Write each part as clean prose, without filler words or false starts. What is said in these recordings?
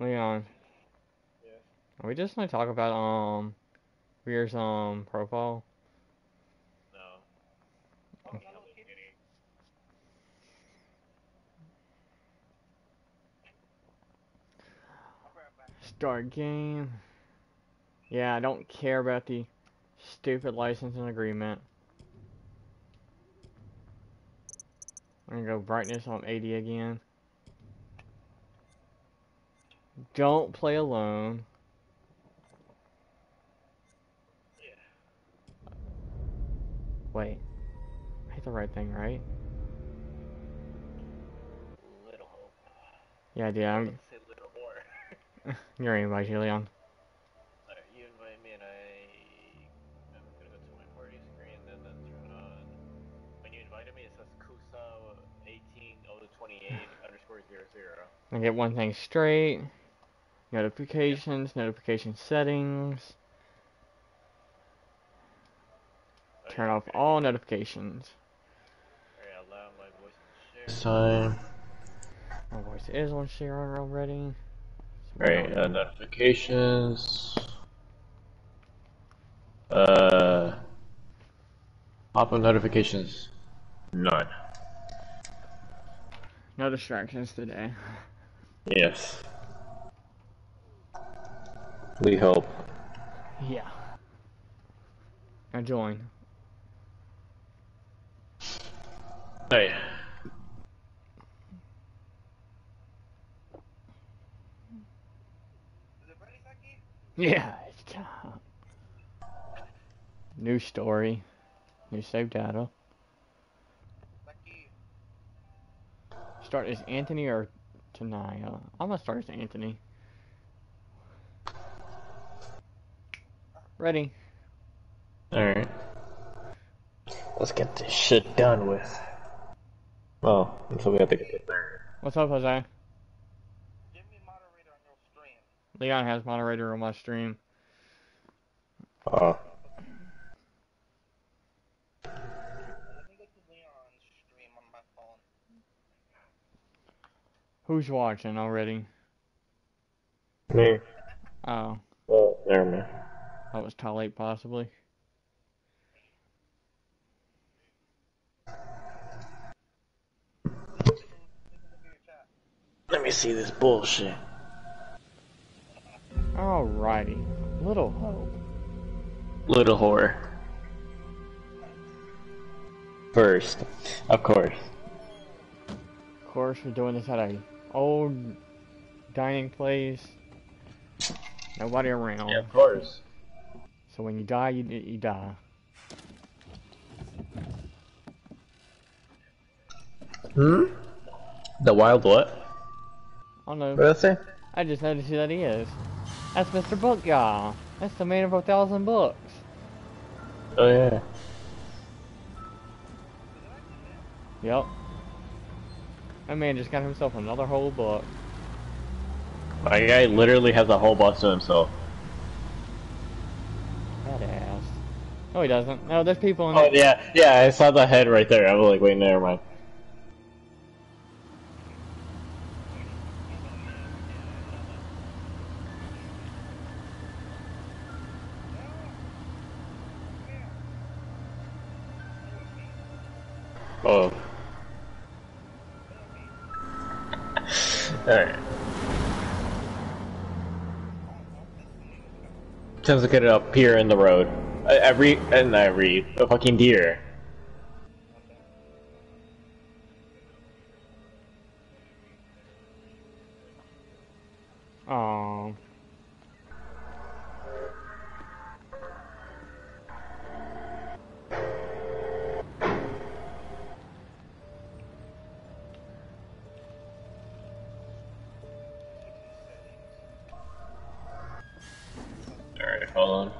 Leon, Yeah. are we just gonna talk about Weir's profile? No. Start game. Yeah, I don't care about the stupid license and agreement. I'm gonna go brightness on 80 again. Don't play alone. Wait, I hit the right thing, right? Little hope. Yeah, I did. I was about to say little more. You're anybody, Leon. Alright, you invite me and I'm gonna go to my party screen and then turn on. When you invited me, it says Kusa18028_00. I get one thing straight. Notifications, notification settings. Turn off all notifications. Alright, allow my voice to share. This time. My voice is on share already. Alright, notifications. Pop-up notifications. None. No distractions today. Yes. We hope. Yeah. Now join. Hey. Yeah, it's time. New story. New save data. Start as Anthony or Tanaya? I'm gonna start as Anthony. Ready. Alright. Let's get this shit done with. Well, until we have to get it there. What's up, Jose? Leon has moderator on my stream. Who's watching already? Me. Oh. Oh, never mind. That was Talate, possibly. Let me see this bullshit. Alrighty. Little hope. Little whore. First, of course. Of course, we're doing this at a old dining place. Nobody around. Yeah, of course. So when you die, you die. Hmm? The wild what? I don't know. What did I say? I just noticed who that is. That's Mr. Book Guy. That's the man of 1,000 books. Oh yeah. Yep. That man just got himself another whole book. My guy literally has a whole box to himself. Badass. No, he doesn't. No, there's people in Oh it. yeah, I saw the head right there. I was like, wait, never mind. Oh. Alright. Tends to get it up here in the road. I read a fucking deer. Aww. Alright, hold on.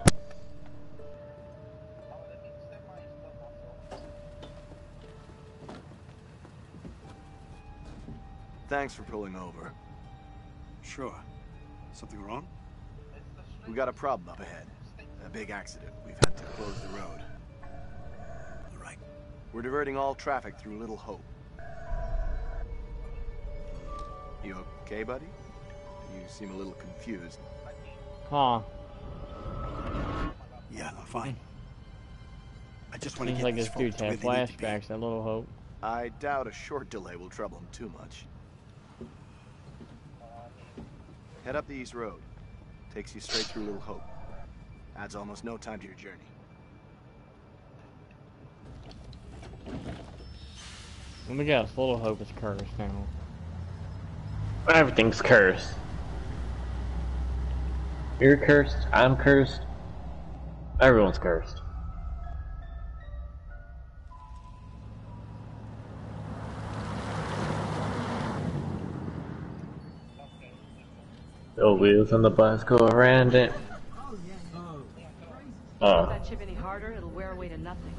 Thanks for pulling over. Sure. Something wrong? We got a problem up ahead. A big accident. We've had to close the road. All right. We're diverting all traffic through Little Hope. You okay, buddy? You seem a little confused. Huh. Yeah, I'm fine. I just want to Seems get like these this dude's folks to had where they need to be. flashbacks, that little hope. I doubt a short delay will trouble him too much. Head up the East Road. Takes you straight through Little Hope. Adds almost no time to your journey. Let me guess, Little Hope is cursed now. Everything's cursed. You're cursed. I'm cursed. Everyone's cursed. The wheels on the bus go around it. If that chip any harder, it'll wear away to nothing.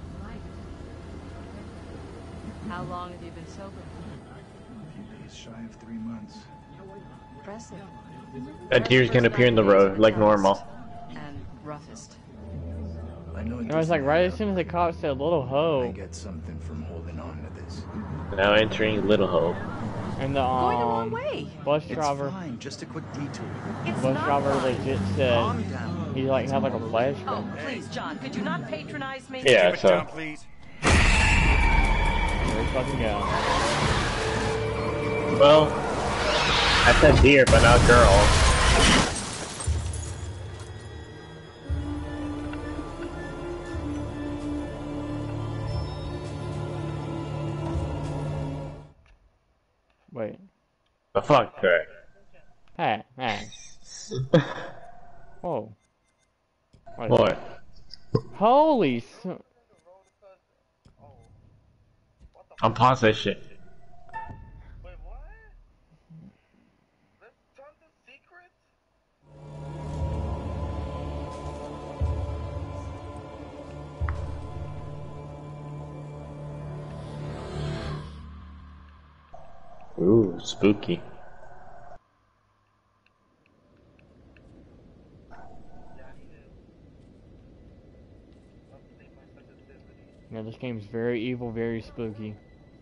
How long have you been sober? A few days shy of 3 months. Impressive. A deer's gonna appear in the road like normal. And roughest. I know It was like right as soon as the cops said Little I Hope, get something from holding on to this. Now entering Little Hope. and the Going the wrong way. bus It's driver, fine, just a quick detour. It's bus not driver fine. legit said Calm down. he like had like a flashback. Oh, please, John, could you not patronize me? Yeah, so please. There we fucking go. well, I said deer, but not girl. Wait. The fuck, right? Hey, hey. Whoa. What? Holy I'm pause that shit. Wait, what? There's tons of secrets? Ooh, spooky. Yeah, this game's very evil, very spooky.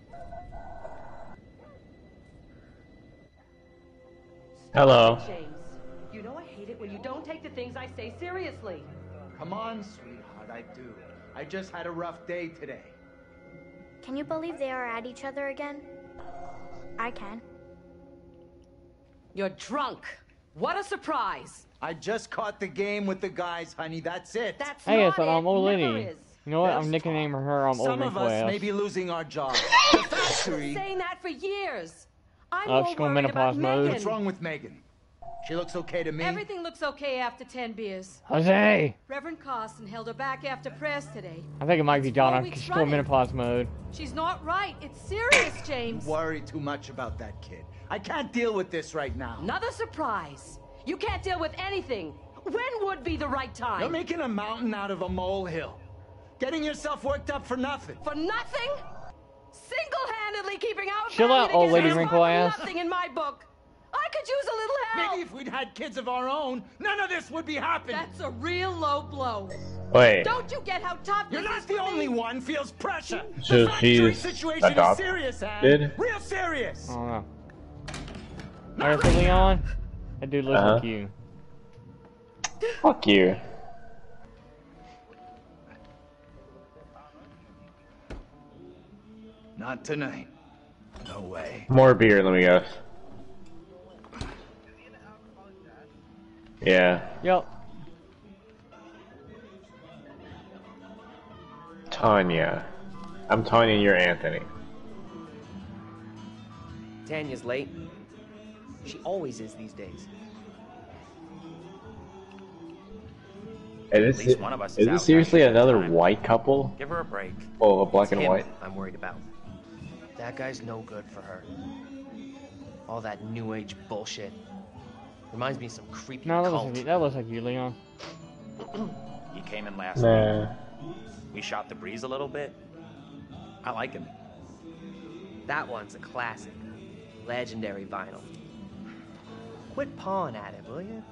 Hello. James, you know I hate it when you don't take the things I say seriously. Come on, sweetheart, I do. I just had a rough day today. Can you believe they are at each other again? I can. You're drunk. What a surprise. I just caught the game with the guys, honey. That's it. That's Hey, not it's it. old Never lady. is. You know what? Let's I'm nicknaming her Old Some of us Class. may be losing our jobs. The factory. Saying that for years. I'm Oh, more she's going worried about menopause mode. Megan. What's wrong with Megan? She looks okay to me. Everything looks okay after 10 beers. Jose! Reverend Carson held her back after prayers today. I think it might be Donna, 4 because weeks she's going running. menopause mode. She's not right. It's serious, James. Worry too much about that kid. I can't deal with this right now. Another surprise. You can't deal with anything. When would be the right time? You're making a mountain out of a molehill. Getting yourself worked up for nothing. For nothing? Single-handedly keeping our Chill family out, old together lady is wrinkle for ass. nothing in my book. I could use a little help. Maybe if we'd had kids of our own, none of this would be happening. That's a real low blow. Wait. Don't you get how tough You're this not is the for only me? one feels pressure. So The factory she's situation is adopted? serious, Ann. Real serious. I don't know. Alright, so Leon, that dude looks like you. Fuck you. Not tonight. No way. More beer, let me guess. Yeah. Yep. Tanya. I'm Tanya, you're Anthony. Tanya's late. She always is these days. Is At least one of us is this out seriously half the another time. white couple? Give her a break. Oh, a black It's and him white. I'm worried about. That guy's no good for her. All that new age bullshit. Reminds me of some creepy No, that cult. looks like you, Leon. He came in last Nah. week. We shot the breeze a little bit. I like him. That one's a classic. Legendary vinyl. Quit pawing at it, will you?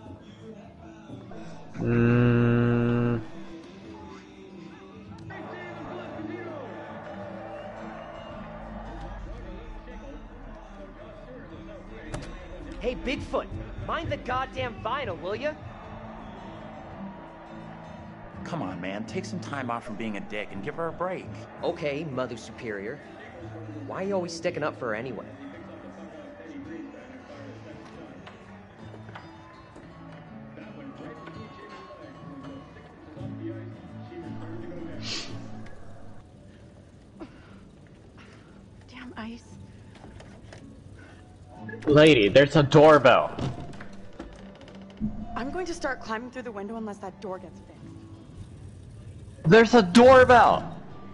Hey, Bigfoot, mind the goddamn vinyl, will ya? Come on, man. Take some time off from being a dick and give her a break. Okay, Mother Superior. Why are you always sticking up for her anyway? Damn ice. Lady, there's a doorbell. I'm going to start climbing through the window unless that door gets fixed. There's a doorbell!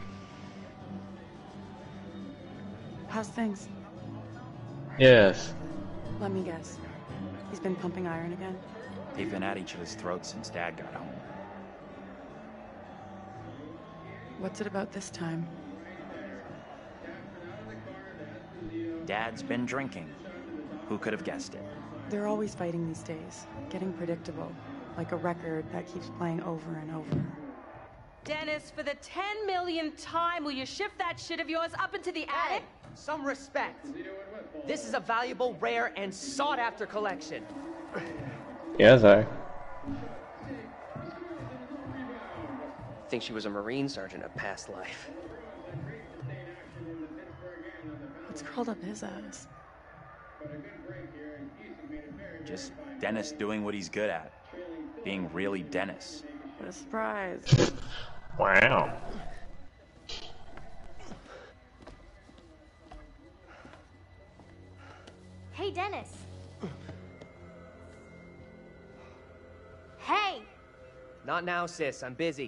How's things? Yes. Let me guess. He's been pumping iron again? They've been at each other's throats since Dad got home. What's it about this time? Dad's been drinking. Who could have guessed it? They're always fighting these days. Getting predictable. Like a record that keeps playing over and over. Dennis, for the 10 millionth time, will you shift that shit of yours up into the Hey, attic? some respect. This is a valuable, rare, and sought-after collection. Yes, I. Think she was a Marine sergeant of past life. What's crawled up his ass? Just Dennis doing what he's good at. Being really Dennis. What a surprise. Wow. Hey, Dennis. Hey! Not now, sis. I'm busy.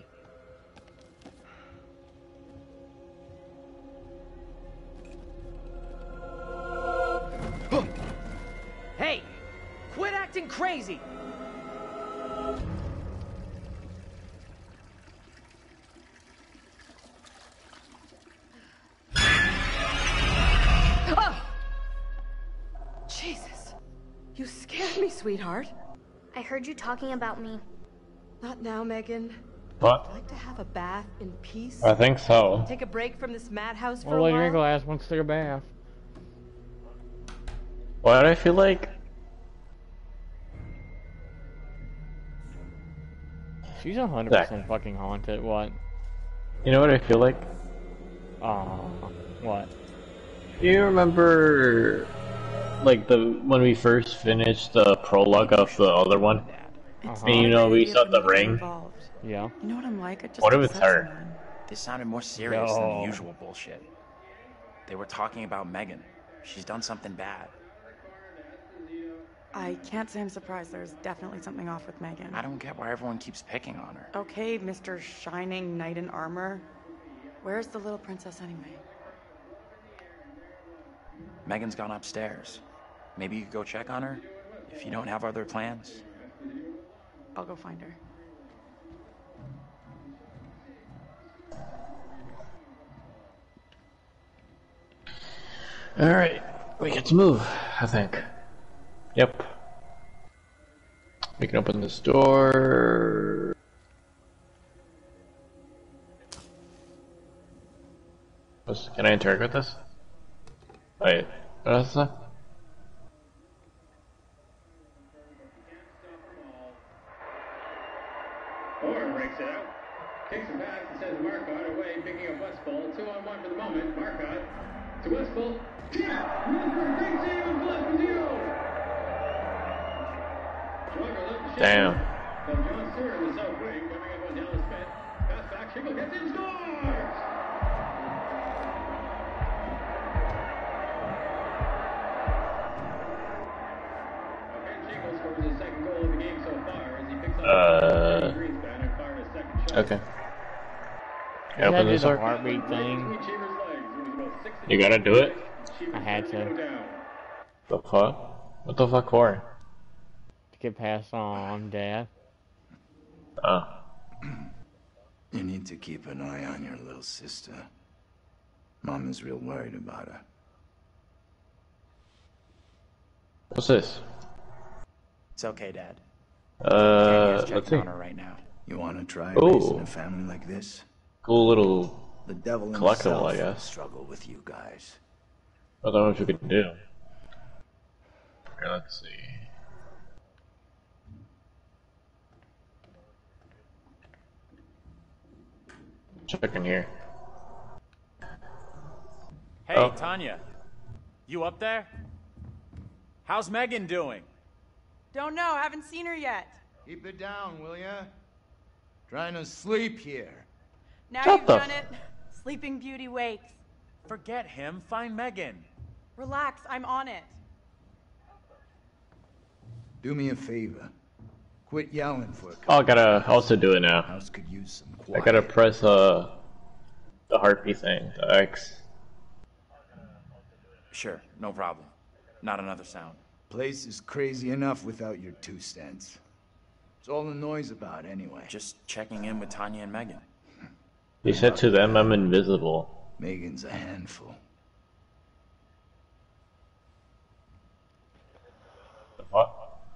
Hey! Quit acting crazy! Jesus. You scared me, sweetheart. I heard you talking about me. Not now, Megan. What? I'd like to have a bath in peace. I think so. Take a break from this madhouse for Well, a Lady while. Wrinkle wants to take a bath. Why do I feel like... She's 100% fucking haunted. What? You know what I feel like? What? Do you remember, like, when we first finished the prologue of the other one? Uh-huh. And you know, we saw the ring? Involved. Yeah. You know what I'm like? I just What if it's upset her? someone. This sounded more serious than No. the usual bullshit. They were talking about Megan. She's done something bad. I can't say I'm surprised. There's definitely something off with Megan. I don't get why everyone keeps picking on her. Okay, Mr. Shining Knight in Armor. Where's the little princess anyway? Megan's gone upstairs. Maybe you could go check on her? If you don't have other plans? I'll go find her. Alright, we get to move, I think. Yep. We can open this door. Can I interact with this? Wait, what is that? Orr breaks it out. Kicks it back and sends Marcotte away, picking up Westfall. 2-on-1 for the moment. Marcotte to Westfall. Yeah! Rutherford, great save and glove from Dio! Damn. From John Stewart in the south wing, coming up on Dallas Smith. Pass back, Shingle gets in, scores! And Shingle scores his second goal of the game so far as he picks up Greenspan and fires a second shot. Okay. You gotta Open do this the door. heartbeat thing. You gotta do it? I had to. The fuck? What the fuck for? To get past on Dad. Oh. You need to keep an eye on your little sister. Mom is real worried about her. What's this? It's okay, Dad. Daddy's Let's checking see. on her right now. You want to try Ooh. raising a family like this? Cool little The devil collectible, himself I guess. struggle with you guys. I don't know what you can do. let's see. Check in here. Hey, Oh. Tanya. You up there? How's Megan doing? Don't know, haven't seen her yet. Keep it down, will ya? Trying to sleep here. Now Shut you've the done it. Sleeping Beauty wakes. Forget him, find Megan. Relax, I'm on it. Do me a favor. Quit yelling for a Oh, I gotta also do it now. House could use some I quiet. gotta press the heartbeat thing, the X. Sure, no problem. Not another sound. Place is crazy enough without your 2 cents. It's all the noise about anyway. Just checking in with Tanya and Megan. You said to them I'm invisible. Megan's a handful. What?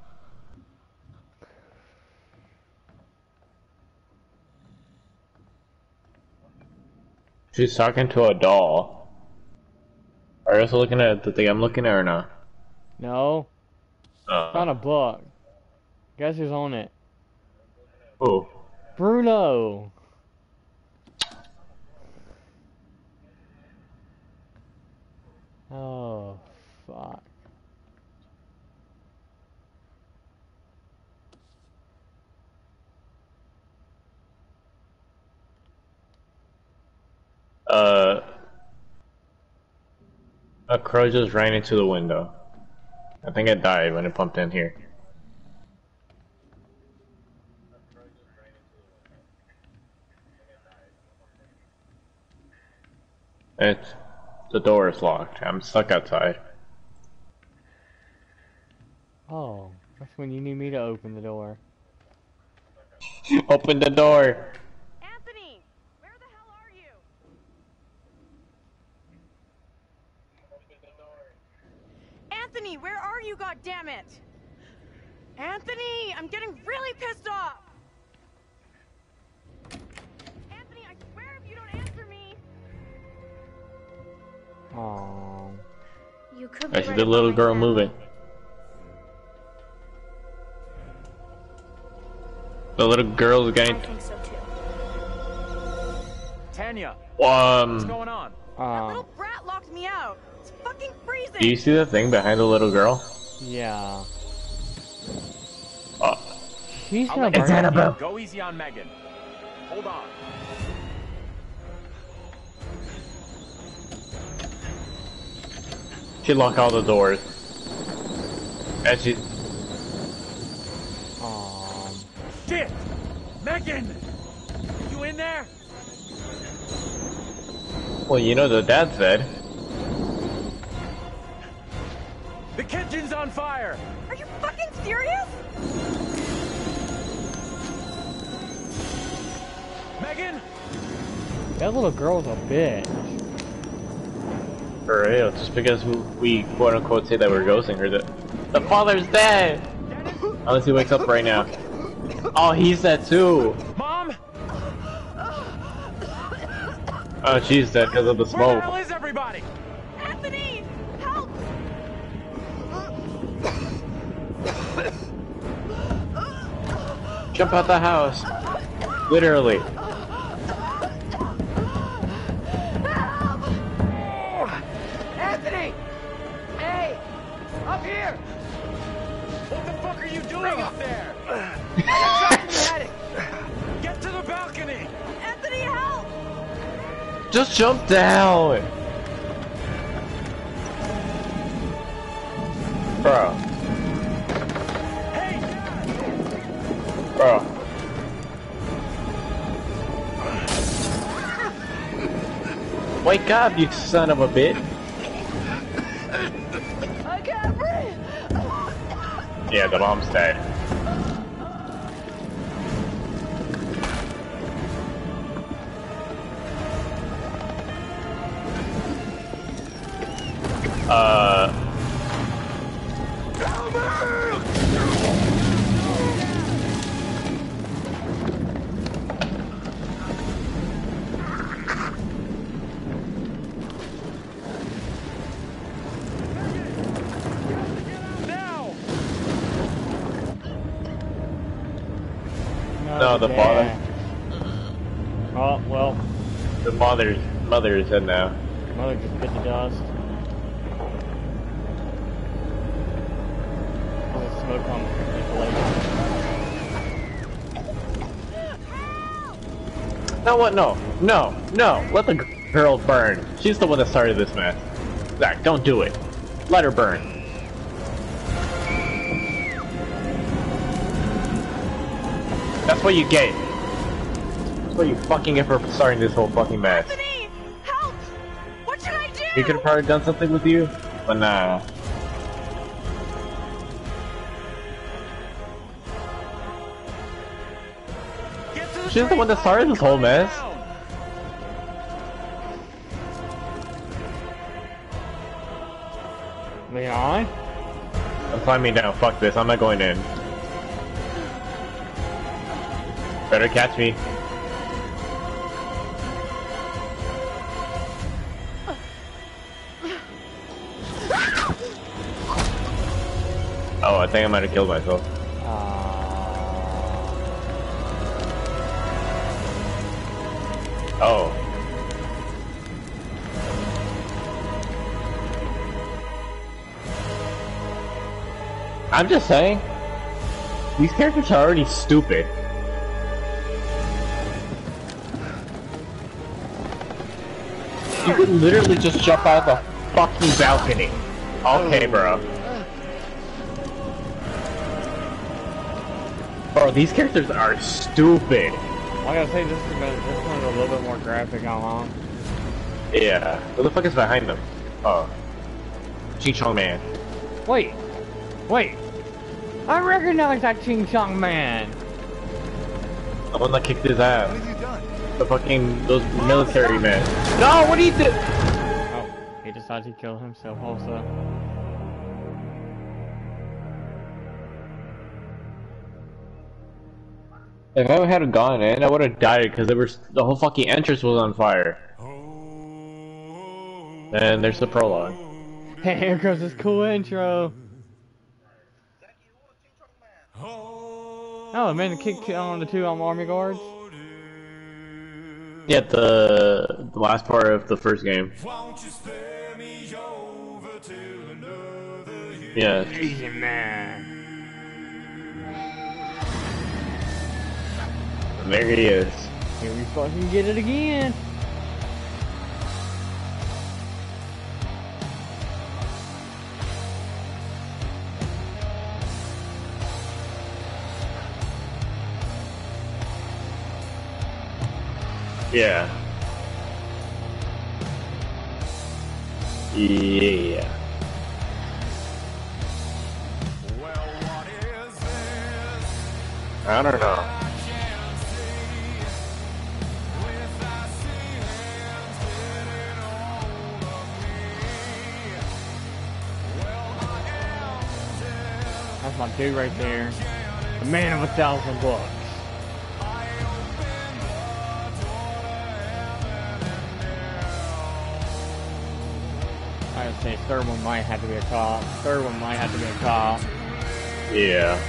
She's talking to a doll. Are you also looking at the thing I'm looking at or not? No. Found a book. Guess who's on it? Who? Bruno. Oh, fuck. A crow just ran into the window. I think it died when it bumped in here. The door is locked. I'm stuck outside. Oh, that's when you need me to open the door. Open the door! Anthony, where the hell are you? Anthony, where are you, goddammit? Anthony, I'm getting really pissed off. Anthony, I swear if you don't answer me. Oh. You could I be see right the little about girl my moving. The little girl's getting. I think so too. Tanya, Um. what's going on? That little brat locked me out. It's fucking freezing. Do you see the thing behind the little girl? Yeah. She's gonna burn you. Go easy on Megan. Hold on. She locked all the doors. And she. Shit! Megan! You in there? Well, you know the dad said. The kitchen's on fire! Are you fucking serious? Megan? That little girl's a bitch. For real, just because we quote unquote say that we're ghosting her, the father's dead! Unless he wakes up right now. Oh, he's dead too! Mom? Oh, she's dead because of the Where the smoke. hell is everybody? Anthony, help! Jump out the house! Literally. Anthony! Hey! Up here! What the fuck are you doing up there? Get to the balcony! Anthony, help! Just jump down! Bro. Hey! Bro. Wake up, you son of a bitch! I can't breathe! Yeah, the mom's dead. Now! No, the father. Oh, well. The mother is in now. Mother just bit the dust. There's a smoke on the No, what? No. Let the girl burn. She's the one that started this mess. Zach, don't do it. Let her burn. That's what you get. That's what you fucking get for starting this whole fucking mess. Anthony! Help! What should I do? We could have probably done something with you, but nah. She's the one that started this whole mess. Leon? I'm climbing down. Fuck this. I'm not going in. Better catch me. Oh, I think I might have killed myself. Oh. I'm just saying, these characters are already stupid. You could literally just jump out of the fucking balcony. Okay, bro. Bro, these characters are stupid. I gotta say, this one's a little bit more graphic on. Yeah. What the fuck is behind them? Oh. Ching Chong Man. Wait. I recognize that Ching Chong Man. The one that kicked his ass. What have you done? The fucking, those military men. No, what do you do? Oh, he decided to kill himself also. If I hadn't gone in, I would have died because the whole fucking entrance was on fire. And there's the prologue. Hey, here goes this cool intro. Oh, man, kicked on the two army guards. Yeah, the last part of the first game. Yeah. Easy, man. There he is. Here we fucking get it again. Yeah. Yeah. I don't know. That's my dude right there. The man of 1,000 books. I would say third one might have to be a cop. Yeah.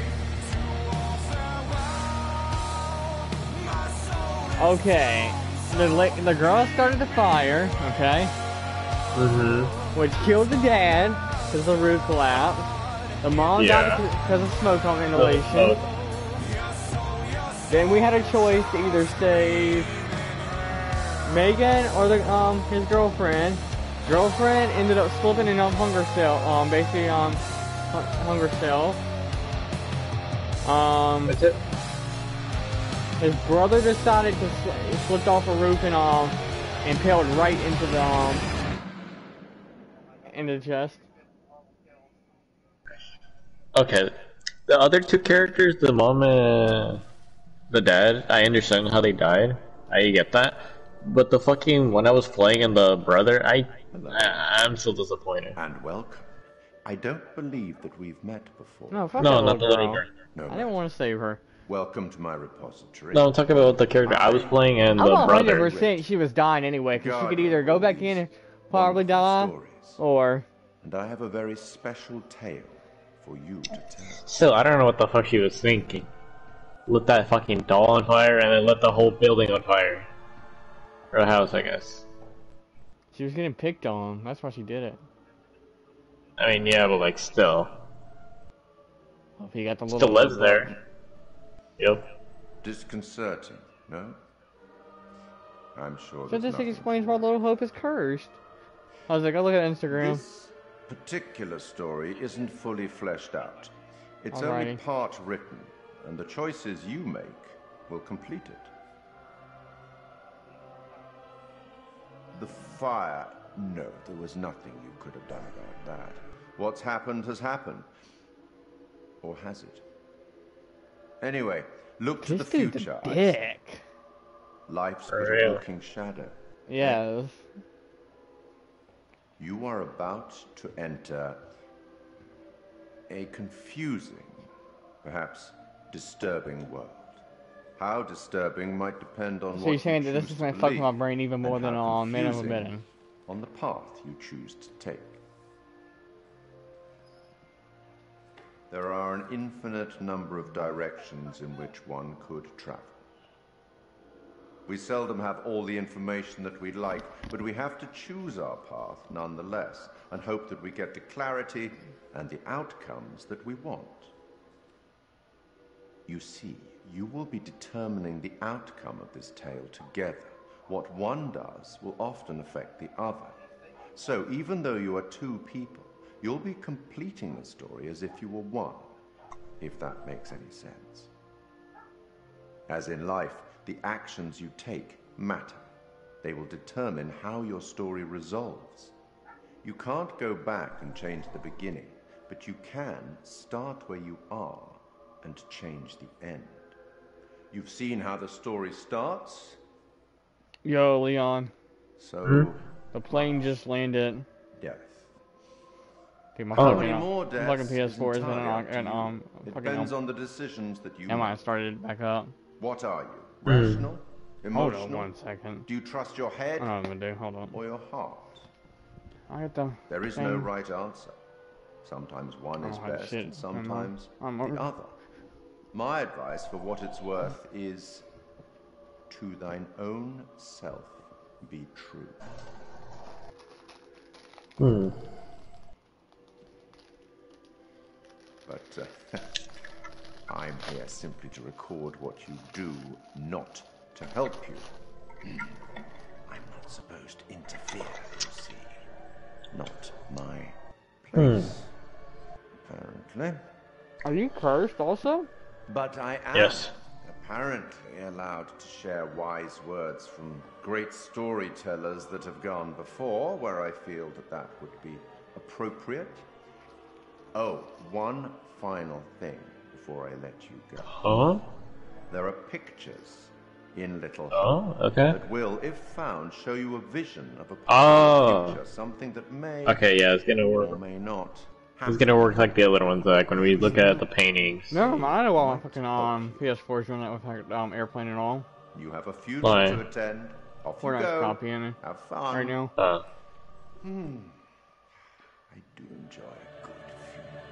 Okay. The girl started the fire, okay? Which killed the dad because the roof collapsed. The mom died because of smoke on inhalation. Then we had a choice to either save Megan or his girlfriend. Girlfriend ended up slipping in a hunger cell. Hunger cell. That's it. His brother decided to slipped off a roof and impaled right into the chest. Okay, the other two characters, the mom and the dad, I understand how they died. I get that. But the fucking when I was playing and the brother, I'm still disappointed. And welcome. I don't believe that we've met before. No, fuck no, that not the little little girl. girl. I didn't want to save her. Welcome to my repository. No, I'm talking about the character I was playing and the brother. 100% she was dying anyway, because she could either go back in and probably die, or... And I have a very special tale for you to tell. Still, I don't know what the fuck she was thinking. lit that fucking doll on fire and then lit the whole building on fire. Or the house, I guess. She was getting picked on. That's why she did it. I mean, yeah, but like, still. Well, if he got the little Still lives there. Yep. Disconcerting, no? I'm sure So there's this nothing. explains why Little Hope is cursed. I was like, I look at Instagram. This particular story isn't fully fleshed out. It's only Alrighty. part written, and the choices you make will complete it. The fire. No, there was nothing you could have done about that. What's happened has happened. Or has it? Anyway, look to the This dude's future. a dick. Life's For but a real. walking shadow. Yeah. You are about to enter a confusing, perhaps disturbing world. How disturbing might depend on So what you're saying you that this choose is to going to fuck believe, my brain even more and than how Man of confusing Forbidden. on the path you choose to take. There are an infinite number of directions in which one could travel. We seldom have all the information that we'd like, but we have to choose our path nonetheless, and hope that we get the clarity and the outcomes that we want. You see, you will be determining the outcome of this tale together. What one does will often affect the other. So even though you are two people, you'll be completing the story as if you were one, if that makes any sense. As in life, the actions you take matter. They will determine how your story resolves. You can't go back and change the beginning, but you can start where you are and change the end. You've seen how the story starts? Yo, Leon. So... The plane just landed. Death. Dude, my How fucking, many more my deaths fucking is PS4 is entirely up to you. It fucking depends on the decisions that you Am I make. started back up? What are you? Rational? Hold Emotional? on 1 second. Do you trust your head I don't know what I'm gonna do. Hold on. or your heart? I got the There is thing. no right answer. Sometimes one is Oh, best shit. and sometimes I'm the other. My advice, for what it's worth, is to thine own self be true. But I'm here simply to record what you do, not to help you. I'm not supposed to interfere, you see. Not my place, apparently. Are you cursed also? But I am Yes. apparently allowed to share wise words from great storytellers that have gone before, where I feel that that would be appropriate. Oh, one final thing before I let you go. Huh? There are pictures in Little Oh, Hope okay. that will, if found, show you a vision of a Oh. future, something that may Okay, yeah, it's gonna or work. may not It's gonna work like the other ones, like when we look at the paintings. No, I know why my fucking PS4 is doing that with like, airplane and all. You have a funeral Why? to attend. Off We're you not go. copying it Have fun. right now. Uh, I do enjoy a good funeral.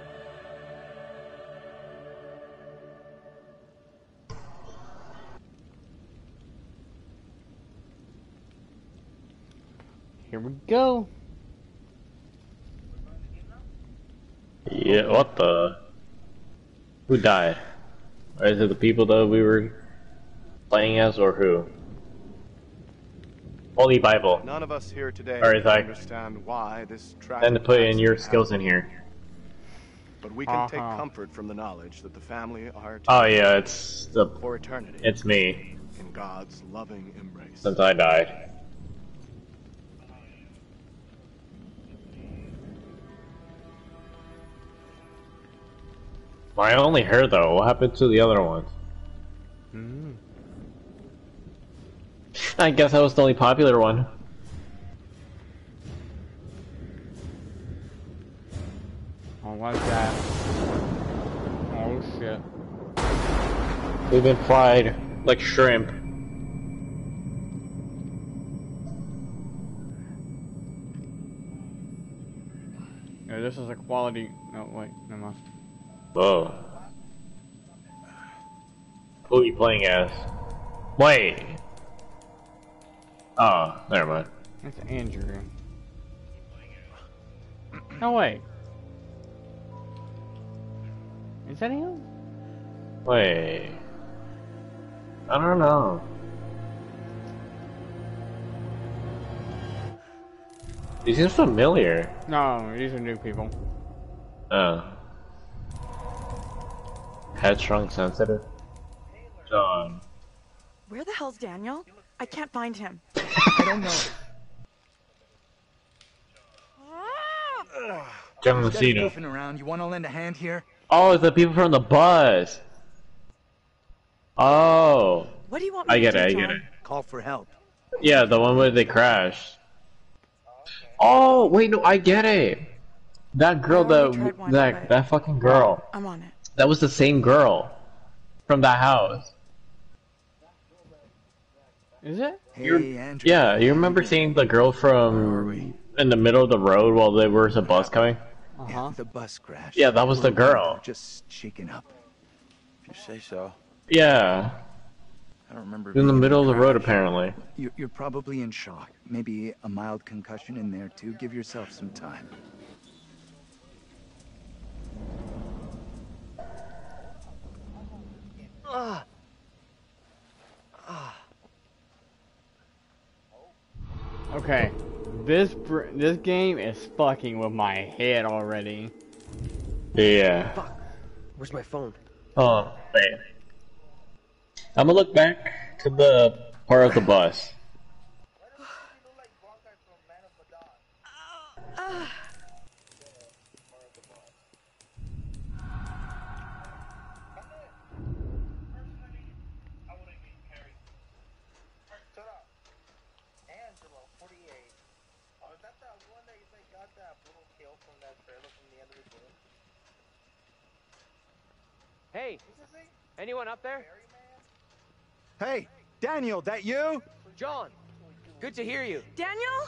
Here we go. yeah, what the? Who died? Or is it the people that we were playing as, or who? Holy Bible. None of us here today Alright, Zach. understand why this tragic Then to put in your accident skills in happened. here. But we can take comfort from the knowledge that the family are Oh together yeah, it's the. for eternity It's me. in God's loving embrace. Since I died. I only heard though. What happened to the other ones? I guess that was the only popular one. Oh, what's that? Oh shit. We've been fried like shrimp. Yeah, this is a quality. No, wait, never mind. Whoa. Who are you playing as? Wait. Oh, never mind. That's Andrew. No wait. Is that him? Wait. I don't know. He seems familiar. No, these are new people. Oh. Headstrong, sensitive. John. Where the hell's Daniel? I can't find him. I don't know. John Just Lucino. goofing around. You want to lend a hand here? Oh, it's the people from the bus. Oh. What do you want me I to get do, it, I John? get it. Call for help. Yeah, the one where they crashed. Oh, wait, no, I get it. That girl, that fucking girl. I'm on it. That was the same girl from that house. Is it? Hey, Andrew. Yeah, you remember seeing the girl from in the middle of the road while there was a bus coming? Yeah, the bus crashed. Yeah, that was the girl. Just shaken up. If you say so. Yeah. I don't remember. In the middle of the road, apparently. You're probably in shock. Maybe a mild concussion in there too. Give yourself some time. Okay, this game is fucking with my head already. Yeah. Fuck. Where's my phone? Oh, wait. I'm gonna look back to the part of the bus. Hey, anyone up there? Hey, Daniel, that you? John, good to hear you. Daniel?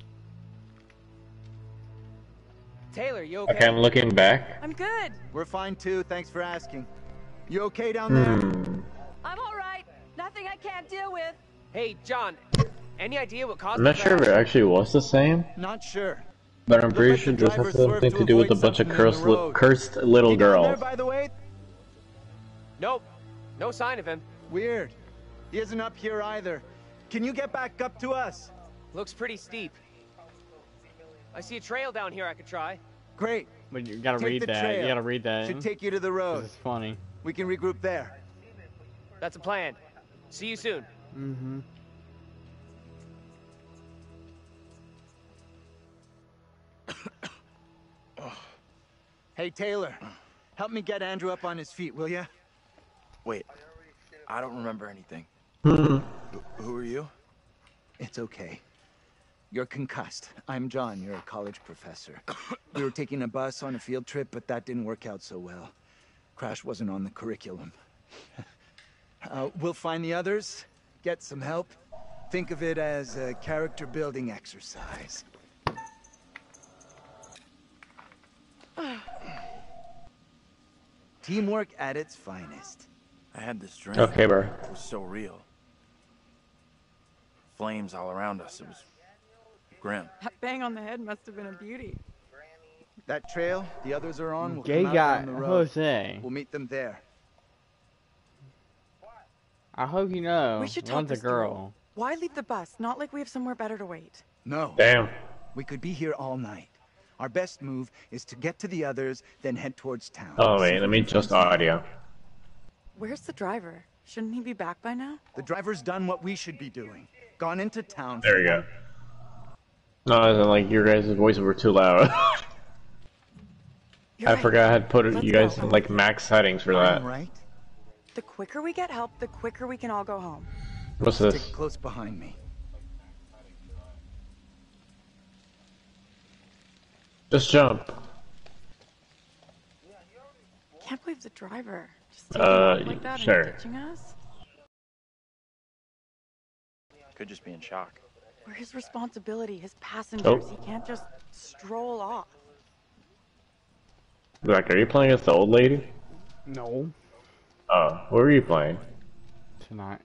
Taylor, you okay? Okay, I'm looking back. I'm good. We're fine too. Thanks for asking. You okay down there? I'm all right. Nothing I can't deal with. Hey, John, any idea what caused I'm not sure if it actually was the same, Not sure. but I'm pretty sure this has something to do with a bunch of cursed little girls. By the way? Nope. No sign of him. Weird. He isn't up here either. Can you get back up to us? Looks pretty steep. I see a trail down here I could try. Great. But you gotta Take read the that. trail. You gotta read that. Should take you to the road. This is funny. We can regroup there. That's a plan. See you soon. Mm-hmm. Hey, Taylor. Help me get Andrew up on his feet, will ya? Wait, I don't remember anything. Who are you? It's okay. You're concussed. I'm John. You're a college professor. We were taking a bus on a field trip, but that didn't work out so well. Crash wasn't on the curriculum. We'll find the others, get some help. Think of it as a character building exercise. Teamwork at its finest. I had this dream. Okay, bro. It was so real. Flames all around us. It was grim. That bang on the head must have been a beauty. That trail the others are on will Gay come out guy down the road. Jose. We'll meet them there. I hope you know. We should talk One's a this through. girl. Why leave the bus? Not like we have somewhere better to wait. No. Damn. We could be here all night. Our best move is to get to the others, then head towards town. Oh wait, let me adjust the audio. Where's the driver? Shouldn't he be back by now? The driver's done what we should be doing. Gone into town. There we go. No, as in, like, your guys' voices were too loud. I forgot I had put you guys in, like, max settings for that. Right. The quicker we get help, the quicker we can all go home. What's this? Stick close behind me. Just jump. Can't believe the driver. Just taking off like that sure. and ditching us. Could just be in shock. We're his responsibility, his passengers. Oh. He can't just stroll off. Like, are you playing as the old lady? No. Oh, what were you playing? tonight.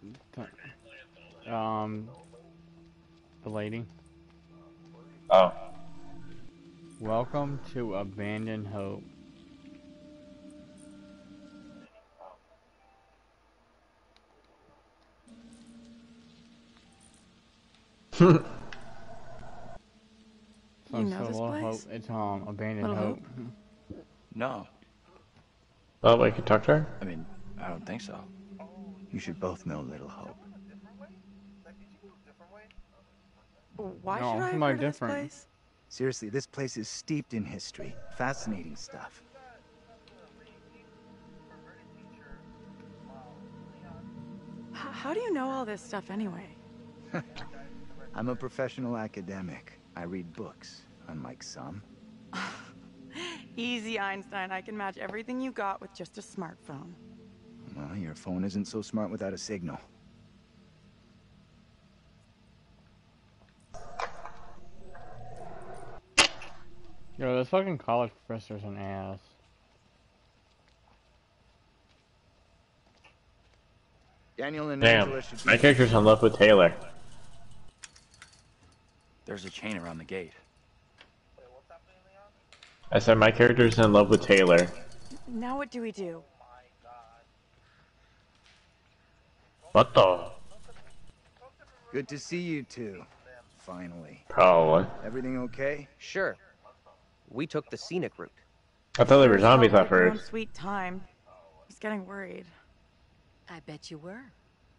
The lady. Oh. Welcome to Abandoned Hope. You know this place? Hope. It's Abandoned Little Hope. No. Oh, I can talk to her? I mean, I don't think so. You should both know Little Hope. Why No, should I have somebody heard of this different. place? Seriously, this place is steeped in history. Fascinating stuff. How do you know all this stuff anyway? I'm a professional academic. I read books, unlike some. Easy, Einstein. I can match everything you got with just a smartphone. Well, your phone isn't so smart without a signal. Yo, this fucking college professor's an ass. Daniel and Damn, Angela should be... my character's in love with Taylor. There's a chain around the gate. I said my character's in love with Taylor. Now what do we do? What the? Good to see you two. Finally. Probably. Everything okay? Sure. We took the scenic route. I thought they were zombies at Take your own first. sweet time. I was getting worried. I bet you were.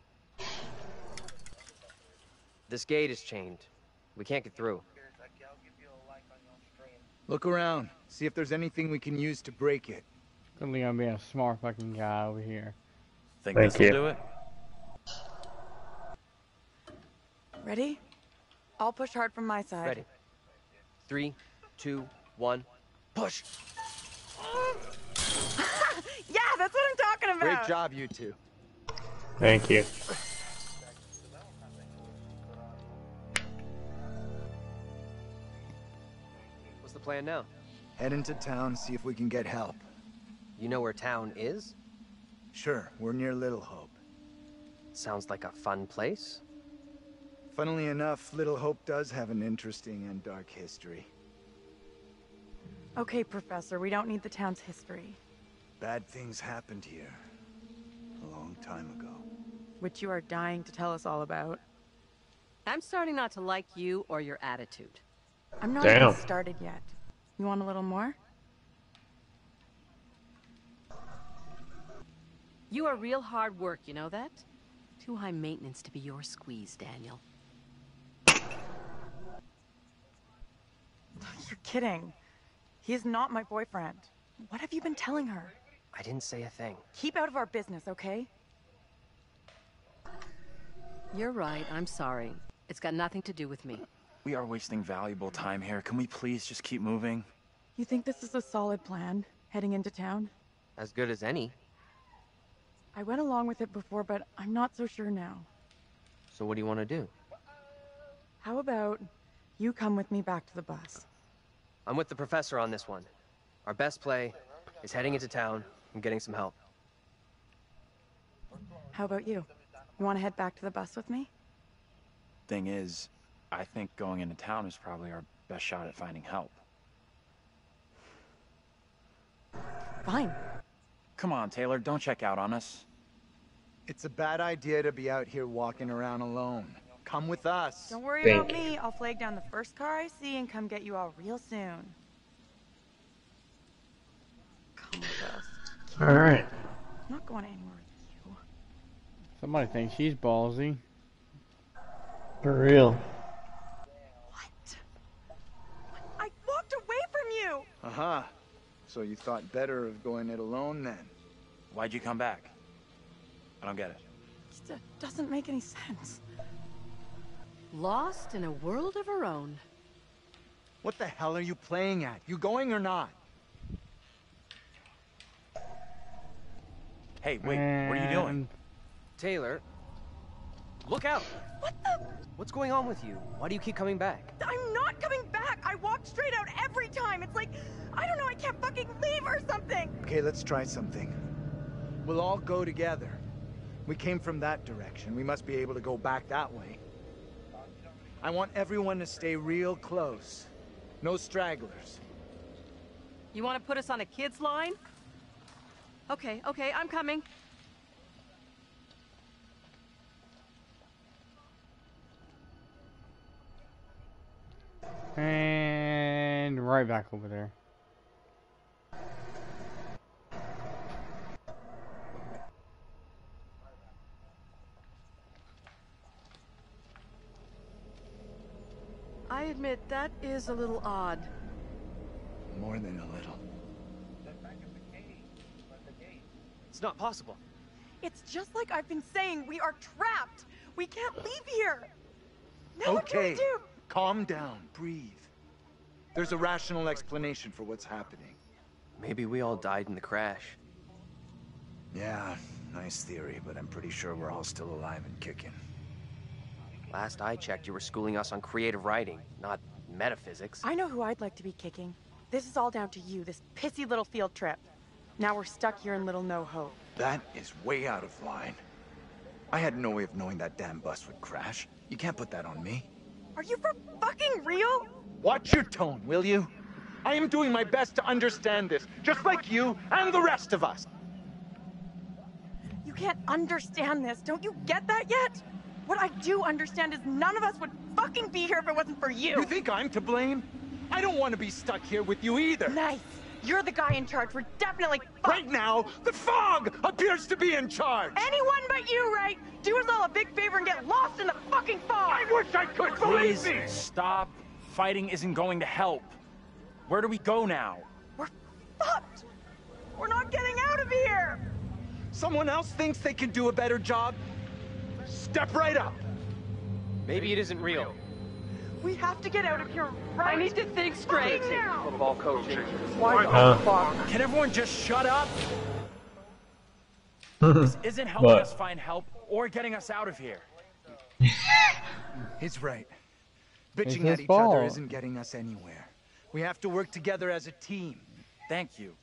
This gate is chained. We can't get through. Look around. See if there's anything we can use to break it. Clearly gonna be a smart fucking guy over here. Think Thank this'll you. do it? Ready? I'll push hard from my side. Ready. 3, 2, 1, push! Yeah, that's what I'm talking about! Great job, you two. Thank you. What's the plan now? Head into town, see if we can get help. You know where town is? Sure, we're near Little Hope. Sounds like a fun place. Funnily enough, Little Hope does have an interesting and dark history. Okay, Professor, we don't need the town's history. Bad things happened here. A long time ago. Which you are dying to tell us all about. I'm starting not to like you or your attitude. I'm not Damn. even started yet. You want a little more? You are real hard work, you know that? Too high maintenance to be your squeeze, Daniel. You're kidding. He is not my boyfriend. What have you been telling her? I didn't say a thing. Keep out of our business, okay? You're right, I'm sorry. It's got nothing to do with me. We are wasting valuable time here. Can we please just keep moving? You think this is a solid plan, heading into town? As good as any. I went along with it before, but I'm not so sure now. So what do you want to do? How about you come with me back to the bus? I'm with the professor on this one. Our best play is heading into town and getting some help. How about you? You want to head back to the bus with me? Thing is, I think going into town is probably our best shot at finding help. Fine. Come on, Taylor, don't check out on us. It's a bad idea to be out here walking around alone. Come with us. Don't worry about me. I'll flag down the first car I see and come get you all real soon. Come with us. Alright. I'm not going anywhere with you. Somebody thinks she's ballsy. For real. What? I walked away from you! Aha. So you thought better of going it alone then? Why'd you come back? I don't get it. It doesn't make any sense. Lost in a world of her own. What the hell are you playing at? You going or not? Hey, wait, what are you doing? Taylor, look out! What the? What's going on with you? Why do you keep coming back? I'm not coming back! I walked straight out every time! It's like, I don't know, I can't fucking leave or something! Okay, let's try something. We'll all go together. We came from that direction. We must be able to go back that way. I want everyone to stay real close. No stragglers. You want to put us on a kid's line? Okay, I'm coming. And right back over there. I admit, that is a little odd. More than a little. It's not possible. It's just like I've been saying, we are trapped. We can't leave here. Now what do we Okay, do? calm down, breathe. There's a rational explanation for what's happening. Maybe we all died in the crash. Yeah, nice theory, but I'm pretty sure we're all still alive and kicking. Last I checked, you were schooling us on creative writing, not metaphysics. I know who I'd like to be kicking. This is all down to you, this pissy little field trip. Now we're stuck here in Little No Hope. That is way out of line. I had no way of knowing that damn bus would crash. You can't put that on me. Are you for fucking real? Watch your tone, will you? I am doing my best to understand this, just like you and the rest of us. You can't understand this. Don't you get that yet? What I do understand is none of us would fucking be here if it wasn't for you. You think I'm to blame? I don't want to be stuck here with you either. Nice. You're the guy in charge. We're definitely fucked. Right now, the fog appears to be in charge. Anyone but you, right? Do us all a big favor and get lost in the fucking fog. I wish I could, believe Please me. stop. Fighting isn't going to help. Where do we go now? We're fucked. We're not getting out of here. Someone else thinks they can do a better job? Step right up. Maybe it isn't real. We have to get out of here right I need to think straight. now. Football coaching. Why the fuck? Can everyone just shut up? This isn't helping us find help or getting us out of here. He's right. Bitching his at each fault. other isn't getting us anywhere. We have to work together as a team. Thank you.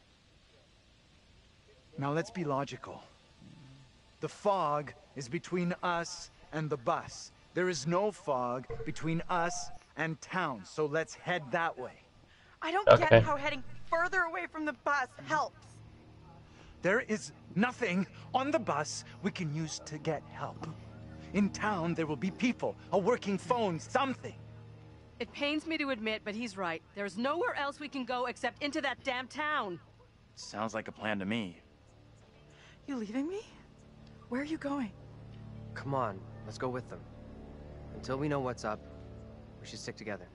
Now let's be logical. The fog is between us and the bus. There is no fog between us and town, so let's head that way. I don't Okay. get how heading further away from the bus helps. There is nothing on the bus we can use to get help. In town, there will be people, a working phone, something. It pains me to admit, but he's right. There's nowhere else we can go except into that damn town. Sounds like a plan to me. You leaving me? Where are you going? Come on, let's go with them. Until we know what's up, we should stick together.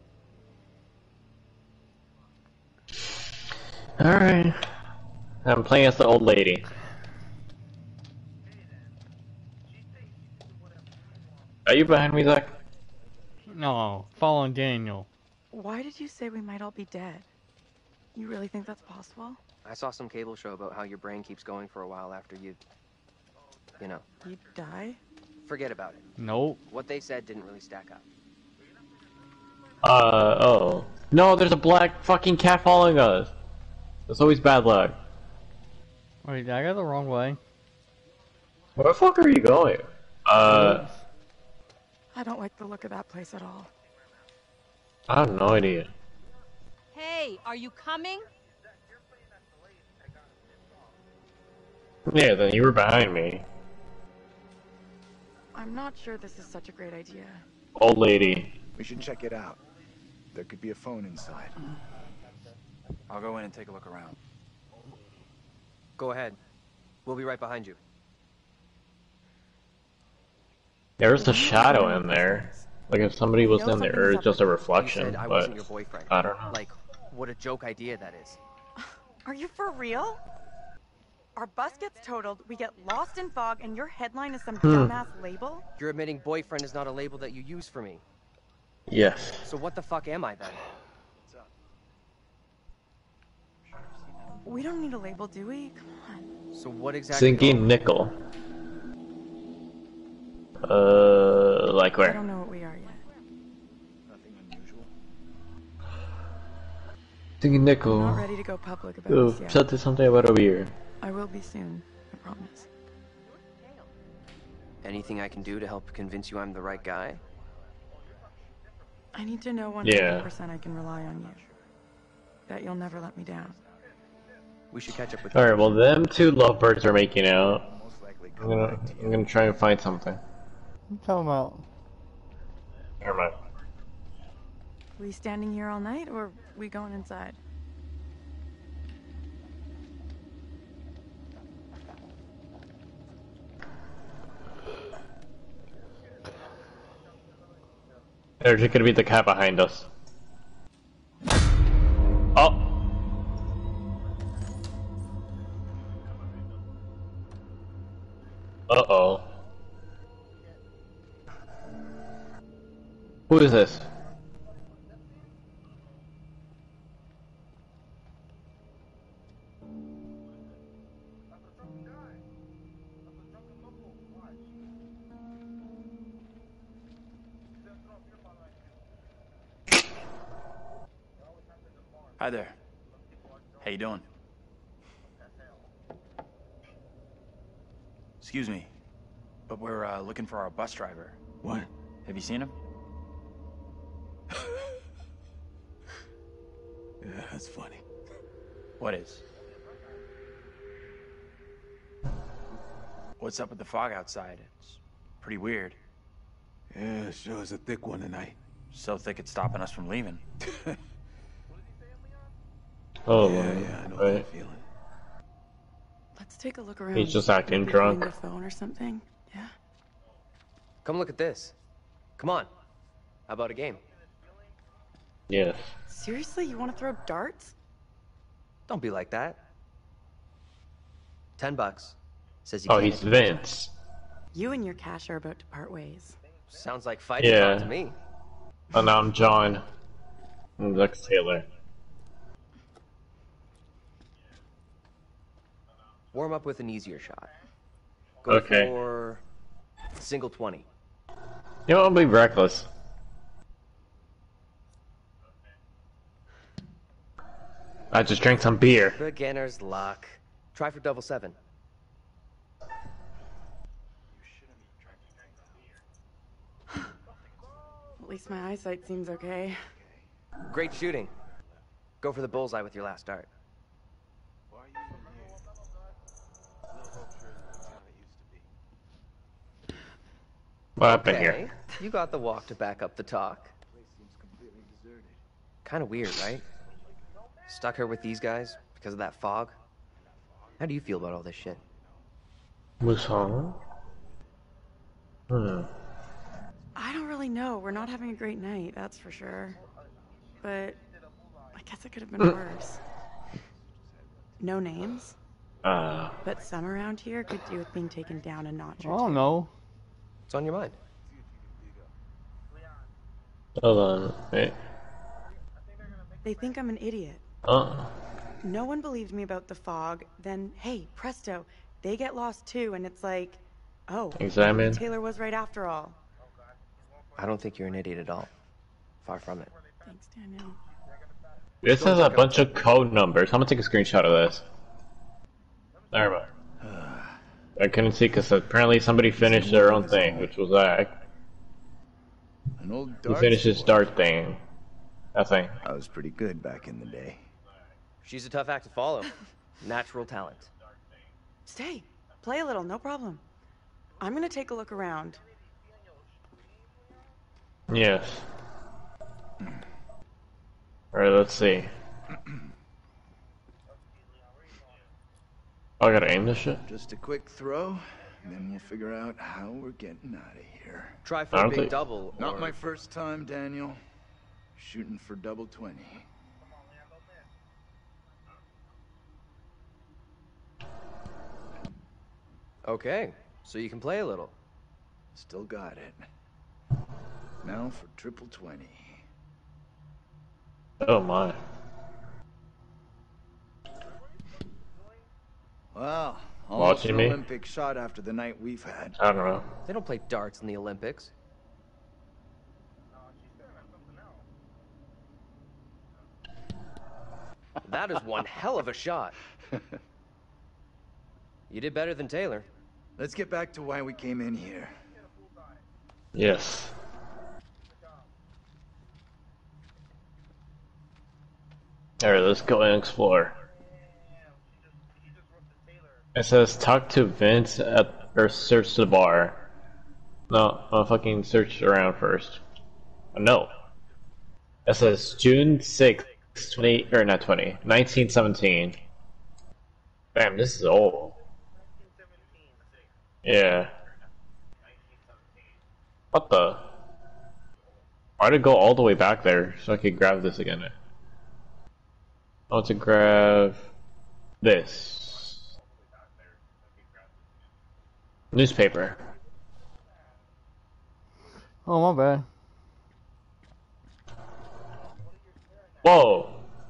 Alright. I'm playing as the old lady. Are you behind me, Zach? No, following Daniel. Why did you say we might all be dead? You really think that's possible? I saw some cable show about how your brain keeps going for a while after you know. You die? Forget about it. Nope. What they said didn't really stack up. Oh. No, there's a black fucking cat following us. That's always bad luck. Wait, I got the wrong way. Where the fuck are you going? I don't like the look of that place at all. I have no idea. Hey, are you coming? Yeah, then you were behind me. I'm not sure this is such a great idea. Old lady. We should check it out. There could be a phone inside. I'll go in and take a look around. Go ahead. We'll be right behind you. There's a shadow in there. Like if somebody was in there, or it's just a You reflection, said I but wasn't your boyfriend. I don't know. Like, what a joke idea that is. Are you for real? Our bus gets totaled, we get lost in fog, and your headline is some dumbass label? You're admitting boyfriend is not a label that you use for me. Yes. So what the fuck am I then? We don't need a label, do we? Come on. So what exactly? Sinking nickel. Like I where? don't know what we are yet. Nothing unusual. Sinking nickel. I'm not ready to go public about Oh, this yet. said there's something about over here. I will be soon, I promise. Anything I can do to help convince you I'm the right guy? I need to know 100% Yeah. I can rely on you. That you'll never let me down. We should catch up with. Alright, well them two lovebirds are making out. I'm gonna try and find something. What you talking about? Never mind. We standing here all night, or we going inside? There's gonna be the cat behind us. Oh! Uh-oh. Who is this? Hi there. How you doing? Excuse me, but we're looking for our bus driver. What? Have you seen him? Yeah, that's funny. What is? What's up with the fog outside? It's pretty weird. Yeah, sure is a thick one tonight. So thick it's stopping us from leaving. Oh, yeah, I know right. that feeling. Let's take a look around. He's just acting Maybe drunk. find a phone or something. Yeah. Come look at this. Come on. How about a game? Yes. Seriously, you want to throw darts? Don't be like that. $10. Says you Oh, can't he's hit the bullseye. Vince. You and your cash are about to part ways. Sounds like fighting Yeah. talk to me. Oh, now I'm John. I'm Lex Taylor. Warm up with an easier shot. Go Okay. for single 20. You know, I'll be reckless. I just drank some beer. Beginner's luck. Try for double 7. At least my eyesight seems okay. Great shooting. Go for the bullseye with your last dart. What happened here? You got the walk to back up the talk. Kind of weird, right? Stuck here with these guys because of that fog. How do you feel about all this shit? Musang? I don't really know. We're not having a great night, that's for sure. But I guess it could have been worse. No names. But some around here could do with being taken down a notch or two. I don't know. What's on your mind? Hold on. Wait. They think I'm an idiot. No one believed me about the fog. Then, hey, presto, they get lost too, and it's like, oh, Examine. Taylor was right after all. I don't think you're an idiot at all. Far from it. Thanks, Daniel. This has a bunch of code numbers. I'm gonna take a screenshot of this. Never mind. I couldn't see because apparently somebody finished their own thing, which was Zach. An old He darts finished his boy. dart thing. That thing. I was pretty good back in the day. She's a tough act to follow. Natural talent. Stay. Play a little, no problem. I'm gonna take a look around. Yes. Alright, let's see. Oh, I gotta aim this shit? Just a quick throw, and then we'll figure out how we're getting out of here. Try for I a don't big think- double. Not or... my first time, Daniel. Shooting for double 20. Okay, so you can play a little. Still got it. Now for triple 20. Oh my. Well, almost Watching an me? Olympic shot after the night we've had. I don't know. They don't play darts in the Olympics. That is one hell of a shot. You did better than Taylor. Let's get back to why we came in here. Yes. Alright, let's go and explore. It says talk to Vince or search the bar. No, I'll fucking search around first. No. It says June 6th, 1917. Damn, this is old. Yeah. What the? Why'd it go all the way back there so I could grab this again? I want to grab this. Newspaper. Oh, my bad. Whoa!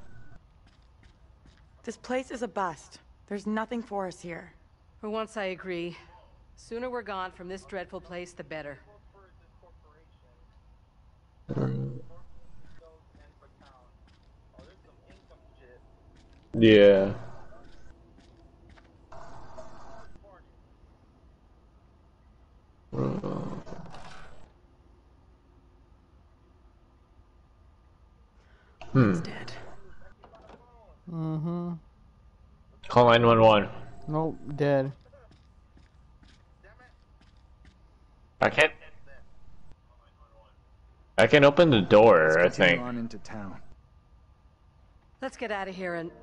This place is a bust. There's nothing for us here. For once, I agree. Sooner we're gone from this dreadful place, the better. Yeah. It's dead. Mm-hmm. Call 911. Nope, dead. I can open the door, I think. On into town. Let's get out of here and...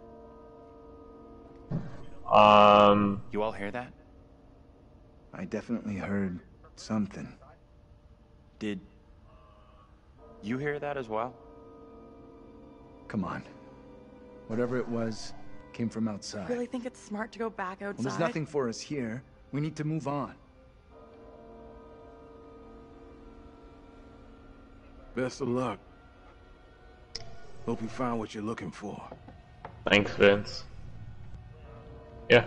You all hear that? I definitely heard something. Did you hear that as well? Come on. Whatever it was, came from outside. Really think it's smart to go back outside? Well, there's nothing for us here. We need to move on. Best of luck. Hope you find what you're looking for. Thanks, Vince. Yeah.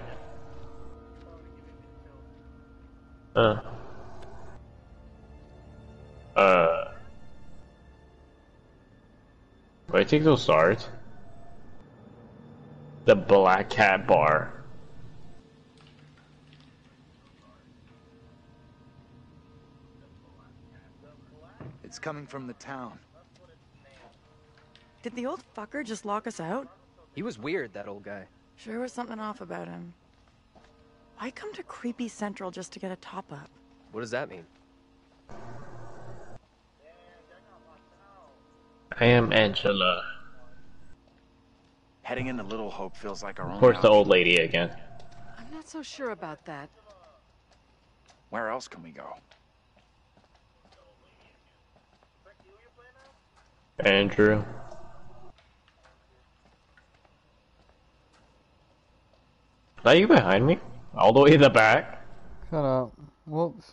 Do I take those stars? The Black Cat Bar. It's coming from the town. Did the old fucker just lock us out? He was weird, that old guy. Sure was something off about him. Why come to Creepy Central just to get a top-up? What does that mean? I am Angela. Heading into Little Hope feels like our Of own course, the option. old lady again. I'm not so sure about that. Where else can we go? Andrew. Are you behind me? All the way in the back? Shut up. Whoops.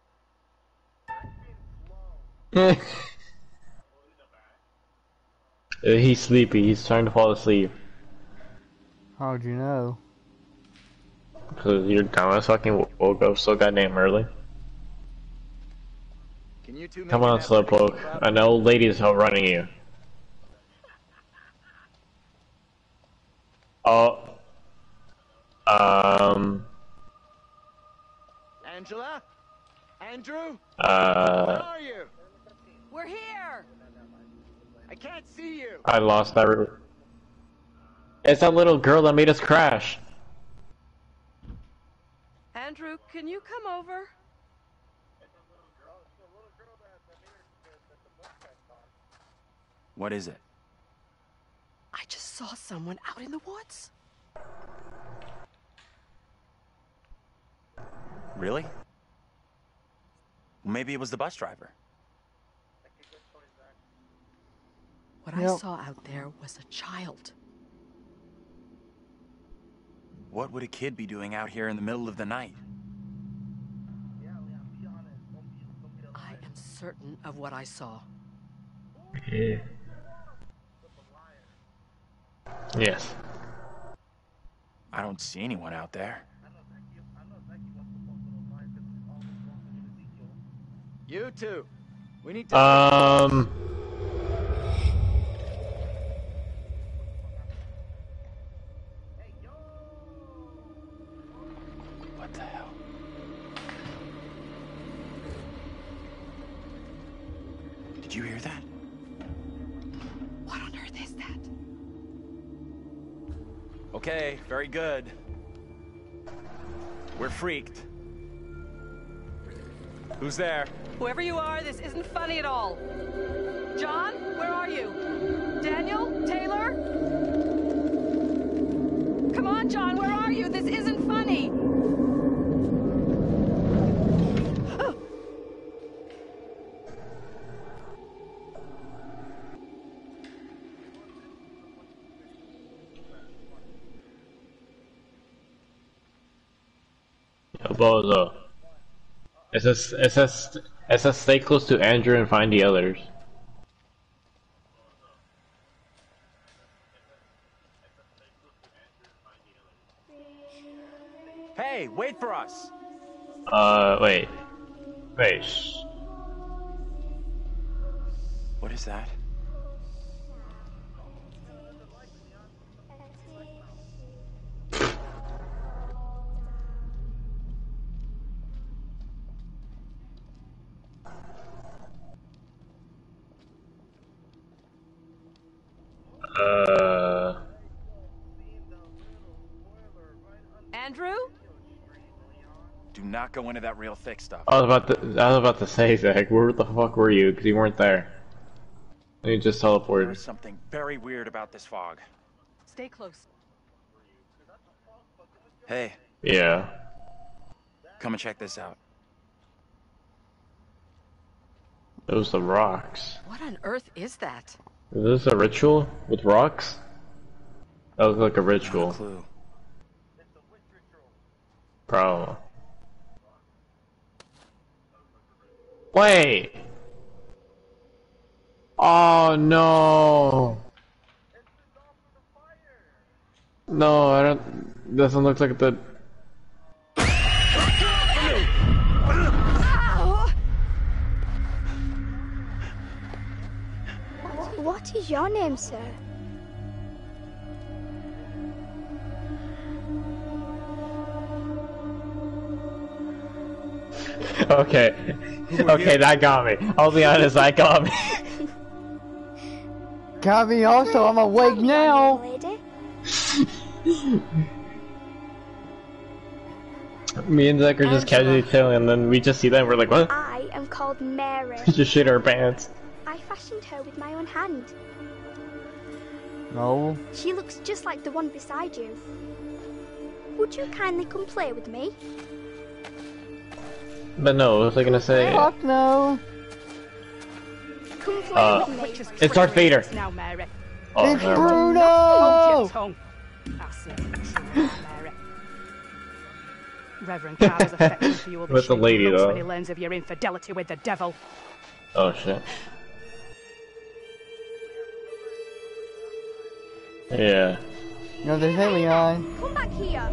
He's sleepy. He's trying to fall asleep. How'd you know? Because your dumbass fucking woke up so goddamn early. Can you two Come on, Slowpoke. I know ladies are running you. Oh. Angela? Andrew? Where are you? We're here! I can't see you. I lost that. It's that little girl that made us crash. Andrew, can you come over? What is it? I just saw someone out in the woods. Really? Well, maybe it was the bus driver. What I saw out there was a child. What would a kid be doing out here in the middle of the night? I am certain of what I saw. Yeah. Yes. I don't see anyone out there. You two. We need to... What the hell? you hear that? What on earth is that? Okay, very good. We're freaked. Who's there? Whoever you are, this isn't funny at all. John, where are you? Daniel? Taylor? Come on, John, where are you? This isn't funny. Bozo. It says stay close to Andrew and find the others. Hey, wait for us! Wait. Wait, shh. What is that? Andrew? Do not go into that real thick stuff. I was about to say, Zach, where the fuck were you? Because you weren't there. You just teleported. There's something very weird about this fog. Stay close. Hey. Yeah. Come and check this out. Those are rocks. What on earth is that? Is this a ritual with rocks? That looks like a ritual. No clue. Bro. Wait! Oh no! No, I don't. Doesn't look like the. What is your name, sir? Okay. Okay, that got me. I'll be honest, that got me. Got me also, I'm awake now! Me and Zach are just casually chilling, and then we just see that and we're like, what? I am called Mary. Just shit our pants. I fashioned her with my own hand. No. She looks just like the one beside you. Would you kindly come play with me? But no, what was I gonna say? Fuck no! Come play with me. It's Darth Vader! Now, Mary. Oh, It's never mind. Bruno! Hold your tongue. That's it. True, Mary. Reverend Carver's affection for you will be With the lady, shaken loose though. when he learns of your infidelity with the devil. Oh shit. Yeah. No, there's Leon. Come back here.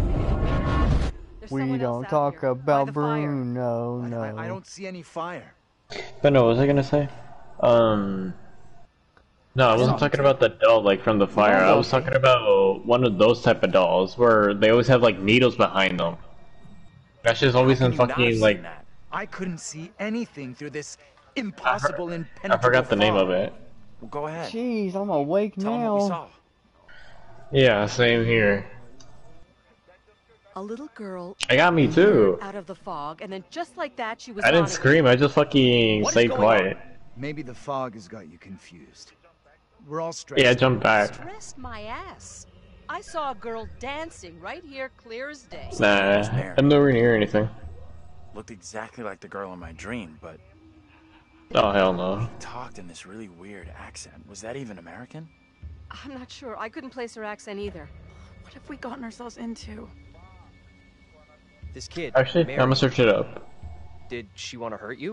We don't talk about Bruno, no. I don't see any fire. But no, what was I gonna say? No, I wasn't talking about the doll like from the fire. I was talking about one of those type of dolls where they always have like needles behind them. That's just always in fucking like. I couldn't see anything through this impossible impenetrable I forgot the name of it. Well, go ahead. Jeez, I'm awake Tell them what we now. saw. Yeah, same here. A little girl. I got me too. Out of the fog, and then just like that, she was. I didn't gone scream. I just fucking stayed quiet. Maybe the fog has got you confused. We're all stressed. Yeah, jump back. Stressed my ass. I saw a girl dancing right here, clear as day. Nah, I'm nowhere near anything. Looked exactly like the girl in my dream, but Oh hell no. talked in this really weird accent. Was that even American? I'm not sure. I couldn't place her accent either. What have we gotten ourselves into? This kid, Actually, Mary, I'm gonna search it up. did she want to hurt you?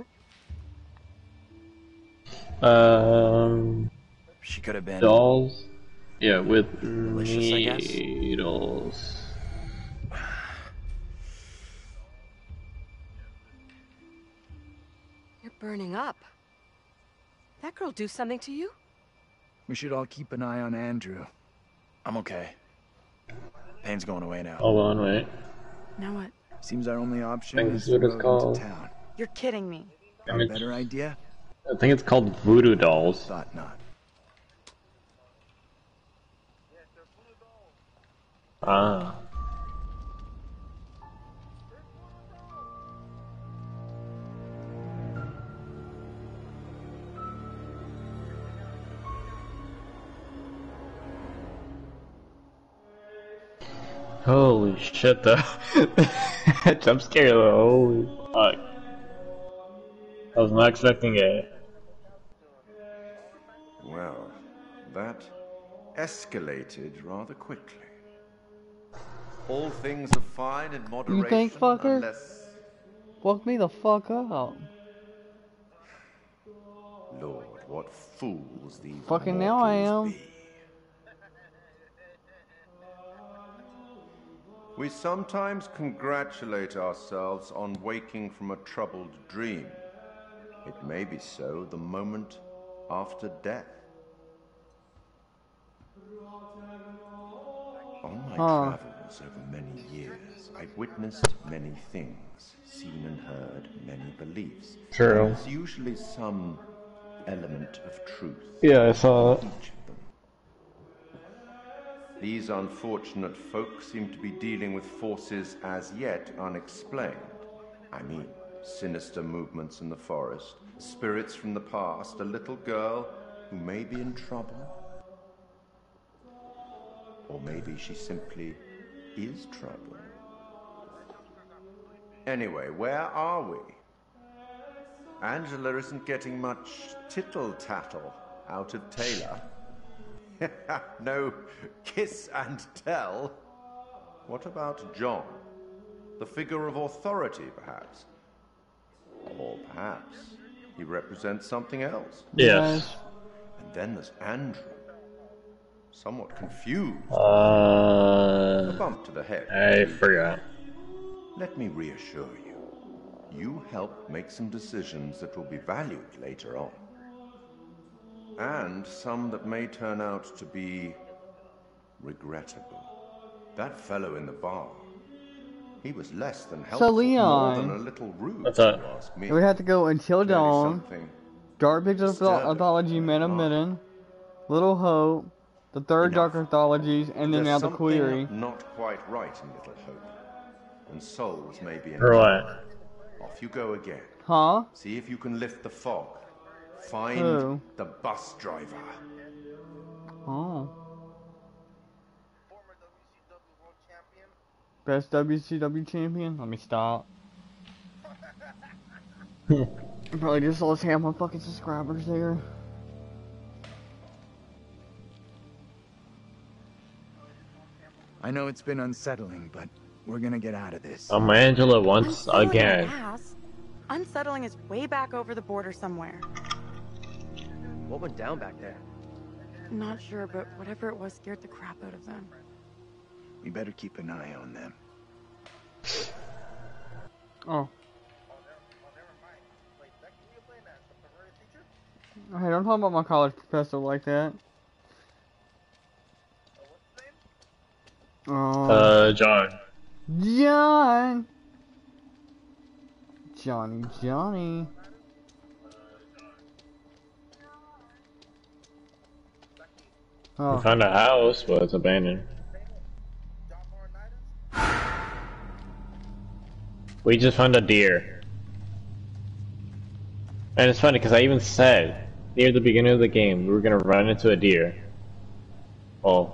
She could have been. Dolls. Yeah, with Malicious, I guess. needles. You're burning up. That girl do something to you? We should all keep an eye on Andrew. I'm okay. Pain's going away now. Hold on, wait. Now what? Seems our only option I think is this is the what it's road called. into town. You're kidding me. Got a better idea? I think it's called Voodoo Dolls. Thought not. Ah. Holy shit, though. Jump scare, though. Holy fuck. I was not expecting it. Well, that escalated rather quickly. All things are fine in moderation, You think, fucker? unless... Fuck me the fuck up. Lord, what fools these Fucking mortals now I am. be. We sometimes congratulate ourselves on waking from a troubled dream. It may be so the moment after death. On my travels over many years, I've witnessed many things, seen and heard many beliefs. True. There's usually some element of truth. Yeah, I saw it. In each of them. These unfortunate folk seem to be dealing with forces as yet unexplained. I mean, sinister movements in the forest, spirits from the past, a little girl who may be in trouble. Or maybe she simply is trouble. Anyway, where are we? Angela isn't getting much tittle-tattle out of Taylor. No kiss and tell. What about John? The figure of authority, perhaps? Or perhaps he represents something else? Yes. And then there's Andrew. Somewhat confused. A bump to the head. I forgot. Let me reassure you. You help make some decisions that will be valued later on. And some that may turn out to be regrettable. That fellow in the bar, he was less than helpful, more than a little rude, What's if that? you ask me. We have to go Until Dawn, something Garbage Anthology, Man of Midden, Little Hope, the third Dark Anthologies, and then now the Query. There's something not quite right in Little Hope. And souls may be in For what? Off you go again. Huh? See if you can lift the fog. Find Who? the bus driver. Oh. Best WCW champion? Let me stop. Probably just lost half my fucking subscribers there. I know it's been unsettling, but we're gonna get out of this. I'm Angela once again. Unsettling is way back over the border somewhere. What went down back there? Not sure, but whatever it was scared the crap out of them. We better keep an eye on them. Oh. Hey, don't talk about my college professor like that. John. Johnny. Oh. We found a house, but it's abandoned. We just found a deer. And it's funny because I even said near the beginning of the game we were gonna run into a deer. Oh.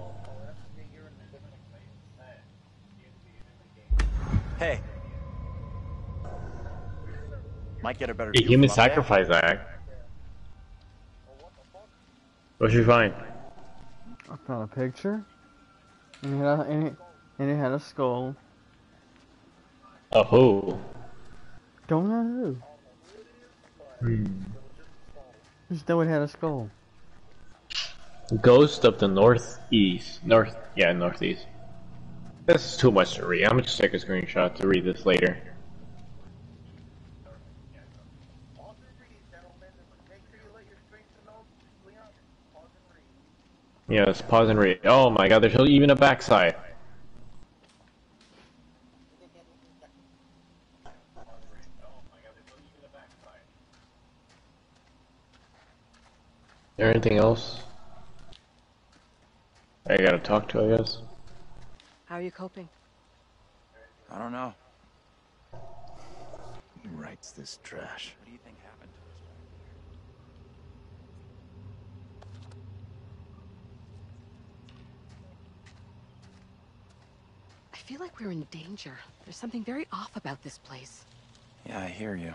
Hey. Might get a better A view human from up there. sacrifice act. What'd you find? I found a picture. And it had a skull. Oh, who? Don't know who. Just know it had a skull. Ghost of the Northeast. Northeast. This is too much to read. I'm gonna just take a screenshot to read this later. Yeah, let's pause and read. Oh my god, there's even a backside. there anything else I gotta talk to, I guess? How are you coping? I don't know. Who writes this trash? What do you think happened to us I feel like we're in danger. There's something very off about this place. back there? Yeah, I hear you.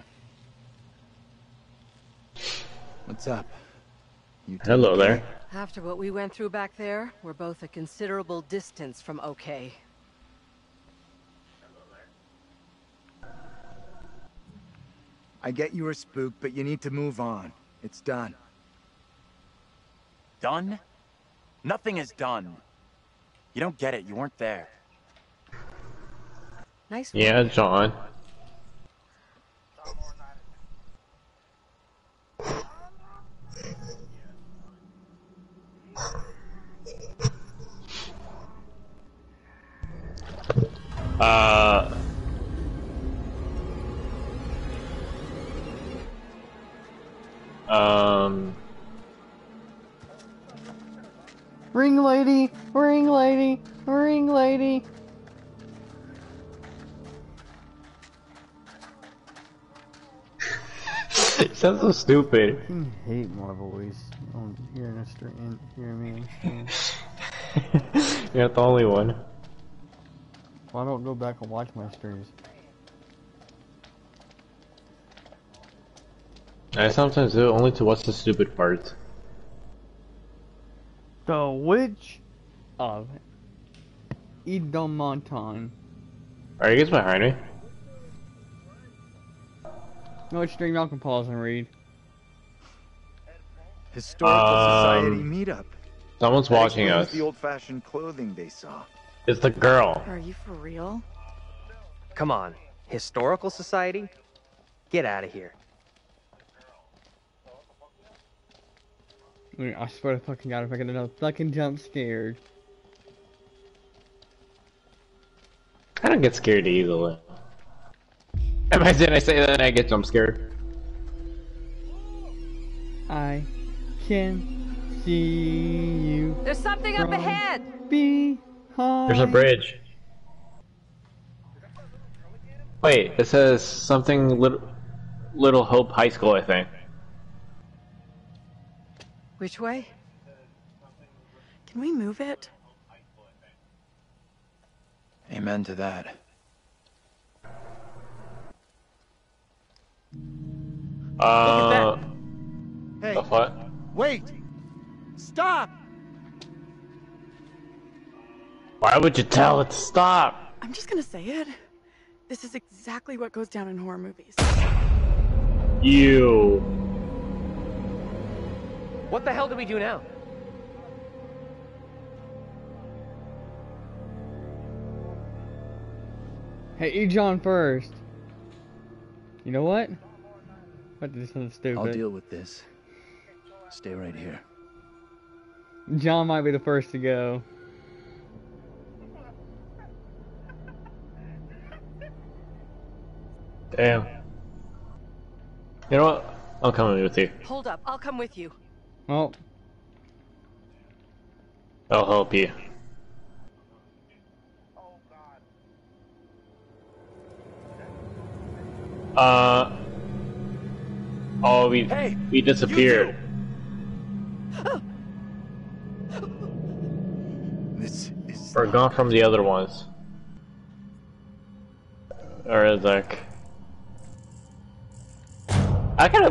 What's up? You two Hello okay? there. After what we went through back there, we're both a considerable distance from okay. I get you were spooked, but you need to move on. It's done. Done? Nothing is done. You don't get it. You weren't there. Nice. Yeah, John. Ring lady, ring lady, ring lady. Sounds so stupid. I hate my voice on hearing a stream, hearing me on stream. You're not the only one. Why don't go back and watch my streams? I sometimes do it only to watch the stupid parts. The Witch of Edomonton. Are you guys behind me? No, it's stream. Y'all can pause and read. Historical Society meetup. Someone's watching us. The old-fashioned clothing they saw. It's the girl. Are you for real? Come on. Historical Society? Get out of here. I swear to fucking God, if I get another fucking jump scared. I don't get scared easily. Imagine I say that and I get jump scared. I can see you. There's something up ahead! Behind. There's a bridge. Wait, it says something Little Hope High School, I think. Which way? Can we move it? Amen to that. Hey, what? wait! Stop! Why would you tell it to stop? I'm just gonna say it. This is exactly what goes down in horror movies. You. What the hell do we do now? Hey, eat John first. You know what? What did something stupid? I'll deal with this. Stay right here. John might be the first to go. Damn. You know what? I'm coming with you. Hold up, I'll come with you. Oh. I'll help you. Oh, we disappeared. This is. We're gone from the other ones. Or is like, I kind of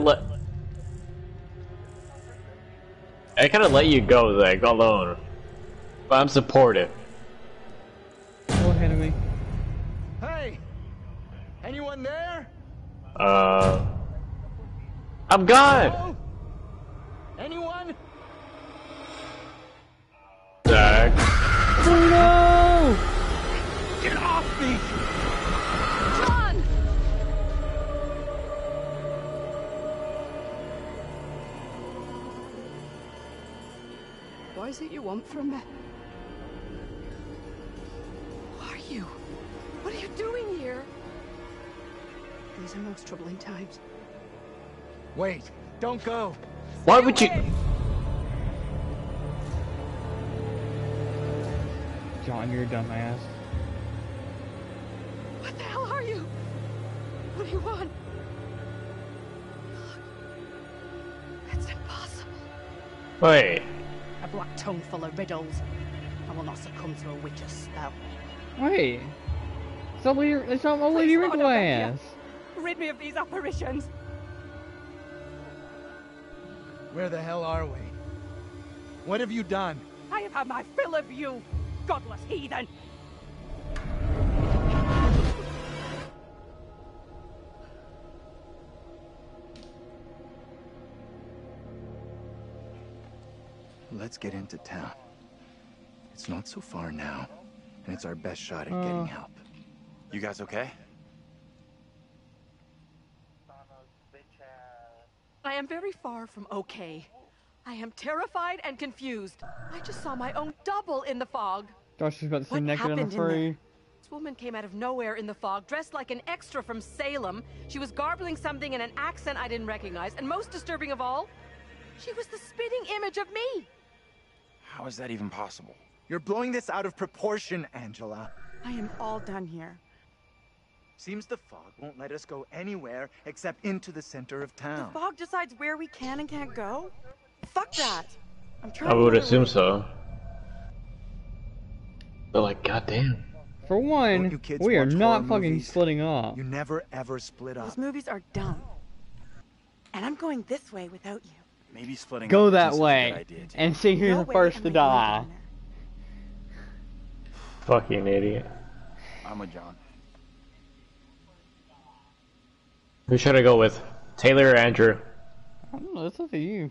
let you go, like, alone. But I'm supportive. Go ahead of me. Hey! Anyone there? I'm gone! Hello? Anyone? Zach. Oh no! Get off me! John! What is it you want from me? Who are you? What are you doing here? These are most troubling times. Wait, don't go. Why would you? John, you're a dumbass. What the hell are you? What do you want? It's impossible. Wait. A black tongue full of riddles. I will not succumb to a witch's spell. Wait. It's not old Lady Please, Lord, I beg Wrinkle-ass. you, rid me of these apparitions. Where the hell are we? What have you done? I have had my fill of you, godless heathen. Let's get into town. It's not so far now, and it's our best shot at getting help. You guys okay? I am very far from okay. I am terrified and confused. I just saw my own double in the fog. Josh is about to see What naked and happened in there? free. This woman came out of nowhere in the fog, dressed like an extra from Salem. She was garbling something in an accent I didn't recognize, and most disturbing of all, she was the spitting image of me. How is that even possible? You're blowing this out of proportion, Angela. I am all done here. Seems the fog won't let us go anywhere except into the center of town. The fog decides where we can and can't go? Fuck that. I'm trying I would another assume way. so. But like, goddamn. For one, you kids we are watch not horror fucking movies? splitting up. You never ever split Those up. movies are dumb. And I'm going this way without you. Maybe splitting Go up that isn't such a way good idea, too. and see who's No the way first am to I going die. down there. Fucking idiot. I'm with John. Who should I go with? Taylor or Andrew? I don't know, it's up to you.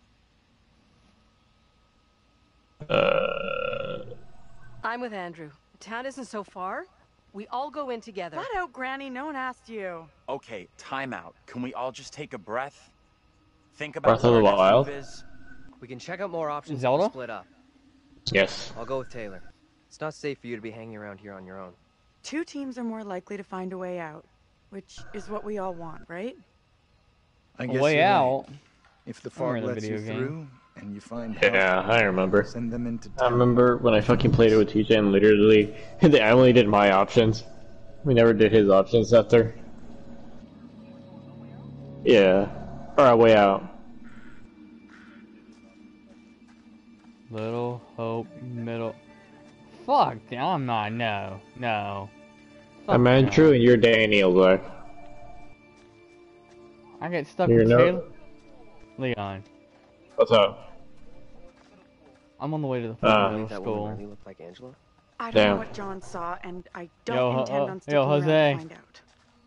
I'm with Andrew. The town isn't so far. We all go in together. Flat out, Granny, no one asked you. Okay, time out. Can we all just take a breath? Think about Breath of what the our next Wild? move is? We can check out more options Zelda? to split up. Yes. I'll go with Taylor. It's not safe for you to be hanging around here on your own. Two teams are more likely to find a way out, which is what we all want, right? I guess Way you're right. out. If the I fog remember the lets you video game. through and you find help, Yeah, I remember. send them into I town. remember when I fucking played it with TJ and literally, I only did my options. We never did his options after. Yeah. Alright, way out. Little Hope Middle. Fuck, I'm not. No. Fuck I'm Andrew and you're Daniel, Black. I get stuck You're with no- Taylor. Leon. What's up? I'm on the way to the Ah. fucking middle That woman school. really looked like Angela? I don't Damn. know what John saw, and I don't Yo, intend on sticking yo, around to Jose. find out.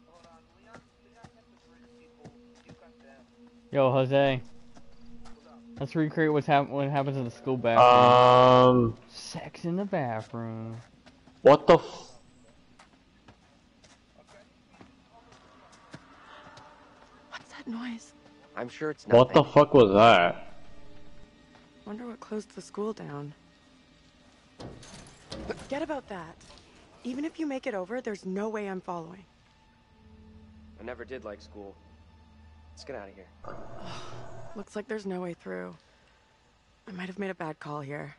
Yo, Jose. Let's recreate what happens in the school bathroom. Sex in the bathroom. What the f- What's that noise? I'm sure it's nothing. What the fuck was that? Wonder what closed the school down. Forget about that. Even if you make it over, there's no way I'm following. I never did like school. Let's get out of here. Looks like there's no way through. I might have made a bad call here.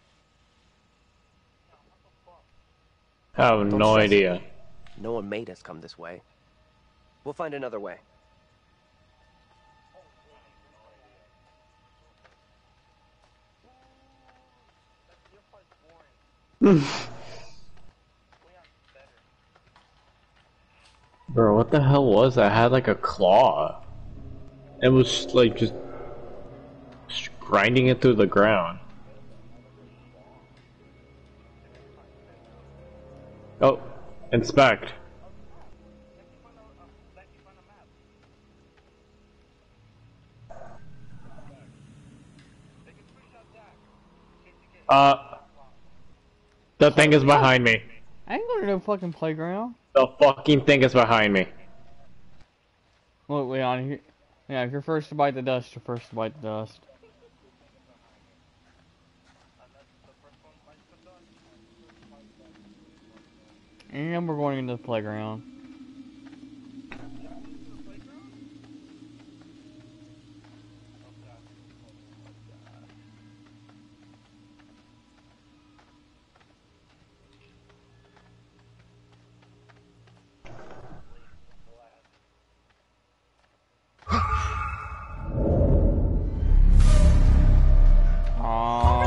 I have Don't no stress idea. it. No one made us come this way. We'll find another way. Bro, what the hell was that? It had like a claw. It was like just grinding it through the ground. Oh, inspect. The thing is behind me. I ain't going to no fucking playground. The fucking thing is behind me. Look, Leon, yeah, if you're first to bite the dust, you're first to bite the dust. And we're going into the playground.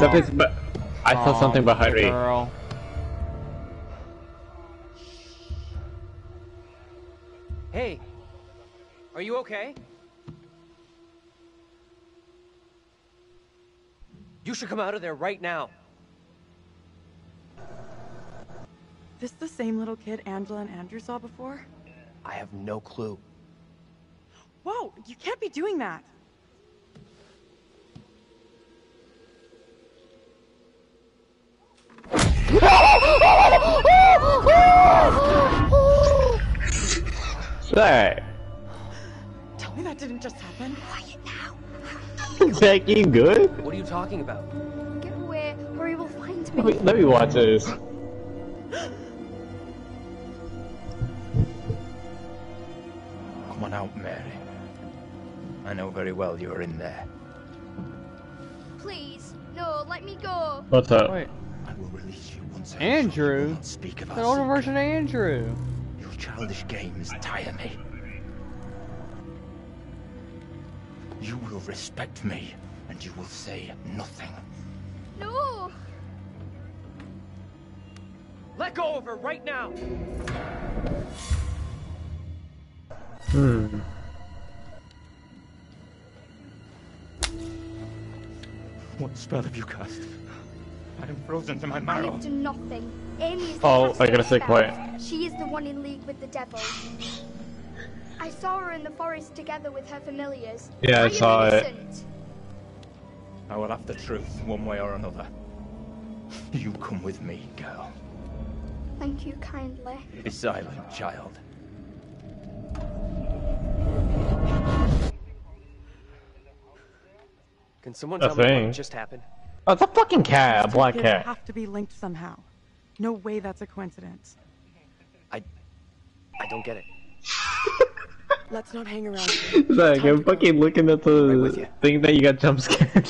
I saw something behind me. Girl. Hey, are you okay? You should come out of there right now. This the same little kid Angela and Andrew saw before? I have no clue. Whoa, you can't be doing that. Hey. Tell me that didn't just happen. Quiet now. Becky, good? What are you talking about? Get away, or he will find me. Let me watch this. Come on out, Mary. I know very well you're in there. Please, no, let me go. What's up? Wait. I will release you once Andrew? Speak of The older version of Andrew. Your childish games tire me. You will respect me, and you will say nothing. No! Let go of her right now! What spell have you cast? I am frozen to my I marrow. have done nothing. Amy is the Oh, I gotta caster stay spell. quiet. She is the one in league with the devil. I saw her in the forest together with her familiars. Yeah, I saw it. innocent. I will have the truth, one way or another. You come with me, girl. Thank you kindly. Be silent, child. Can someone A tell me thing. what just happened? Oh, it's a fucking cat, a black Kids cat. have to be linked somehow. No way that's a coincidence. I don't get it. Let's not hang around. Zach, I'm fucking looking at the thing that you got jump scared.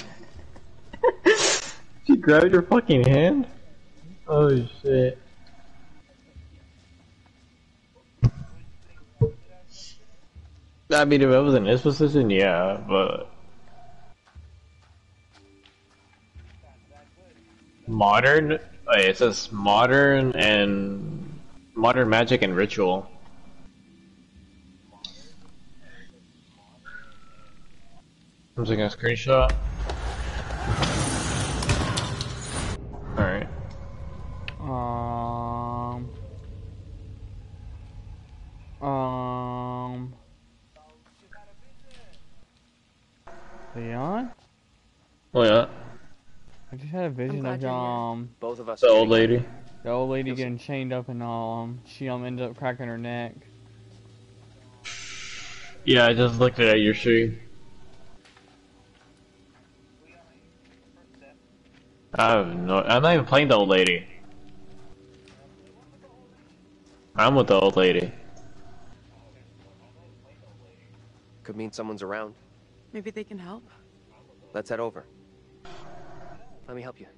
She grabbed your fucking hand? Oh shit. I mean, if I was in this position, yeah, but... Modern? Oh, yeah, it says modern and... Modern magic and ritual. I'm taking a screenshot. Alright. Leon? Oh yeah. I just had a vision glad of you're here. Both of us. The old lady. the old lady getting chained up and she ended up cracking her neck. Yeah, I just looked at your stream. I'm not even playing the old lady. I'm with the old lady. Could mean someone's around. Maybe they can help. Let's head over. Let me help you.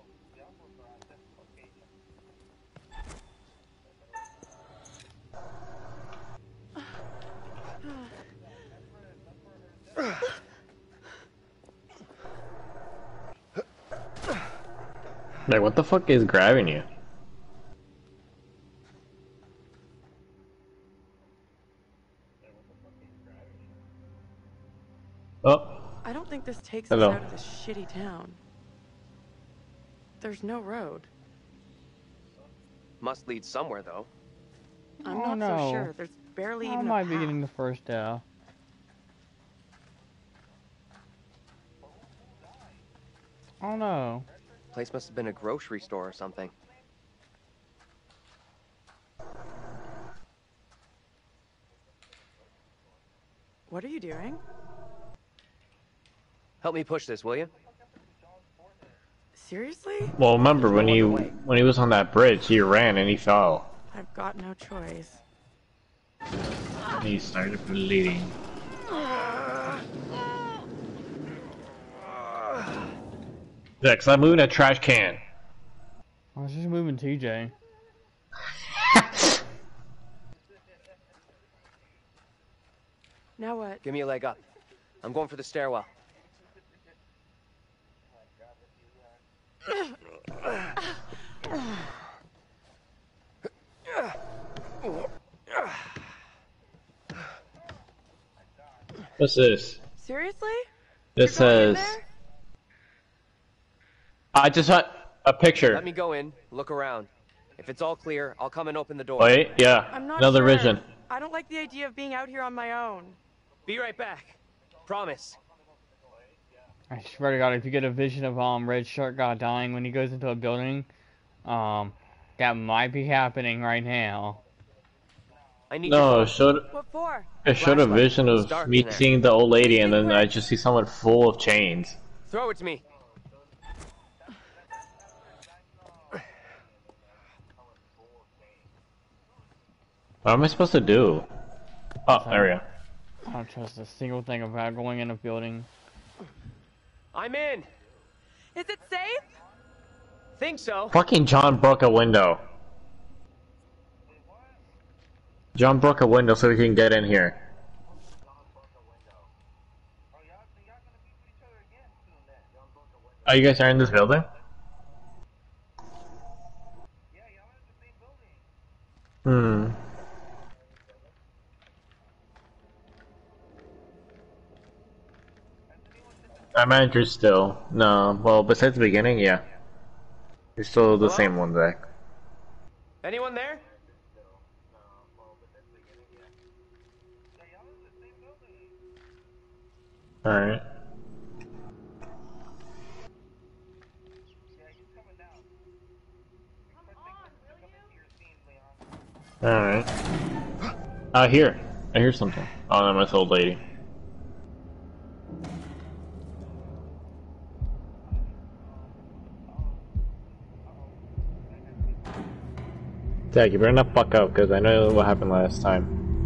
Like, what the fuck is grabbing you? Oh. I don't think this takes Hello. us out of this shitty town. There's no road. Must lead somewhere, though. I'm Oh, not so no. sure. There's barely I even might a be path. getting the first death. Oh no. Place must have been a grocery store or something. What are you doing? Help me push this, will you? Seriously? Well, remember when he was on that bridge, he ran and he fell. I've got no choice. He started bleeding. Yeah, 'cause I'm moving a trash can. I was just moving TJ. Now what? Give me a leg up. I'm going for the stairwell. What's this? Seriously? This says... I just had a picture. Let me go in, look around. If it's all clear, I'll come and open the door. Wait, yeah. I'm not Another sure. vision. I don't like the idea of being out here on my own. Be right back. Promise. I swear to God, if you get a vision of Red Shirt guy dying when he goes into a building, that might be happening right now. I need No, it showed a vision of me seeing the old lady, and then I just see someone full of chains. Throw it to me. What am I supposed to do? Oh, there we go. I don't trust a single thing about going in a building. I'm in. Is it safe? Think so. Fucking John broke a window. John broke a window so we can get in here. Oh, you guys are in this building? Hmm. Our manager's still. No, well, besides the beginning, yeah. You're still the same one, Zach. Anyone there? Alright. Alright. Here. I hear something. Oh, that's my old lady. Zach, you better not fuck up, because I know what happened last time.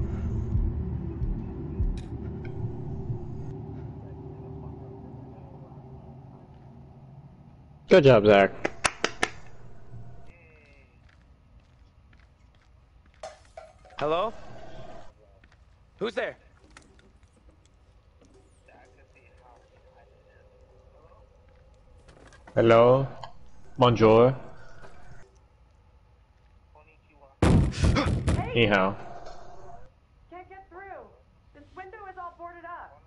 Good job, Zach. Hello? Who's there? Hello? Bonjour? Hey! Anyhow. Can't get through. This window is all boarded up.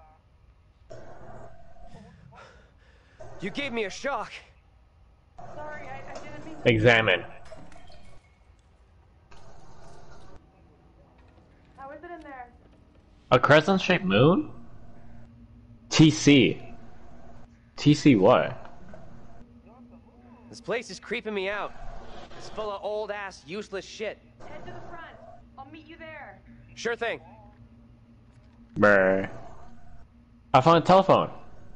You gave me a shock. Sorry, I didn't mean to. Examine. How is it in there? A crescent-shaped moon? TC. TC what? This place is creeping me out. It's full of old-ass, useless shit. Head to the front. I'll meet you there. Sure thing. Brr. I found a telephone.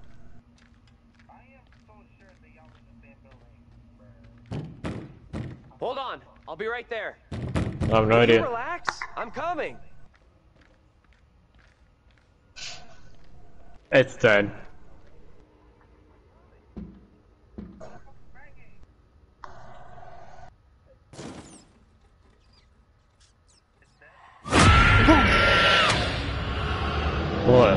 Hold on. I'll be right there. I have no idea. Relax. I'm coming. It's dead. What?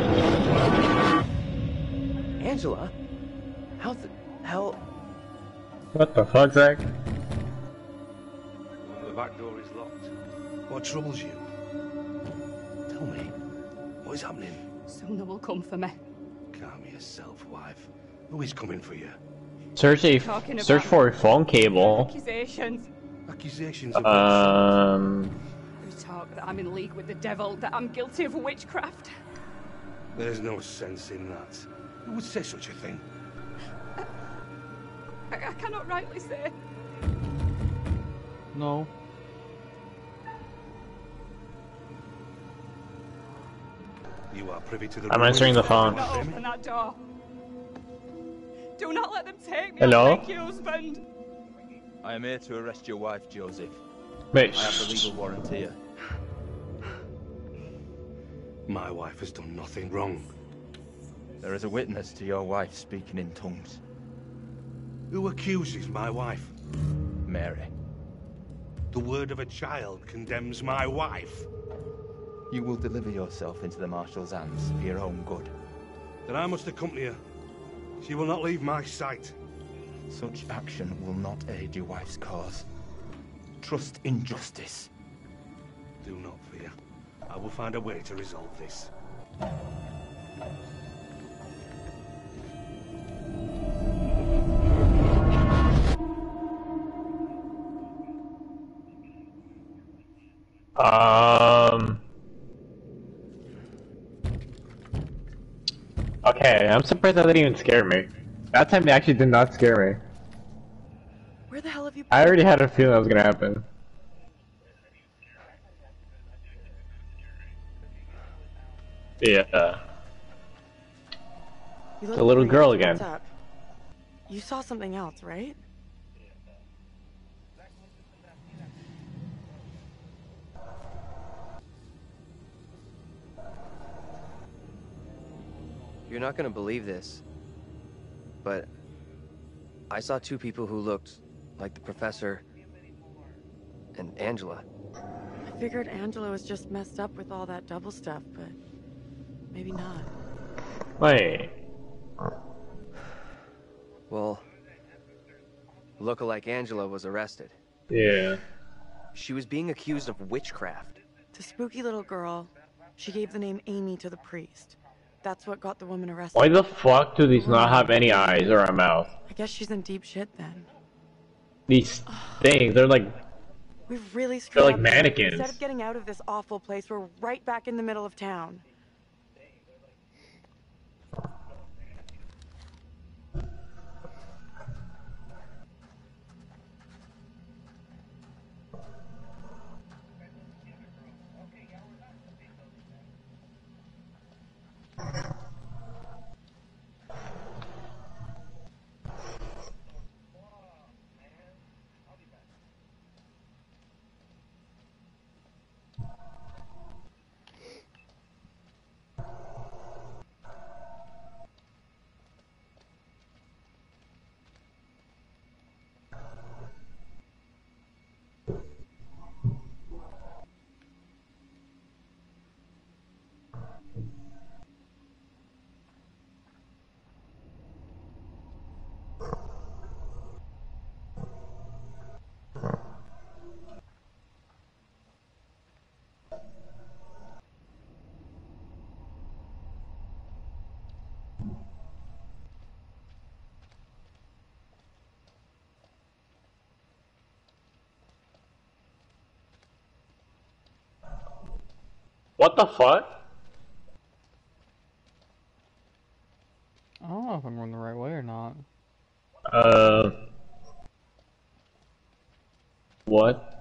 Angela? How the hell? What the fuck, Zach? The back door is locked. What troubles you? Tell me, what is happening? Someone will come for me. Calm yourself, wife. Who is coming for you? Search for a phone cable. Accusations. Accusations of They talk that I'm in league with the devil, that I'm guilty of witchcraft. There's no sense in that. Who would say such a thing? I cannot rightly say. No. You are privy to the... I'm answering the phone. Do not open that door. Do not let them take me. Hello? I'll take your husband. I am here to arrest your wife, Joseph. Wait. I have the legal warrant here. My wife has done nothing wrong. There is a witness to your wife speaking in tongues. Who accuses my wife? Mary. The word of a child condemns my wife. You will deliver yourself into the Marshal's hands for your own good. Then I must accompany her. She will not leave my sight. Such action will not aid your wife's cause. Trust in justice. Do not fear. I will find a way to resolve this. Okay, I'm surprised that didn't even scare me. That time it actually did not scare me. Where the hell have you been? I already had a feeling that was gonna happen. Yeah. You The look little worried. girl What's again. up? You saw something else, right? You're not gonna believe this, but I saw two people who looked like the professor and Angela. I figured Angela was just messed up with all that double stuff, but maybe not. Wait. Well, lookalike Angela was arrested. Yeah. She was being accused of witchcraft. The spooky little girl, she gave the name Amy to the priest. That's what got the woman arrested. Why the fuck do these not have any eyes or a mouth? I guess she's in deep shit then. These things, they're like... We've really They're screwed like up. mannequins. Instead of getting out of this awful place, we're right back in the middle of town. What the fuck? I don't know if I'm going the right way or not. What?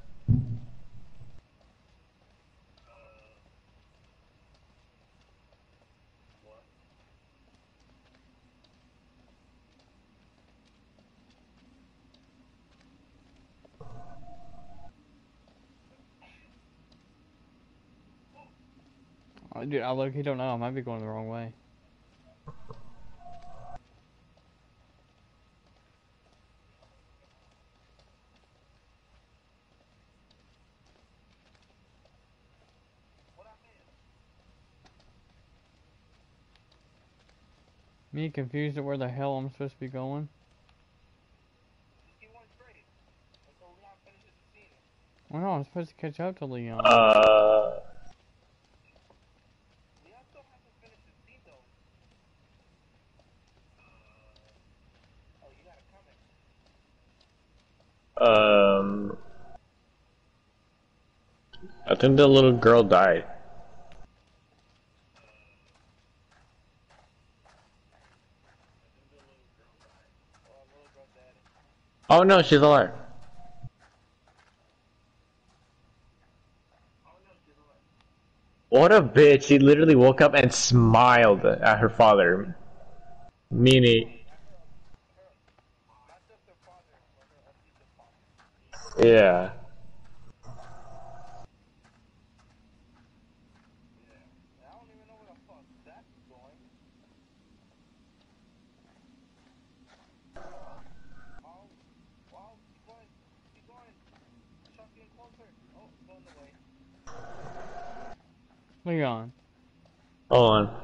Dude, I look, don't know. I might be going the wrong way. Me confused at where the hell I'm supposed to be going. Oh no, I'm supposed to catch up to Leon. I think the little girl died. Oh no, she's alive. What a bitch, she literally woke up and smiled at her father. Meaning... Yeah. Leon. Hold on.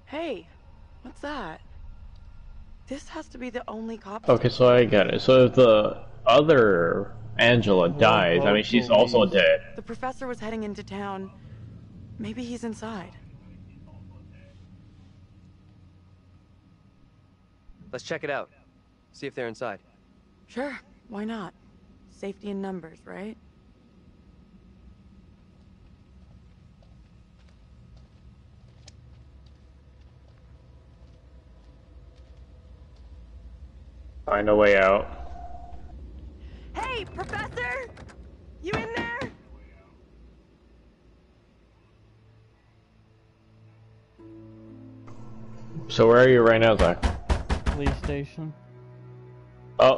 Hey, what's that? This has to be the only cop. Okay, so I get it. So if the other Angela dies, I mean, she's also dead. The professor was heading into town. Maybe he's inside. Let's check it out. See if they're inside. Sure, why not? Safety in numbers, right? Find a way out. Hey, Professor! You in there? So where are you right now, Zach? Police station. Oh.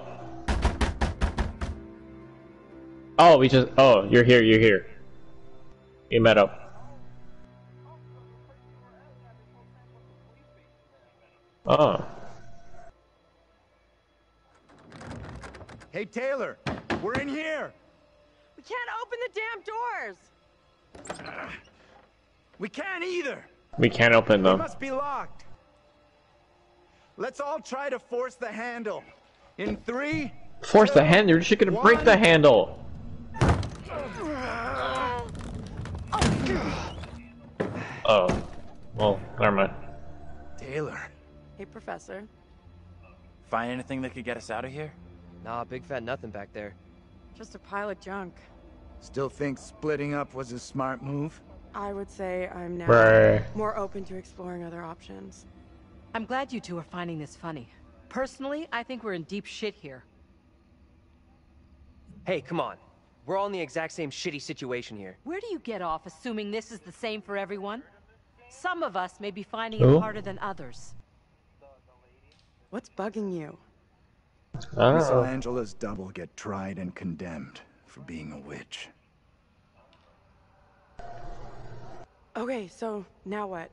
Oh, we just. Oh, you're here. You're here. You met up. Oh. Hey, Taylor, we're in here. We can't open the damn doors. We can't either. We can't open They them. must be locked. Let's all try to force the handle. In 3. Force the handle. You're just gonna break the handle. Oh. Well, never mind. Taylor. Hey, Professor. Find anything that could get us out of here? Nah, big fat nothing back there. Just a pile of junk. Still think splitting up was a smart move? I would say I'm now Right. more open to exploring other options. I'm glad you two are finding this funny. Personally, I think we're in deep shit here. Hey, come on. We're all in the exact same shitty situation here. Where do you get off assuming this is the same for everyone? Some of us may be finding Who? it harder than others. What's bugging you? We saw Angela's double get tried and condemned for being a witch. Okay, so now what?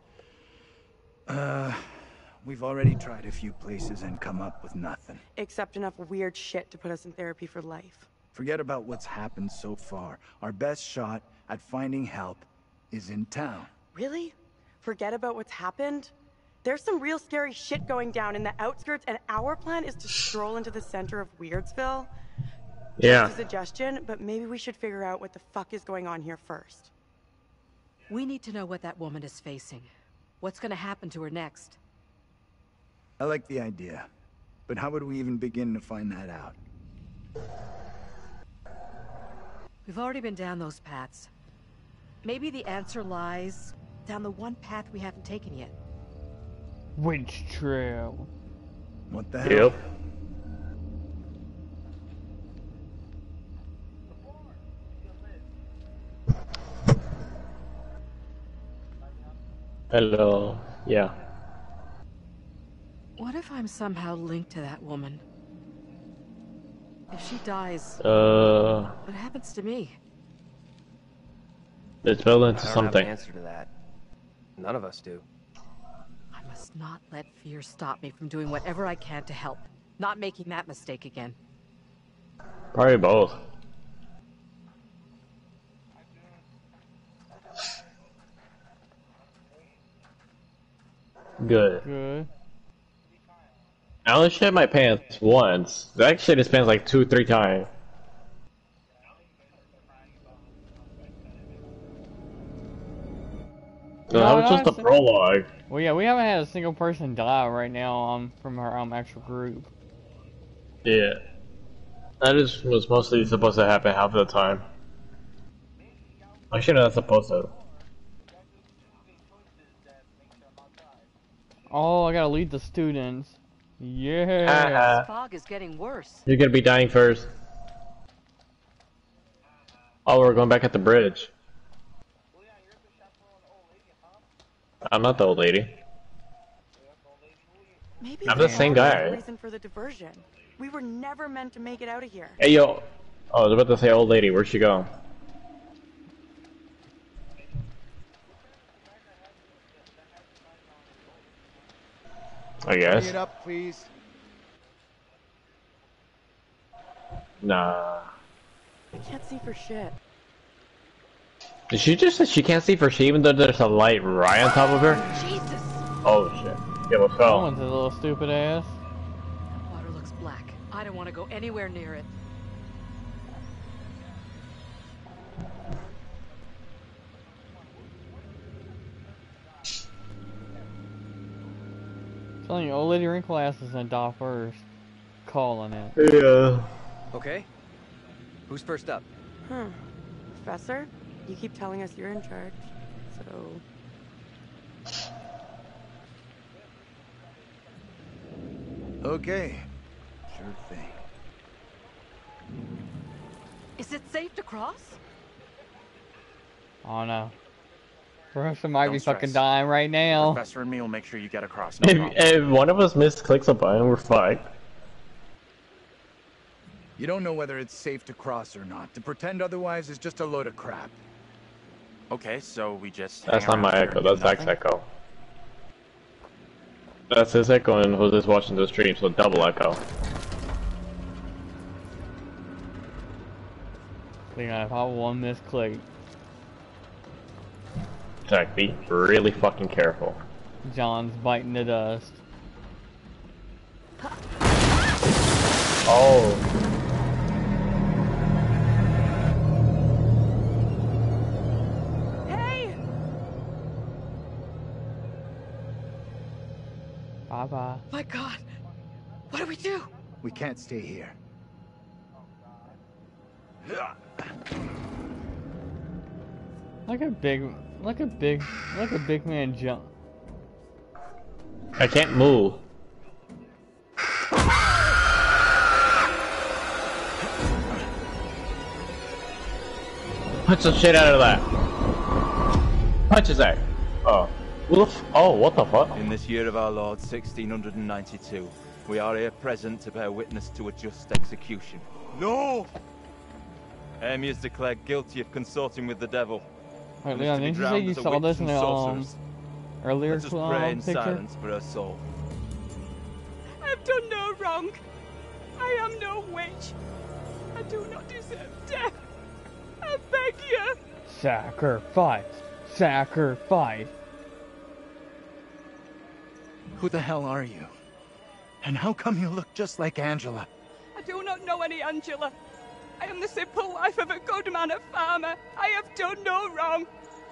We've already tried a few places and come up with nothing. Except enough weird shit to put us in therapy for life. Forget about what's happened so far. Our best shot at finding help is in town. Really? Forget about what's happened? There's some real scary shit going down in the outskirts, and our plan is to stroll into the center of Weirdsville. Yeah. Just a suggestion, but maybe we should figure out what the fuck is going on here first. We need to know what that woman is facing. What's gonna happen to her next? I like the idea, but how would we even begin to find that out? We've already been down those paths. Maybe the answer lies down the one path we haven't taken yet. Witch trail. What the hell? Yep. Hello. Yeah. What if I'm somehow linked to that woman? If she dies, what happens to me? It's built into I don't something. have an answer to that. None of us do. I must not let fear stop me from doing whatever I can to help. Not making that mistake again. Probably both. Good. Good. I only shit my pants once. That shit his pants like 2-3 times. So that was just the prologue. Well, yeah, we haven't had a single person die right now from our actual group. Yeah. That is was mostly supposed to happen half the time. Actually, not supposed to. Oh, I gotta lead the students. Yeah. This fog is getting worse. You're gonna be dying first. Oh, we're going back at the bridge. I'm not the old lady. Maybe I'm the same guy. Reason for the diversion. We were never meant to make it out of here. Hey, yo. Oh, I was about to say old lady. Where'd she go? I guess. Bring it up, please. Nah. I can't see for shit. Did she just say she can't see for shit even though there's a light right on top of her? Jesus! Oh shit. Yeah, what fell? That one's a little stupid ass. That water looks black. I don't want to go anywhere near it. Telling you, old lady in glasses and Doc first. Calling it. Yeah. Okay. Who's first up? Professor, you keep telling us you're in charge, so... Okay. Sure thing. Is it safe to cross? Oh no. Professor might Don't be stress. fucking dying right now. Professor and me will make sure you get across. No problem. If one of us misclicks a button, we're fucked. You don't know whether it's safe to cross or not. To pretend otherwise is just a load of crap. Okay, so we just. That's hang not my around here echo, and do that's Zach's nothing? echo. That's his echo and Jose's watching the stream, so double echo. Think I have one misclick. Zach, be really fucking careful. John's biting the dust. Oh. Hey! Bye-bye. My God! What do we do? We can't stay here. Like a big man jump. I can't move. Punch the shit out of that. Punch his ass. Oh. What the fuck? In this year of our Lord, 1692, we are here present to bear witness to a just execution. No! Amy is declared guilty of consorting with the devil. Wait, and is Leon, to be didn't you say drowned you as a saw witch this in and the sorceress. earlier Let us pray in picture? silence for her soul. I've done no wrong. I am no witch. I do not deserve death. I beg you. Sacrifice! Sacrifice! Who the hell are you? And how come you look just like Angela? I do not know any Angela. I am the simple wife of a good man, a farmer. I have done no wrong.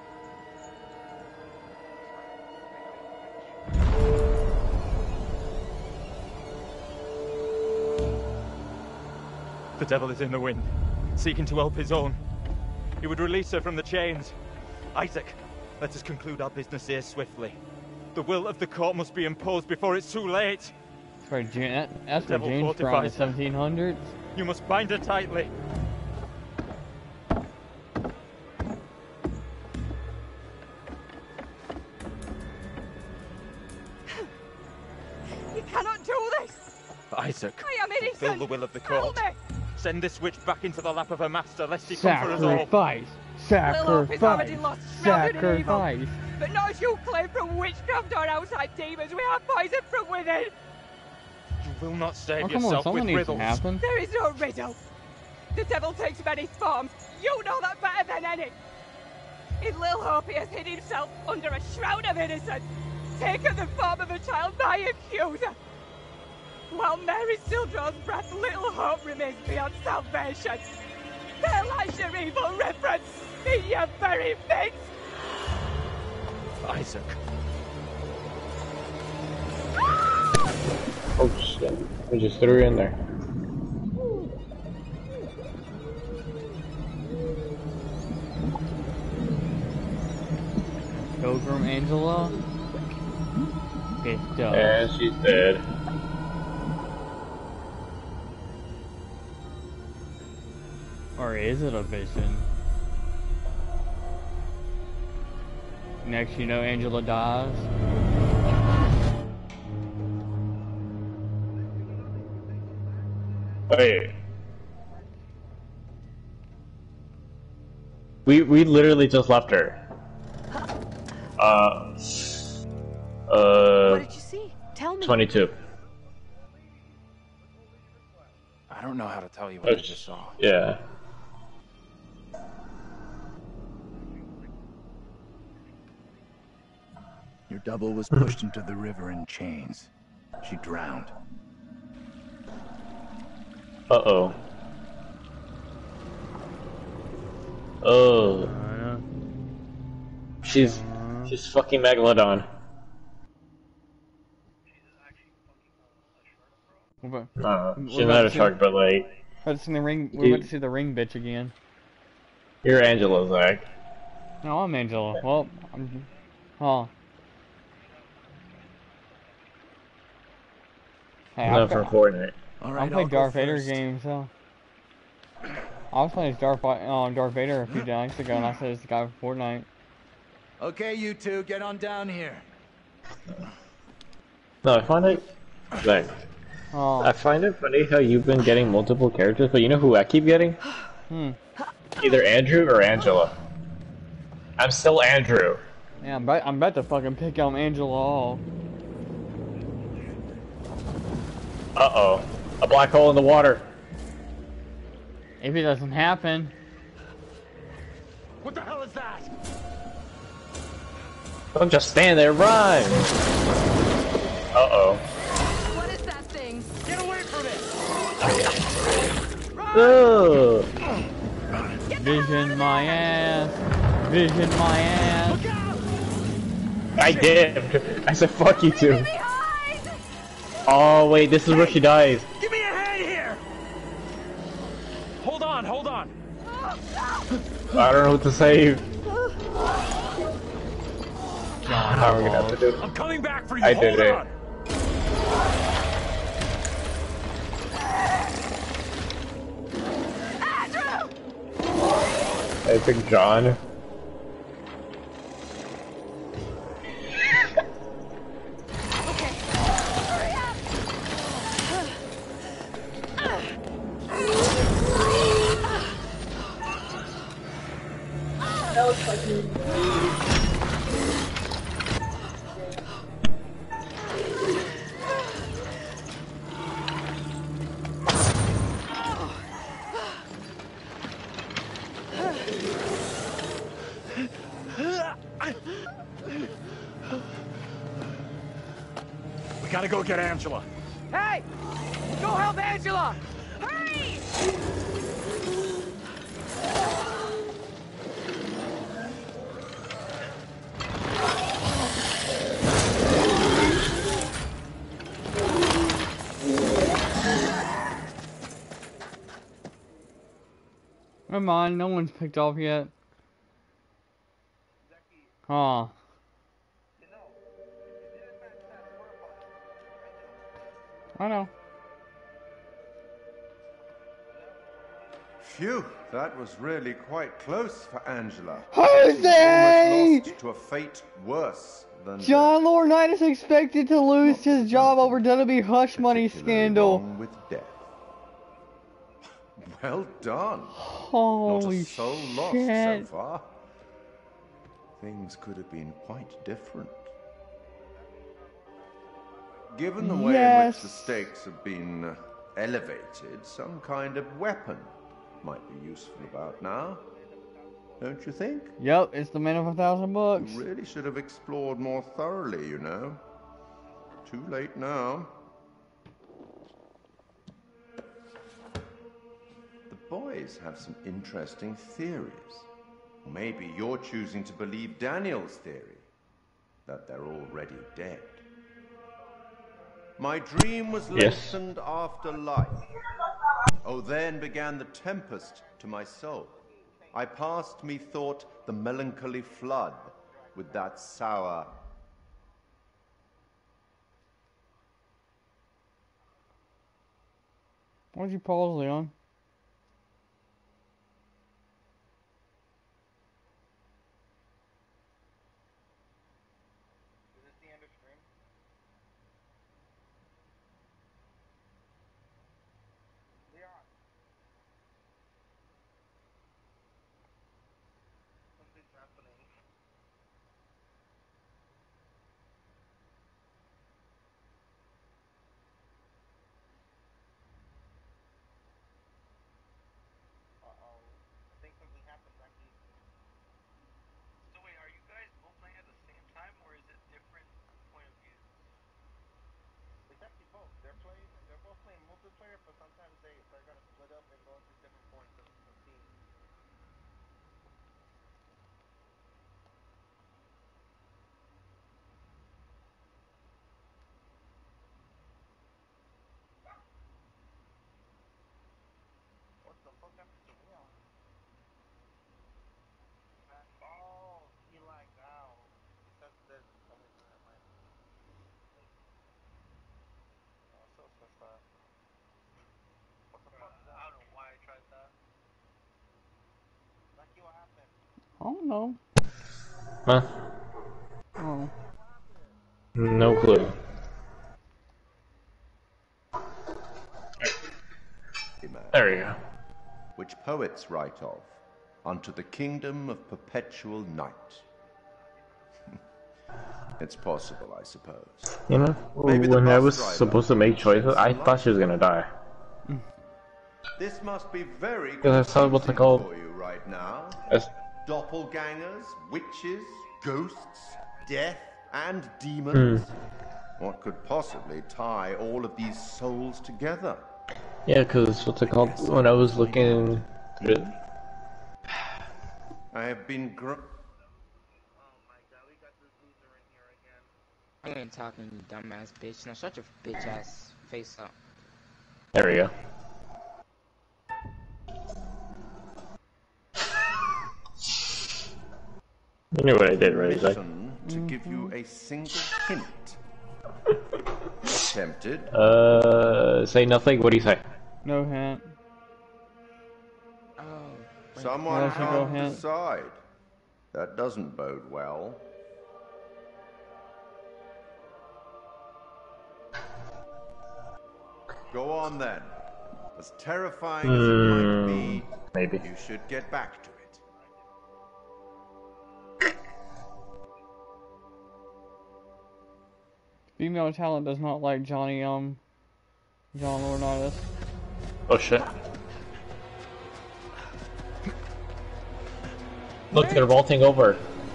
The devil is in the wind, seeking to help his own. He would release her from the chains. Isaac, let us conclude our business here swiftly. The will of the court must be imposed before it's too late. That's where James from the fortifies her. 1700s. You must bind her tightly. You cannot do this. Isaac, I am innocent. fulfill the will of the Help court. me. Send this witch back into the lap of her master, lest he come for us all. Sacrifice! Little Hope is already Sacrifice! lost, shrouded in evil. Sacrifice! But not as you claim from witchcraft or outside demons. We have poison from within. You will not save Oh, come on, yourself someone with needs to riddles. happen. There is no riddle. The devil takes many forms. You know that better than any. In Little Hope, he has hid himself under a shroud of innocence, taken the form of a child, my accuser. While Mary still draws breath, Little Hope remains beyond salvation. Paralyze your evil reference in your very face. Isaac. Oh shit. We just threw her in there. Pilgrim Angela? It does. And she's dead. Or is it a vision? Next you know Angela dies. Wait. We literally just left her. What did you see? Tell me. 22. I don't know how to tell you what I just saw. Yeah. Your double was pushed into the river in chains. She drowned. Uh-oh. Oh. She's fucking Megalodon. She's not a shark, but like... We're about to see the ring bitch again. You're Angela, Zach. No, I'm Angela. Well, huh. Hey, Not from Fortnite. I'm playing Darth Vader games, so... I was playing Darth Vader a few nights ago, and I said it's the guy from Fortnite. Okay, you two, get on down here. No, I find it... Zach. I find it funny how you've been getting multiple characters, but you know who I keep getting? Either Andrew or Angela. I'm still Andrew. Yeah, I'm about to fucking pick on Angela off. Uh-oh. A black hole in the water. If it doesn't happen. What the hell is that? Don't just stand there, run! Uh-oh. What is that thing? Get away from it! Ugh. Vision my ass. Vision my ass. I did. I said fuck you too. Oh wait, this is where she dies. Give me a hand here! Hold on, hold on. I don't know what to say. How are we gonna have to do it? I'm coming back for you. I did it. I think John. That looks like me. We gotta go get Angela. Hey! Go help Angela! Hurry! Come on, no one's picked off yet. Huh. I know. Phew, that was really quite close for Angela. Jose! Almost lost to a fate worse than John Laurinaitis expected to lose his job over WWE hush money scandal. with death. Well done. Holy Not a soul lost shit. so far. Things could have been quite different. Given the way in which the stakes have been elevated, some kind of weapon might be useful about now. Don't you think? Yep, it's the man of $1,000. You really should have explored more thoroughly, you know. Too late now. The boys have some interesting theories. Maybe you're choosing to believe Daniel's theory, that they're already dead. My dream was lengthened after life. Oh, then began the tempest to my soul. I passed, methought, the melancholy flood with that sour... Why'd you pause, Leon? I don't know. Huh? Oh. No clue. There you go. Which poets write of, unto the kingdom of perpetual night. It's possible, I suppose. You know, Maybe the when I bus was driver supposed to make choices, I thought she was gonna die. This must be very Because I saw what's it confusing called. for you right now. As Doppelgangers, witches, ghosts, death, and demons. What could possibly tie all of these souls together? Yeah, because what's it called? When I was looking through it. I have been I ain't talking, you dumbass bitch. Now shut your bitch ass face up. There we go. You knew what I did, right, Zach? to give you a single hint. Tempted? Say nothing. What do you say? No hint. Someone No single can't hint. decide. That doesn't bode well. Go on then. As terrifying as it might be, maybe you should get back to it. Female talent does not like Johnny, John Laurinaitis. Oh shit. Look, they're vaulting over.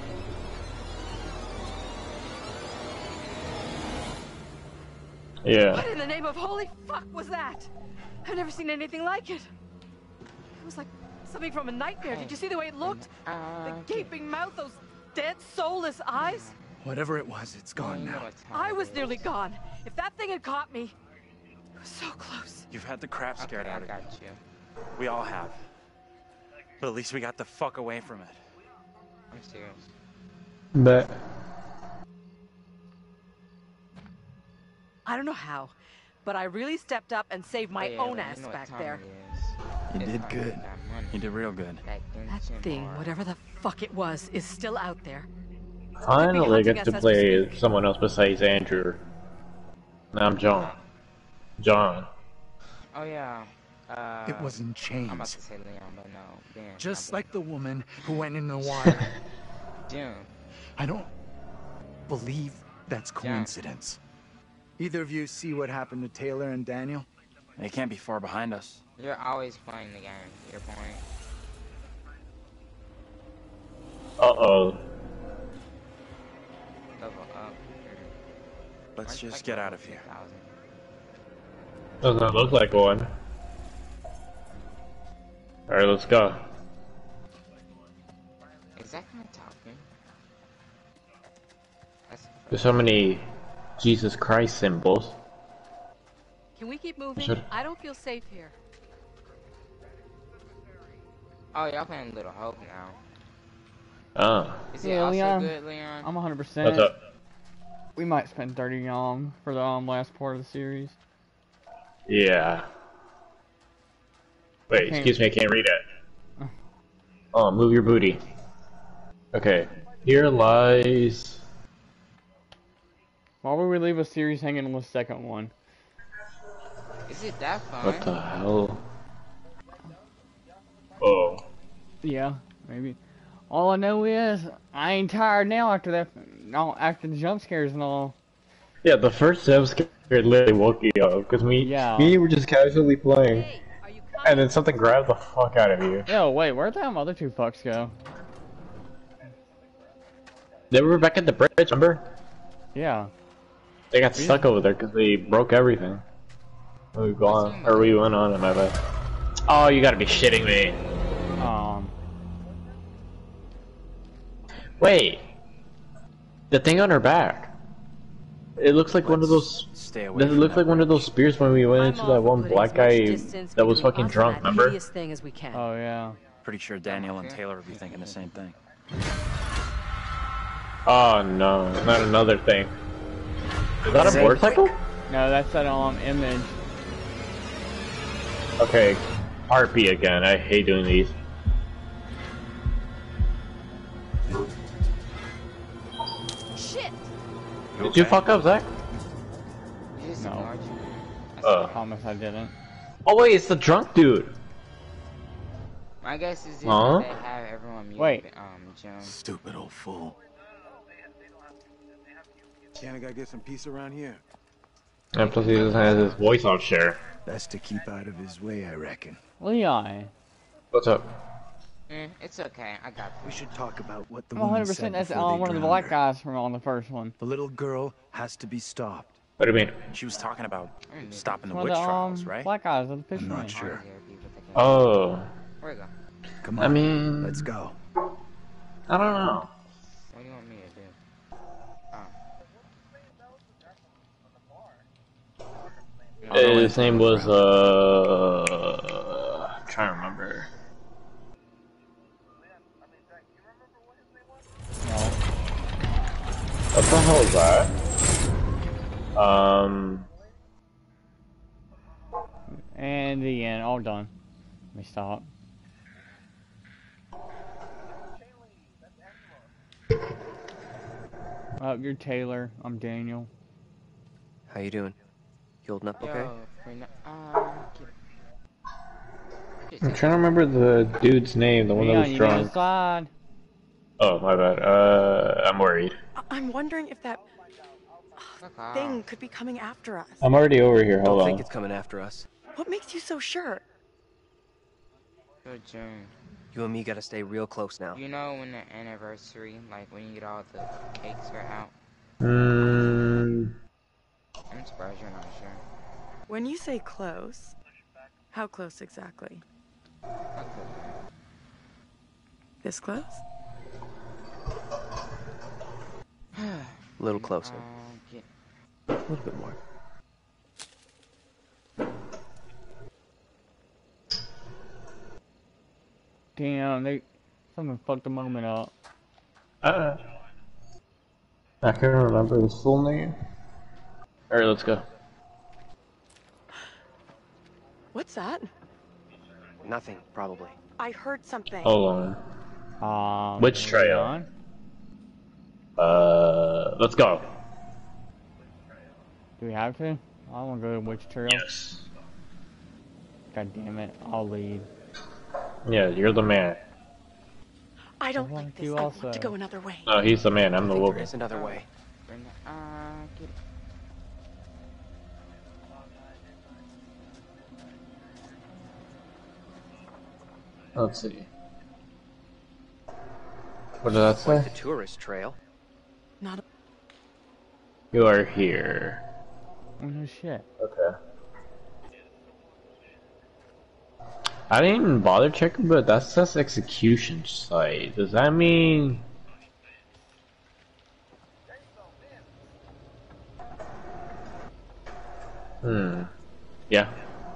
Yeah. What in the name of holy fuck was that? I've never seen anything like it. It was like something from a nightmare. Did you see the way it looked? The gaping mouth, those dead, soulless eyes. Whatever it was, it's gone now. I was nearly gone. If that thing had caught me, it was so close. You've had the crap scared out of you. We all have. But at least we got the fuck away from it. I'm serious. But I don't know how, but I really stepped up and saved my own ass back there. You did good. You did real good. That thing, whatever the fuck it was, is still out there. finally I get to play someone else besides Andrew. Now I'm John. John. Oh yeah. It was in chains. I'm about to say Leon, but no. Damn. Just like the woman who went in the water. Damn. I don't believe that's coincidence. Either of you see what happened to Taylor and Daniel? They can't be far behind us. You're always playing the game. Your point. Uh-oh. Level up. Let's just get out of here. Doesn't look like one. Alright, let's go. Is that kind of talking? There's so many Jesus Christ symbols. Can we keep moving? Sure. I don't feel safe here. Oh, y'all playing Little Hope now. Oh. Is it also Leon, good, Leon? I'm 100%. What's up? We might spend 30 for the last part of the series. Yeah. Wait, excuse me, I can't read it. Oh, move your booty. Okay. Here lies... Why would we leave a series hanging on the second one? Is it that fun? What the hell? Oh. Yeah, maybe. All I know is I ain't tired now after that. No, after the jump scares and all. Yeah, the first jump scare literally woke me up because me were just casually playing, and then something grabbed the fuck out of you. Yo, wait, where'd them other two fucks go? They were back at the bridge, remember? Yeah. They got stuck over there because they broke everything. We gone, or we went on, my bad. Oh, you gotta be shitting me. Wait. The thing on her back. It looks like one of those. Stay away. Does it look like one of those spears when we went into that one black guy that was fucking drunk? Remember? Oh yeah. Pretty sure Daniel and Taylor would be thinking the same thing. Oh no, not another thing. Is that a motorcycle? No, that's that image. Okay, Harpy again. I hate doing these. Did you fuck up, Zach? No. I promise I didn't. Oh wait, it's the drunk dude. My guess is if Huh? they have everyone mute. Wait. Joan. Stupid old fool. Can't a guy get some peace around here? And plus he doesn't have his voice on share. Best to keep out of his way, I reckon. Leon. What's up? It's okay. I got this. We should talk about what the 100% that's one of the black guys from on the first one. The little girl has to be stopped. What do you mean? She was talking about stopping the One witch of the trials, right? black guys on the picture. I'm not sure. Oh. Where we go? Come on, I mean, let's go. I don't know. What do you want me to do? His name was I'm trying to remember. What the hell is that? And the end. All done. Let me stop. You're Taylor. I'm Daniel. How you doing? You holding up okay? I'm trying to remember the dude's name, the one that was drunk. Oh, my bad. I'm worried. I'm wondering if that thing could be coming after us. I'm already over here. Hold Don't on. think it's coming after us. What makes you so sure? Good June. You and me gotta stay real close now. You know when the anniversary, like when you get all the cakes are out? Hmm. I'm surprised you're not sure. When you say close, how close exactly? This close? A little closer. A little bit more. Damn, something fucked the moment up. I can't remember his full name. Alright, let's go. What's that? Nothing, probably. I heard something. Hold on. Which trail? Let's go. Do we have to? I want to go to which trail? Yes. God damn it, I'll lead. Yeah, you're the man. I don't like this. I want to go another way. No, he's the man. I'm the woman. There is another way. Get it. Let's see. What did that say? The tourist trail. Not a... You are here. Oh no shit. Okay. I didn't even bother checking, but that says execution site. Does that mean... Yeah.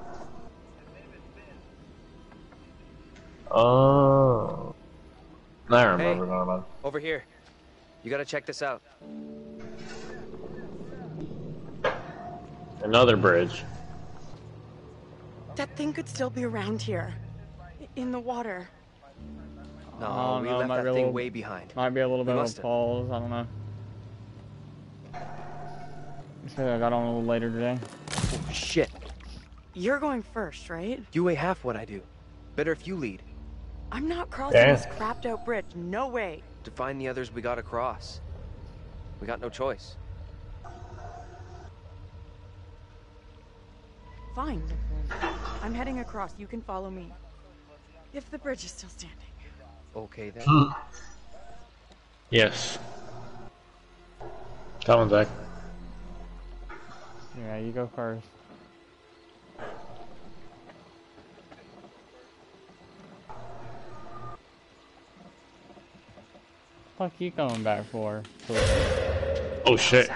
Oh. I remember now. Over here. You gotta check this out. Another bridge. That thing could still be around here. In the water. No, we left that thing way behind. Might be a little bit of a pause, I don't know. I got on a little later today. Oh shit. You're going first, right? You weigh half what I do. Better if you lead. I'm not crossing this crapped out bridge. No way. To find the others, we gotta cross. We got no choice. Fine. I'm heading across. You can follow me. If the bridge is still standing. Okay then. Yes. Come on, Zach. Yeah, you go first. Fuck you going back for? Oh shit.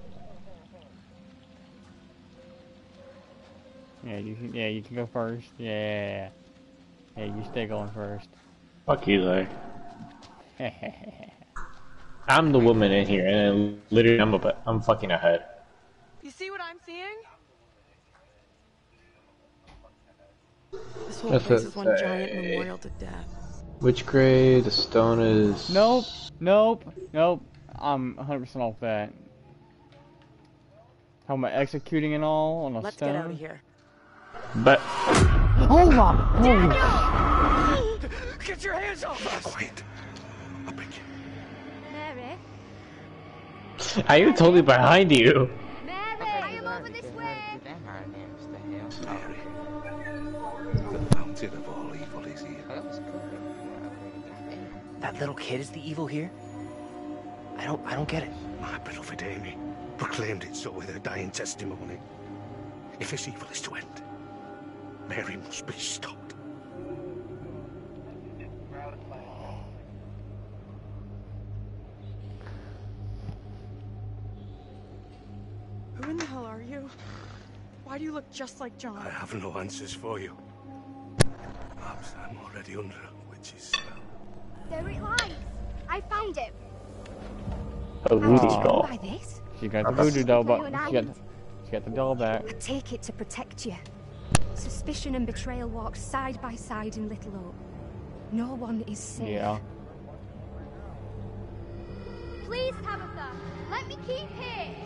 Yeah, you can go first. Yeah. Yeah, you stay going first. Fuck you, Zach. I'm the woman in here, and literally I'm fucking ahead. You see what I'm seeing? This whole That's place it. is one giant memorial to death. Which grade? The stone is... Nope. I'm 100% off that. How am I executing and all on a Let's stone? get out of here. But oh my! Get your hands off us! Quiet. Mary? I even totally behind you. Mary, I am over this way. The fountain of all evil is here. That little kid is the evil here? I don't get it. My beloved Amy proclaimed it so with her dying testimony. If this evil is to end, Mary must be stopped. Who in the hell are you? Why do you look just like John? I have no answers for you. Perhaps I'm already under a witch's spell. There it lies. I found it. A voodoo By doll. this? She got the voodoo doll, but she got the doll back. I take it to protect you. Suspicion and betrayal walk side by side in Little Oak. No one is safe. Yeah. Please, Tabitha, let me keep it.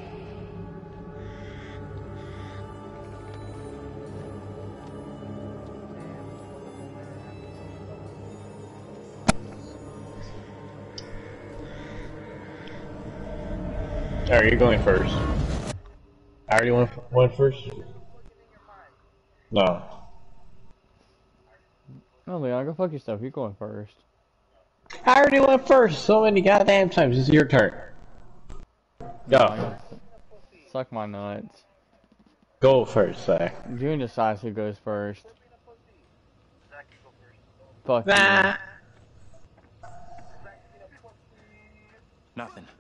Alright, you're going first. I already went first? No. No, Leon, go fuck yourself. You're going first. I already went first so many goddamn times. It's your turn. Go. Suck my nuts. Go first, Zach. June decides who goes first. Fuck Nah. Nothing.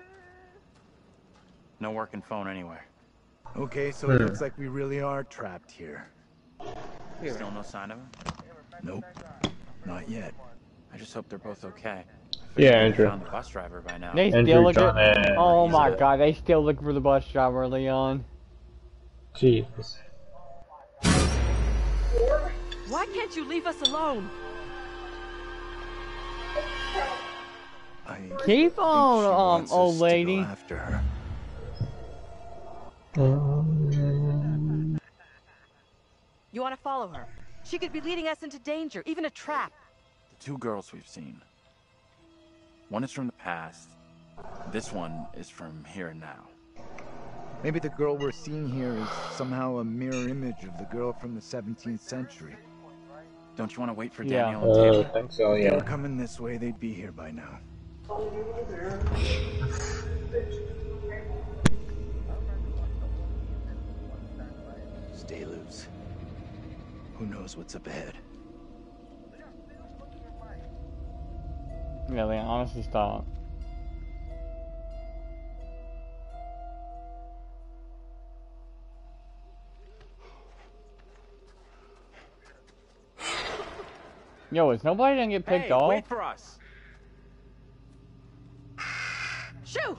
No working phone anywhere. Okay, so it looks like we really are trapped here. Still no sign of him? Nope. Not yet. I just hope they're both okay. Yeah, Andrew. Found the bus driver by now. They still look at. Oh my god, they still look for the bus driver, Leon. Jesus. Why can't you leave us alone? Keep on, old lady. After her. You want to follow her? She could be leading us into danger, even a trap. The two girls we've seen. One is from the past. This one is from here and now. Maybe the girl we're seeing here is somehow a mirror image of the girl from the 17th century. Don't you want to wait for Yeah. Daniel and Taylor? I think so, If they yeah. were coming this way, they'd be here by now. Stay loose. Who knows what's up ahead? Yeah, Leon, honestly, stop. Yo, is nobody gonna get picked off? Wait for us. Shoo!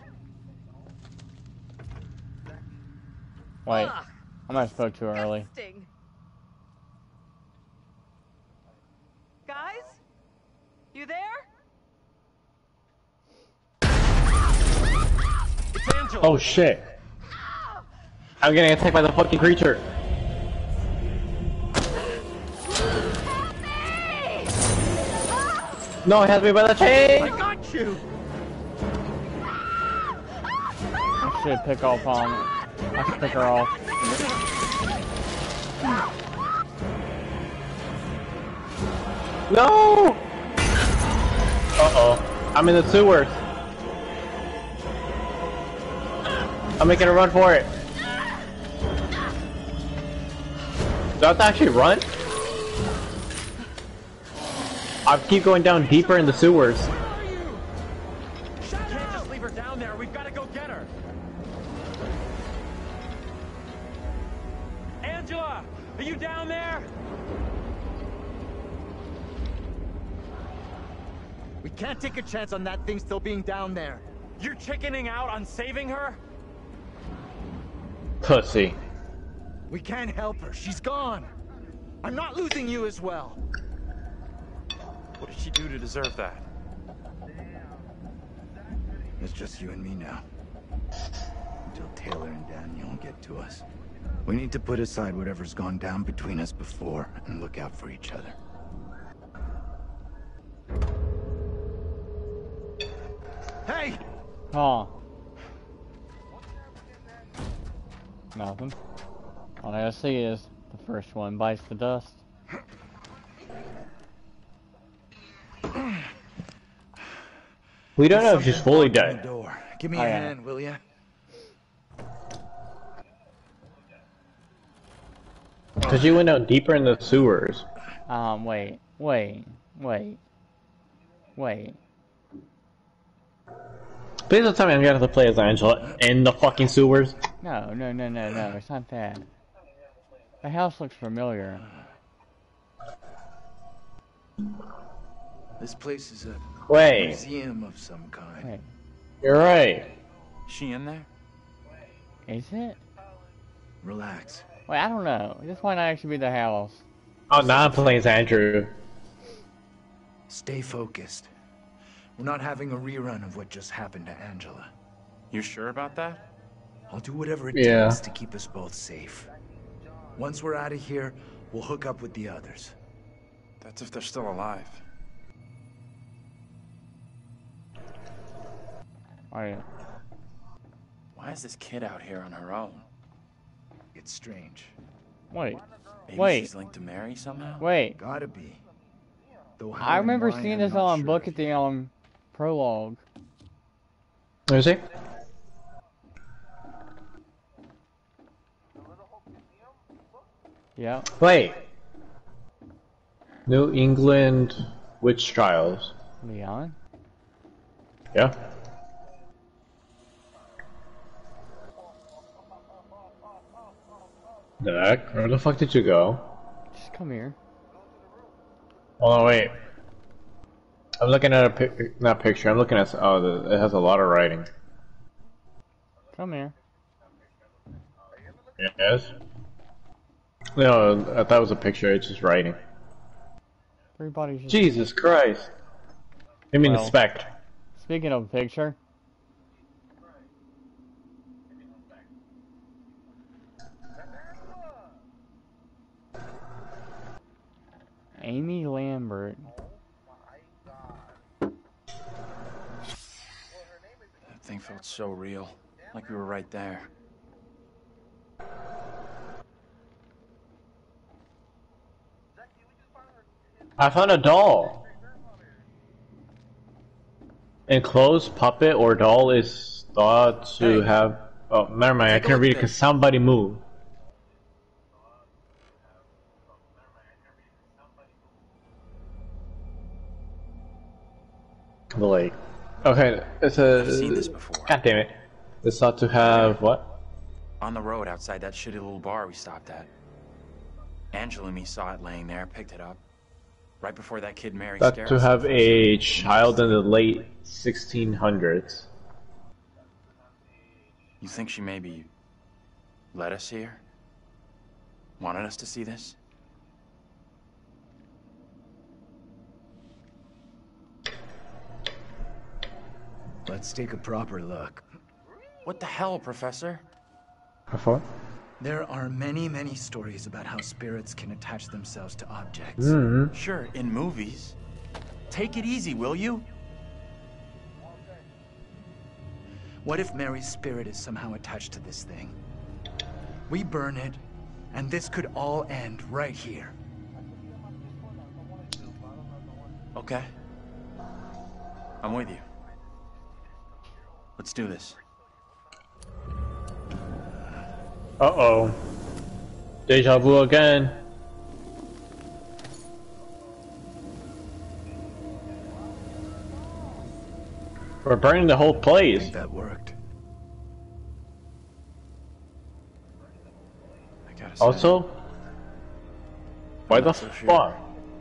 Wait, I might have spoke too early. Disgusting. Guys? You there? It's Angela. Oh shit. I'm getting attacked by the fucking creature. No, it has me by the chain! I got you! I should pick off I should pick her off. No! Uh-oh. I'm in the sewers. I'm making a run for it. Do I have to actually run? I keep going down deeper in the sewers. We can't just leave her down there. We've got to go get her. Angela, are you down there? We can't take a chance on that thing still being down there. You're chickening out on saving her? Pussy. We can't help her. She's gone. I'm not losing you as well. What did she do to deserve that? It's just you and me now. till Taylor and Daniel get to us. We need to put aside whatever's gone down between us before and look out for each other. Hey! Oh. Nothing. All I gotta see is the first one bites the dust. We don't know if she's fully dead. Give me a hand, will ya? Because she went out deeper in the sewers. Wait. Please don't tell me I'm gonna have to play as Angela in the fucking sewers. No, it's not that. The house looks familiar. This place is a museum of some kind. Wait. You're right. She in there? Is it? Relax. Wait, I don't know. This might not actually be the house. Oh, now I'm playing as Andrew. Stay focused. We're not having a rerun of what just happened to Angela. You sure about that? I'll do whatever it takes to keep us both safe. Once we're out of here, we'll hook up with the others. That's if they're still alive. Oh, yeah. Why is this kid out here on her own? It's strange. Wait. Maybe she's linked to Mary somehow? Wait. Gotta be. I remember seeing this on book at the prologue. Is it? Yeah. Wait. New England Witch Trials. Leon? Yeah. Zach, where the fuck did you go? Just come here. Oh, wait. I'm looking at not a picture. I'm looking at. Oh, it has a lot of writing. Come here. Yes. No, I thought it was a picture. It's just writing. Everybody's just... Jesus Christ. I mean, the spec. Speaking of picture. Amy Lambert. That thing felt so real. Like we were right there. I found a doll. Enclosed puppet or doll is thought to have. Oh, never mind. I couldn't read it because somebody moved. The lake. Okay, it's a. I've seen this before. God damn it! It's thought to have what? On the road outside that shitty little bar we stopped at. Angela and me saw it laying there, picked it up. Right before that kid Mary Thought scared to us. have a child in the late 1600s. You think she maybe led us here? Wanted us to see this? Let's take a proper look. What the hell, Professor? Before? There are many, many stories about how spirits can attach themselves to objects. Sure, in movies. Take it easy, will you? What if Mary's spirit is somehow attached to this thing? We burn it, and this could all end right here. Okay. I'm with you. Let's do this. Uh-oh. Deja vu again. We're burning the whole place. I think that worked. I gotta say, Also, why the fuck?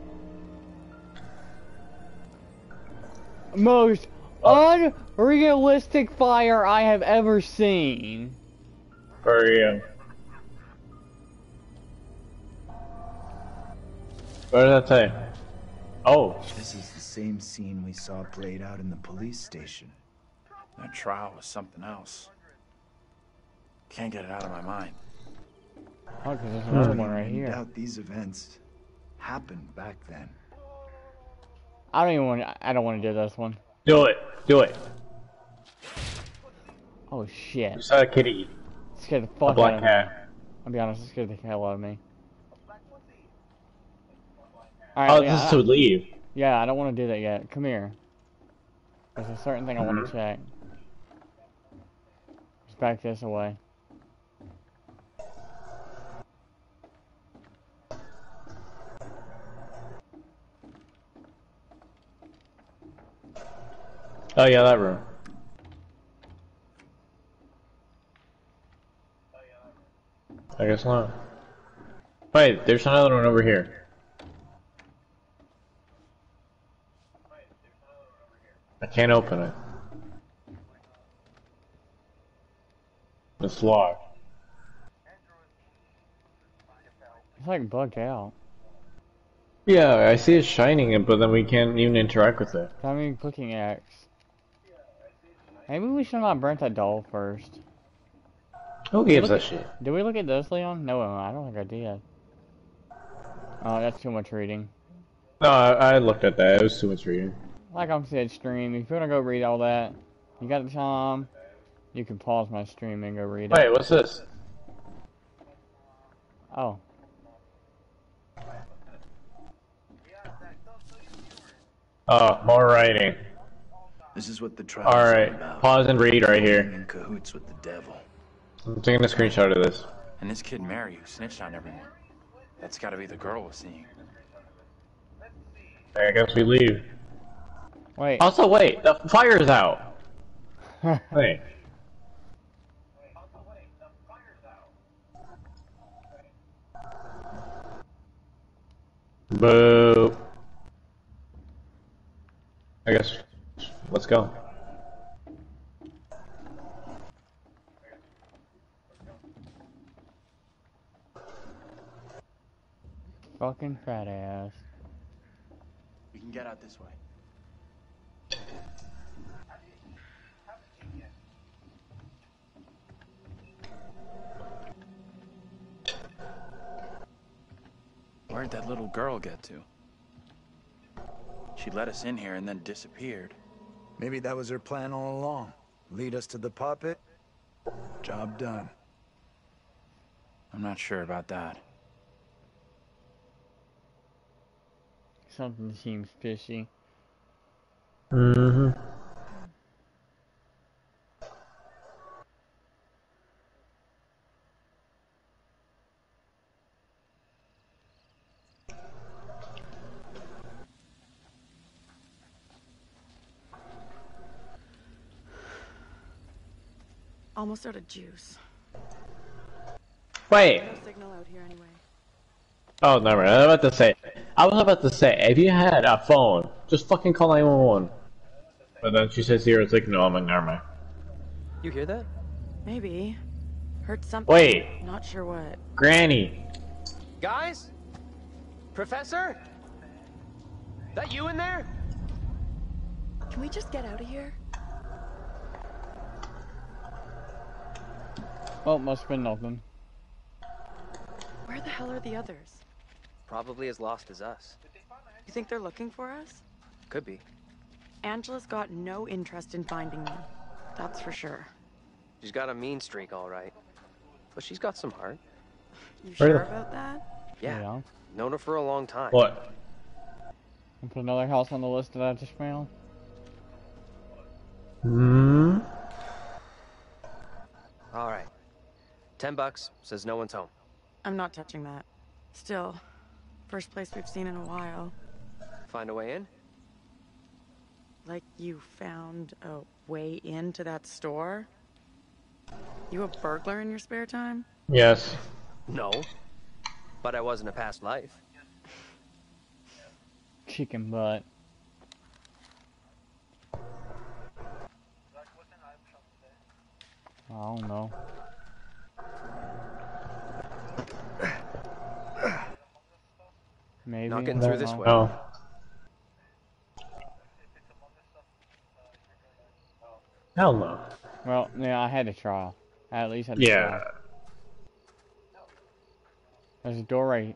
Most unrealistic fire I have ever seen. For you. What did that say? Oh. This is the same scene we saw played out in the police station. that trial was something else. Can't get it out of my mind. Oh, because there's another one right I here. doubt these events happened back then. I don't want to do this one. Do it. Do it. Oh shit. You saw a kitty. It scared the fuck out of me. I'll be honest, it scared the hell out of me. Alright, Oh, this is to leave. Yeah, I don't want to do that yet. Come here. There's a certain thing I want to check. Just back this away. Oh yeah, that room. I guess not. Wait, there's another one over here. I can't open it. It's locked. It's like bugged out. Yeah, I see it shining, but then we can't even interact with it. I mean, clicking X. Maybe we should not burnt that doll first. Who gives that shit? Did we look at this, Leon? No, I don't think I did. Oh, that's too much reading. No, I looked at that. It was too much reading. Like I said, stream. If you want to go read all that, you got the time, you can pause my stream and go read it. Wait, what's this? Oh. Oh, more writing. This is what the trial Alright, pause and read right here. in cahoots with the devil. I'm taking a screenshot of this. And this kid Mary who snitched on everyone. That's gotta be the girl we're seeing. I guess we leave. Wait. Also, wait, the fire's out. Wait. Boo. I guess, let's go. Fucking fat ass. We can get out this way. Where'd that little girl get to? She let us in here and then disappeared. Maybe that was her plan all along. Lead us to the puppet. Job done. I'm not sure about that. Something seems fishy. Mm-hmm. Almost out of juice. Wait. No signal out here anyway. Oh, never mind. I was about to say, if you had a phone, just fucking call 911. But then she says zero signal. I'm like, never mind. You hear that? Maybe. Heard something. Wait. Not sure what. Granny. Guys? Professor? That you in there? Can we just get out of here? Oh, must have been nothing. Where the hell are the others? Probably as lost as us. You think they're looking for us? Could be. Angela's got no interest in finding me. That's for sure. She's got a mean streak, all right. But she's got some heart. You sure about that? Yeah. Known her for a long time. What? And put another house on the list that I just found. Hmm. All right. $10 says no one's home. I'm not touching that. Still, first place we've seen in a while. Find a way in? Like you found a way into that store? You a burglar in your spare time? Yes. No. But I was in a past life. Chicken butt. I don't know. Maybe. Not getting through this way. No. Hell no. Well, yeah, I had to try. I at least had. Yeah. There's a door right.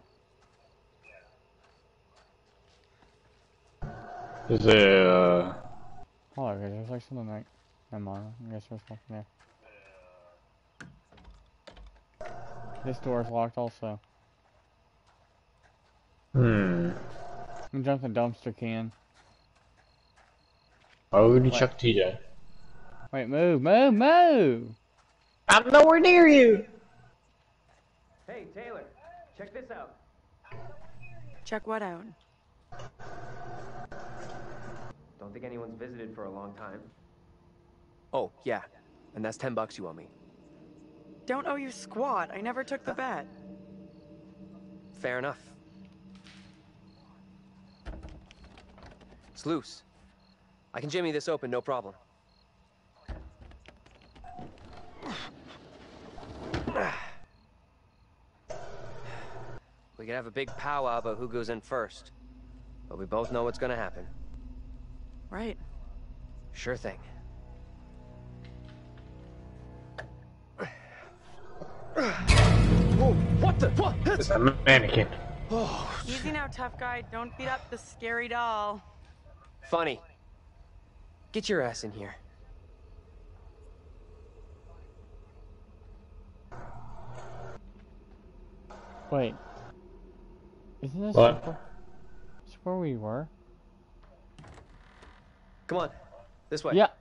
Is it? Oh, okay. There's like something like. Never mind. I guess there's nothing there. This door is locked also. I'm gonna jump the dumpster can. Why would you chuck TJ? Wait, move, move, move! I'm nowhere near you! Hey, Taylor, check this out. Check what out? Don't think anyone's visited for a long time. Oh, yeah. And that's $10 you owe me. Don't owe you squat. I never took the bet. Fair enough. It's loose. I can jimmy this open, no problem. We could have a big powwow about who goes in first. But we both know what's gonna happen. Right. Sure thing. Whoa, what the? What? It's a mannequin. Oh, easy now, tough guy. Don't beat up the scary doll. Funny. Get your ass in here. Wait. Isn't this where we were? Come on. This way. Yeah.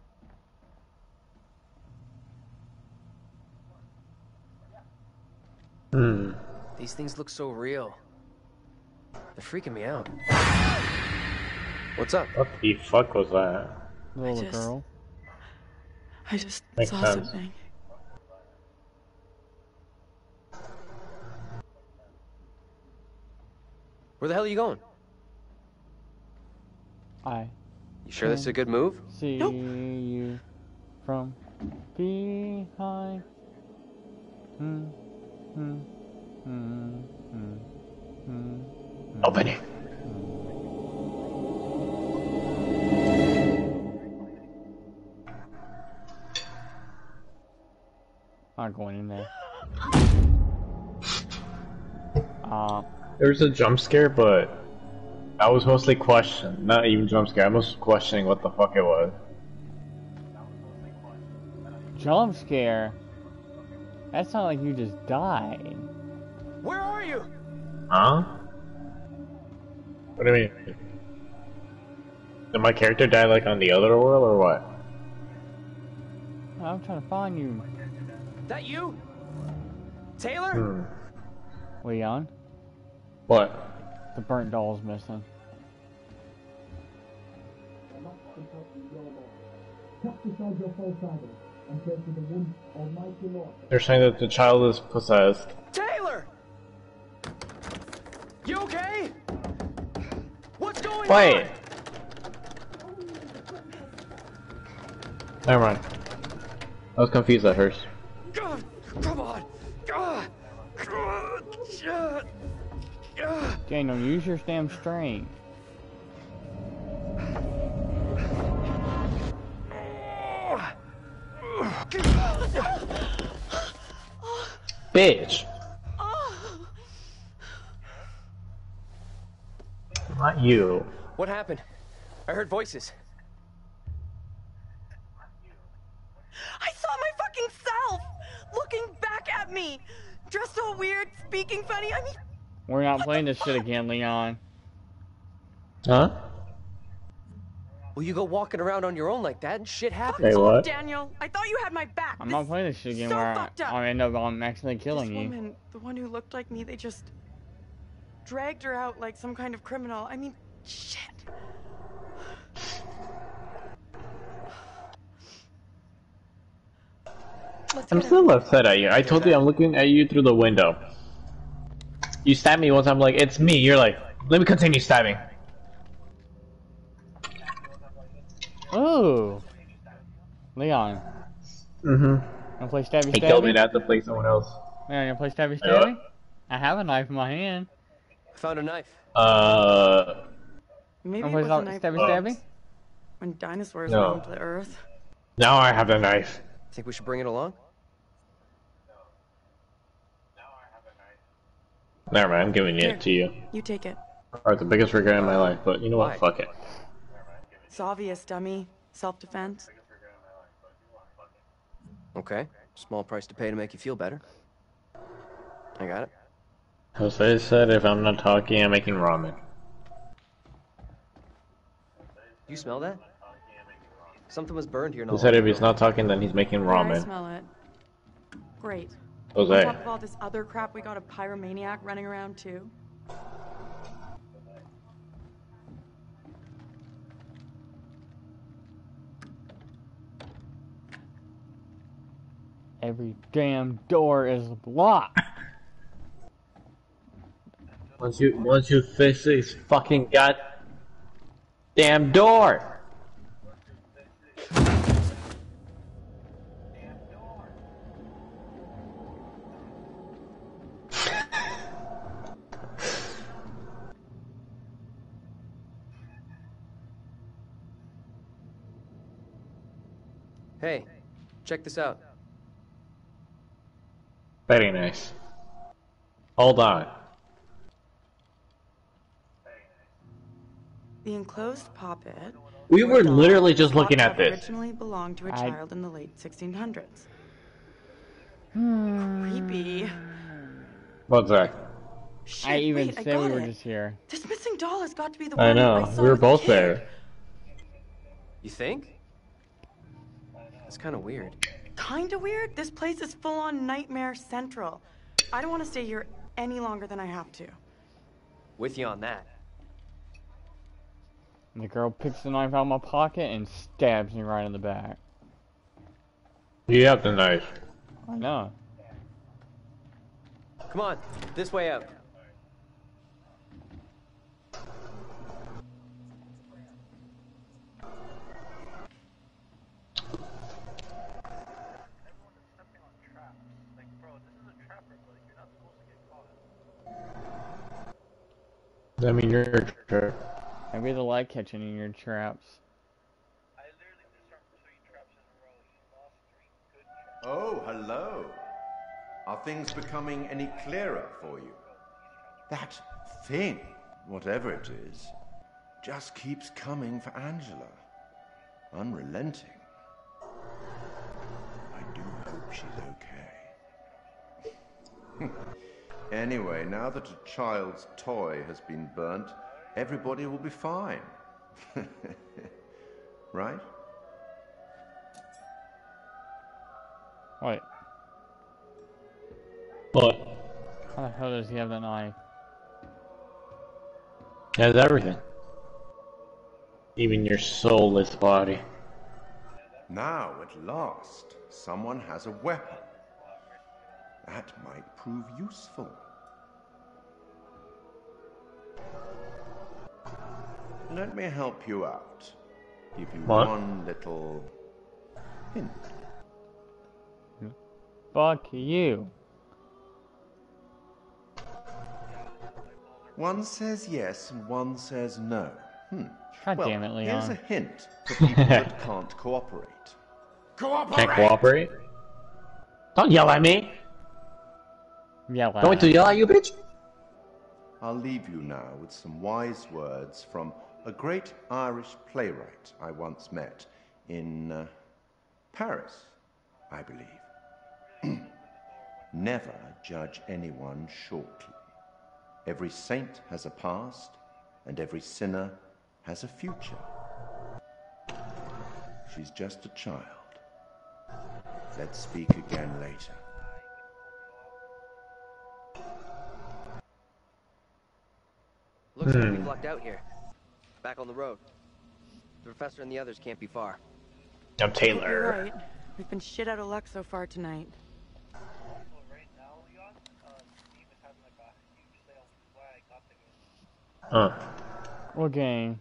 These things look so real. They're freaking me out. What's up? What the fuck was that? Little girl. I just Makes saw sense. something. Where the hell are you going? You sure this is a good move? See you from behind. Open it. Not going in there. There was a jump scare, but I was mostly questioning, not even jump scare, I was questioning what the fuck it was. Jump scare? That's not like you just died. Where are you? Huh? What do you mean? Did my character die like on the other world or what? I'm trying to find you. That you? Taylor? Leon? What? The burnt doll's missing. They're saying that the child is possessed. Taylor! You okay? What's going Wait! on? Never mind. I was confused at first. God, come on! Daniel, use your damn strength. Bitch! Not you. What happened? I heard voices. I saw my fucking self looking back at me, dressed all weird, speaking funny. I mean, We're not playing this shit again, Leon. Huh? Well, you go walking around on your own like that and shit happens. Hey, what? Daniel, I thought you had my back. I'm not playing this shit again so where fucked up. I end up accidentally killing This you. woman, the one who looked like me, they just dragged her out like some kind of criminal. I mean, shit. I'm still upset at you. I told you I'm looking at you through the window. You stabbed me once, I'm like, it's me. You're like, let me continue stabbing. Ooh. Leon. Mm-hmm. Wanna play stabby He stabby? told me not to play someone else. Leon, you wanna play stabby Hey, what? stabby? I have a knife in my hand. I found a knife. Maybe Wanna it was play a knife stabby stabby? when dinosaurs No. roamed the earth. Now I have the knife. Think we should bring it along? Never mind, I'm giving Here, it to you. you take it. Alright, the biggest regret in my life, but you know what? Why? Fuck it. It's obvious, dummy. Self-defense. Okay. Small price to pay to make you feel better. I got it. Jose said if I'm not talking, I'm making ramen. You smell that? Something was burned here He not said long if he's ago. not talking, then he's making Yeah, I ramen. smell it. Great. Jose. On top of all this other crap, we got a pyromaniac running around too. Every damn door is locked. Once you fix this fucking goddamn door. Hey, check this out. Very nice. Hold on. The enclosed poppet. We or were doll literally just thought looking to at have this. Originally belonged to a child in the late 1600s. Creepy. What's that? Shit, I even wait, I said we got were it. just here. This missing doll has got to be the I one know. I saw We were with the both kid. there. You think? That's kind of weird. Kinda weird. This place is full-on nightmare central. I don't want to stay here any longer than I have to. With you on that. And the girl picks the knife out of my pocket and stabs me right in the back. You have the knife. I know. Come on, this way out. I mean, you're sure. Maybe the light catching in your traps. Oh, hello. Are things becoming any clearer for you? That thing, whatever it is, just keeps coming for Angela. Unrelenting. I do hope she's okay. Anyway, now that a child's toy has been burnt, everybody will be fine. Right? Wait. What? How the hell does he have that knife? He has everything. Even your soulless body. Now, at last, someone has a weapon. That might prove useful. Let me help you out. Give you What? one little hint. Fuck you. One says yes and one says no. God Well, damn it, here's Leon. a hint for people that can't cooperate. Can't cooperate? Don't yell at me! Yell Going to yell at you, bitch? I'll leave you now with some wise words from a great Irish playwright I once met in Paris, I believe. Never judge anyone shortly. Every saint has a past, and every sinner has a future. She's just a child. Let's speak again later. Looks like we've lucked out here. Back on the road. The professor and the others can't be far. I'm You're Taylor. right. We've been shit out of luck so far tonight. Huh. What game?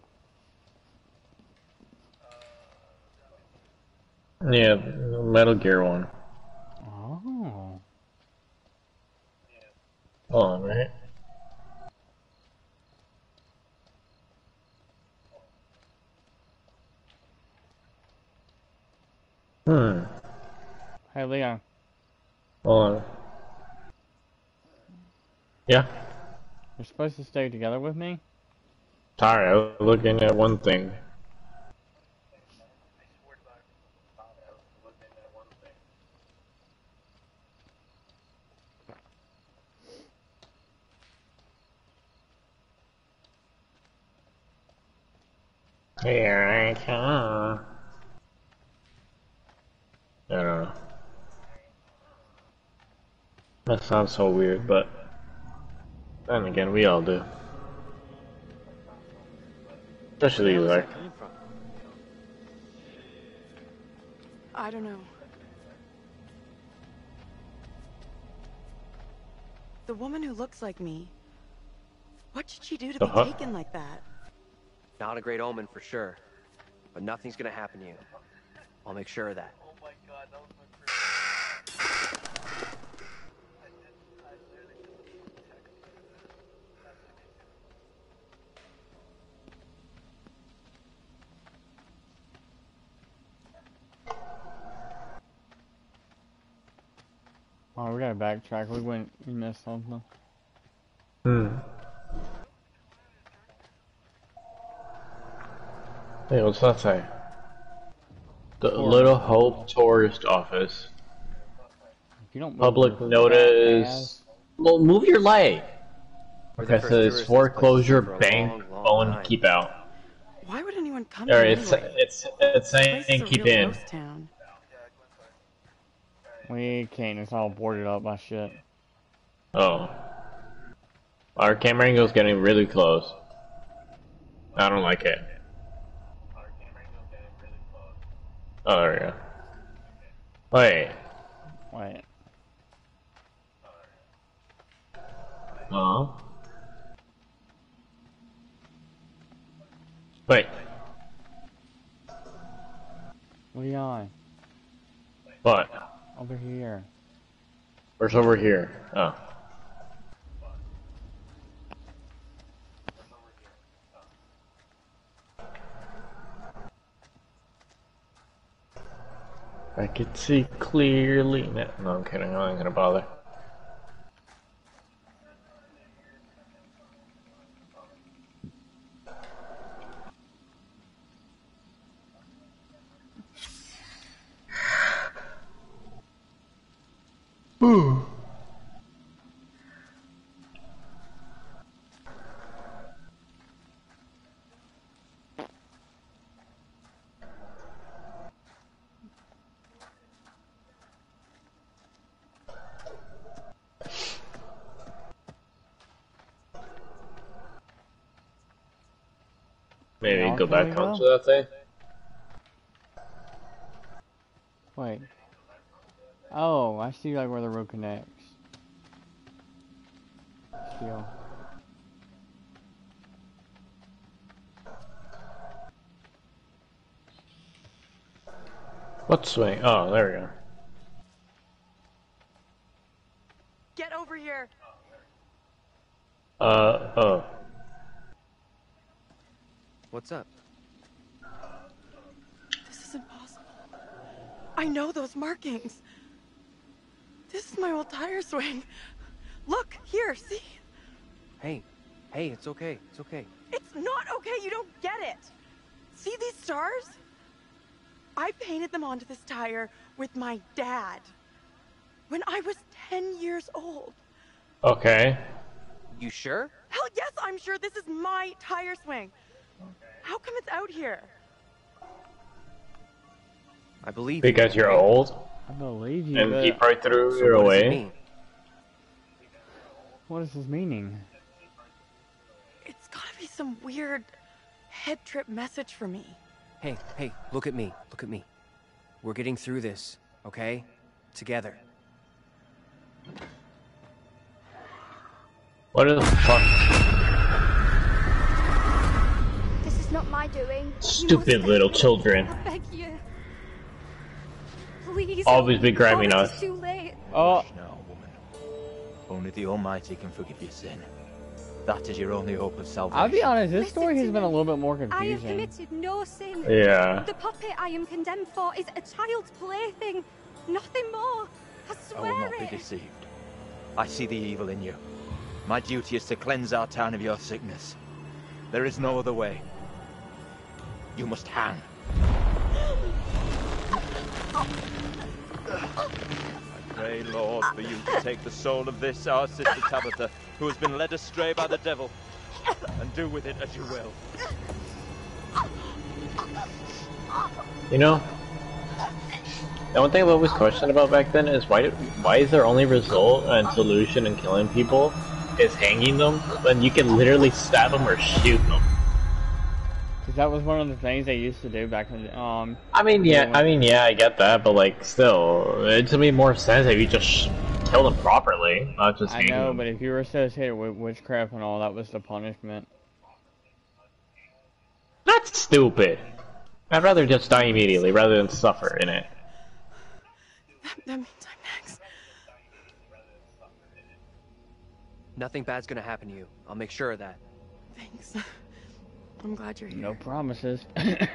Yeah, Metal Gear 1. Oh. Hold on, right? Hey, Leon. Hold on. Yeah? They're supposed to stay together with me? Sorry, I was looking at one thing. Here I come. I don't know. That sounds so weird, but then again, we all do. Especially you, like. I don't know. The woman who looks like me. What did she do to be taken like that? Not a great omen for sure. But nothing's gonna happen to you. I'll make sure of that. Oh my god, that was my Oh, we gotta backtrack. We missed something. Hey, what's that say? The Little Hope Tourist Office. If you don't Public notice. Well, move your leg. Okay, so it's foreclosure, bank, phone, keep out. Why would anyone come Or here it's anyway? it's saying keep in. Ghost town. We can't. It's all boarded up by shit. Oh. Our camera angle's getting really close. I don't like it. Oh, there we go. Wait. Wait. What are you on? What? Over here. Where's over here? Oh. I could see clearly. No, I'm kidding. I ain't gonna bother. Maybe go back onto that thing. Wait. Oh, I see like where the road connects. Steel. What swing? Oh, there we go. Get over here. Oh. What's up? This is impossible. I know those markings. This is my old tire swing. Look, here, see? Hey, it's okay. It's okay. It's not okay, you don't get it. See these stars? I painted them onto this tire with my dad when I was 10 years old. Okay. You sure? Hell yes, I'm sure this is my tire swing. How come it's out here? I believe because you're old. I believe you. And he probably threw it away. What is his meaning? It's gotta be some weird head trip message for me. Hey, look at me. Look at me. We're getting through this, okay? Together. What the fuck? This is not my doing. Stupid little children. I beg you. Please. Always be grabbing us. It's too late. Oh. No, woman. Only the Almighty can forgive your sin. That is your only hope of salvation. I'll be honest, this story has been a little bit more I have confusing. committed no sin. Yeah. The puppet I am condemned for is a child's plaything. Nothing more. I I swear will not be it. deceived. I see the evil in you. My duty is to cleanse our town of your sickness. There is no other way. You must hang. I pray, Lord, for you to take the soul of this, our sister Tabitha, who has been led astray by the devil, and do with it as you will. You know, the one thing I've always questioned about back then is why is their only result and solution in killing people is hanging them when you can literally stab them or shoot them? Because that was one of the things they used to do back in the, I mean, yeah, I get that, but like, still, it made more sense if you just kill them properly, not just hang them. but if you were associated with witchcraft and all, that was the punishment. That's stupid. I'd rather just die immediately rather than suffer in it. That means I'm next. Nothing bad's gonna happen to you. I'll make sure of that. Thanks. I'm glad you're here. No promises.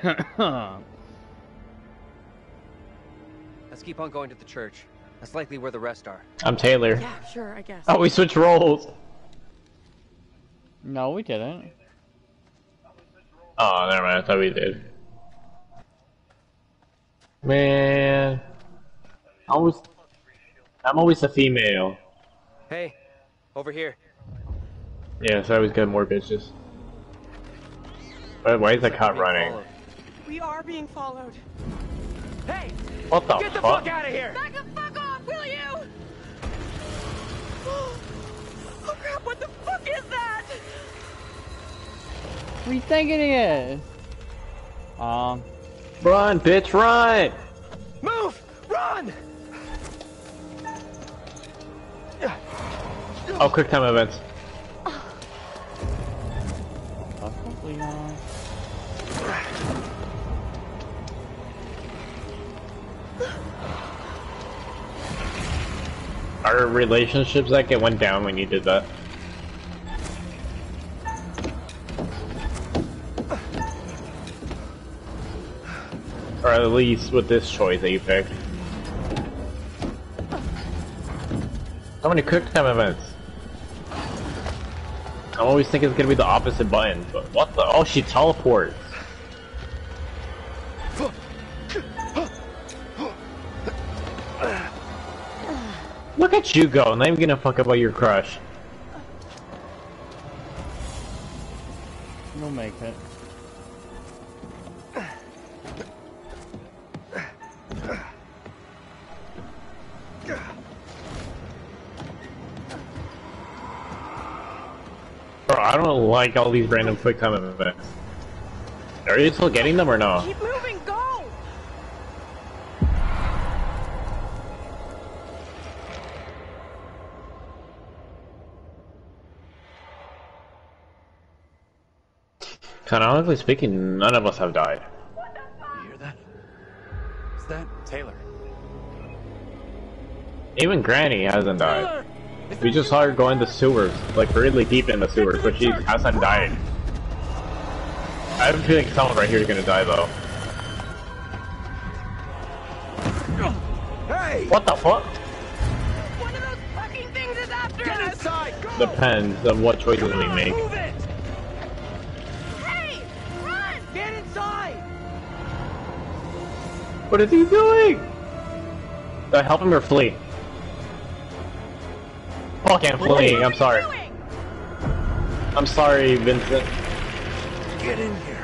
Let's keep on going to the church. That's likely where the rest are. I'm Taylor. Yeah, sure, I guess. Oh, we switched roles. No, we didn't. Oh, never mind. I thought we did. Man, I'm always a female. Hey, over here. Yeah, so I always get more bitches. Why is that cop running? We are being followed. Hey! What the Get the fuck? fuck out of here! Back the fuck off, will you? Oh crap, what the fuck is that? What do you think it is? Run, bitch, run! Move! Run! Oh, quick time events. Possibly not. Our relationships that went down when you did that. Or at least with this choice that you picked. How many quick time events? I always think it's gonna be the opposite button, but what the? Oh, she teleports. Look at you go, not even gonna fuck up about your crush. You'll make it. Bro, I don't like all these random quick time events. Are you still getting them or no? Keep moving, go! Canonically speaking, none of us have died. You hear that? Is that Taylor? Even Granny hasn't died. We just saw her go in the sewers, like really deep in the sewers, but she hasn't died. I have a feeling someone right here is gonna die though. Hey! What the fuck? One of those fucking things is after us! Get inside! Go! Depends on what choices we make. Move it! Hey! Run! Get inside! What is he doing? Do I help him or flee? Fuck, I'm fleeing, I'm sorry. I'm sorry, Vincent. Get in here.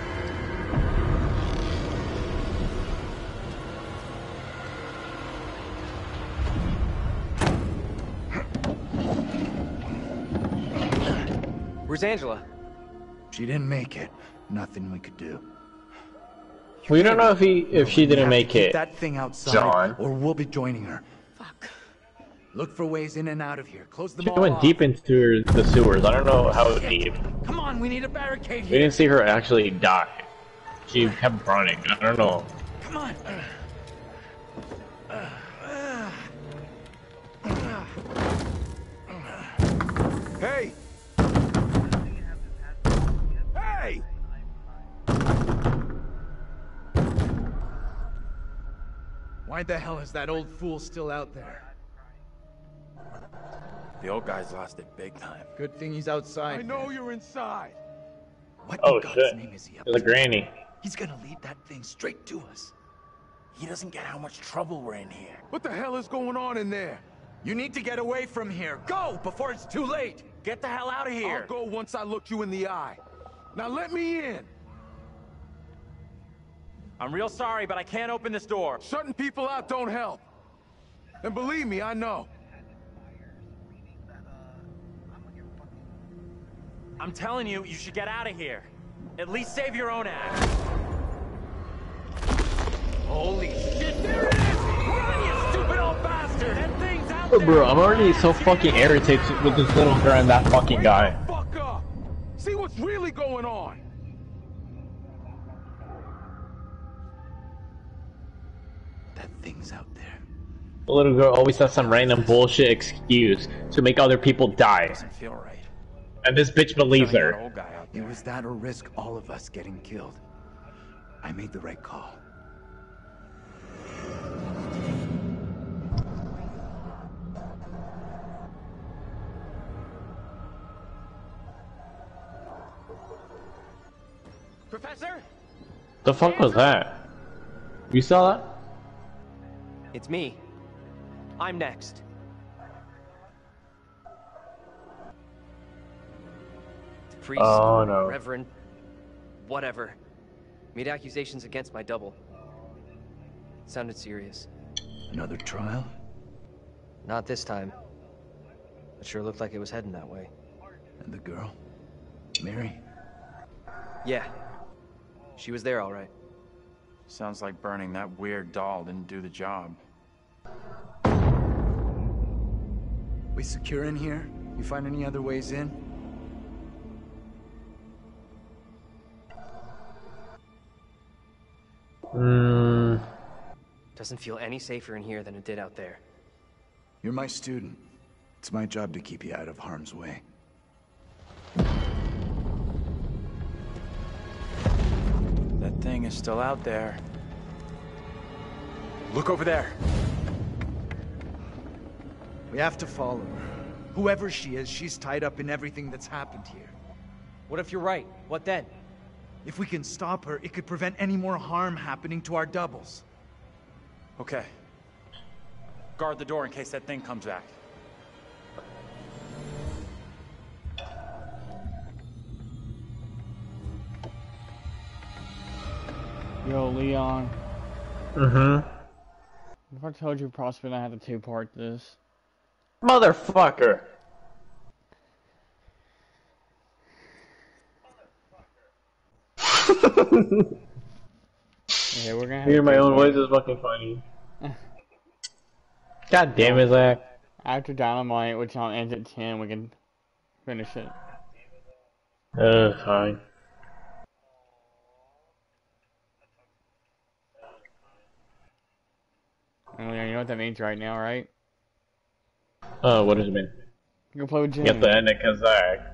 Where's Angela? She didn't make it. Nothing we could do. We don't know if she didn't make Keep it. that thing outside, John. or we'll be joining her. Fuck. Look for ways in and out of here. Close them She all went off. deep into the sewers. I don't know how deep. Come on, we need a barricade We here. didn't see her actually die. She kept running. I don't know. Come on. Hey! Hey! Why the hell is that old fool still out there? The old guy's lost it big time. Good thing he's outside. I know you're inside. What Oh in God's shit. name is he up The to? granny. He's gonna lead that thing straight to us. He doesn't get how much trouble we're in here. What the hell is going on in there? You need to get away from here. Go before it's too late. Get the hell out of here. I'll go once I look you in the eye. Now let me in. I'm real sorry, but I can't open this door. Shutting people out don't help. And believe me, I know. I'm telling you, you should get out of here. At least save your own ass. Holy shit, there it is! Run, you stupid old bastard! That thing's out there! Bro, I'm already so fucking irritated with this little girl and that fucking guy. Fuck up! See what's really going on! That thing's out there. The little girl always has some random bullshit excuse to make other people die. Doesn't feel right. And this bitch believes her. Old guy out there. It was that or risk all of us getting killed. I made the right call. Professor? The fuck was that? You saw that? It's me. I'm next. The priest, Oh, no. reverend, whatever, made accusations against my double. Sounded serious. Another trial? Not this time. It sure looked like it was heading that way. And the girl? Mary? Yeah. She was there all right. Sounds like burning that weird doll didn't do the job. We secure in here? You find any other ways in? Doesn't feel any safer in here than it did out there. You're my student. It's my job to keep you out of harm's way. That thing is still out there. Look over there. We have to follow her. Whoever she is, she's tied up in everything that's happened here. What if you're right? What then? If we can stop her, it could prevent any more harm happening to our doubles. Okay. Guard the door in case that thing comes back. Yo, Leon. Mm-hmm. If I told you possibly I had to two-part this. Motherfucker! Yeah, we're gonna have Hearing my own two-part. voice is fucking funny. God damn it, Zach. After Dynamite, which ends at 10, we can finish it. Fine. And Leon, you know what that means right now, right? What does it mean? You can play with Jim. Get the end of Kazakh.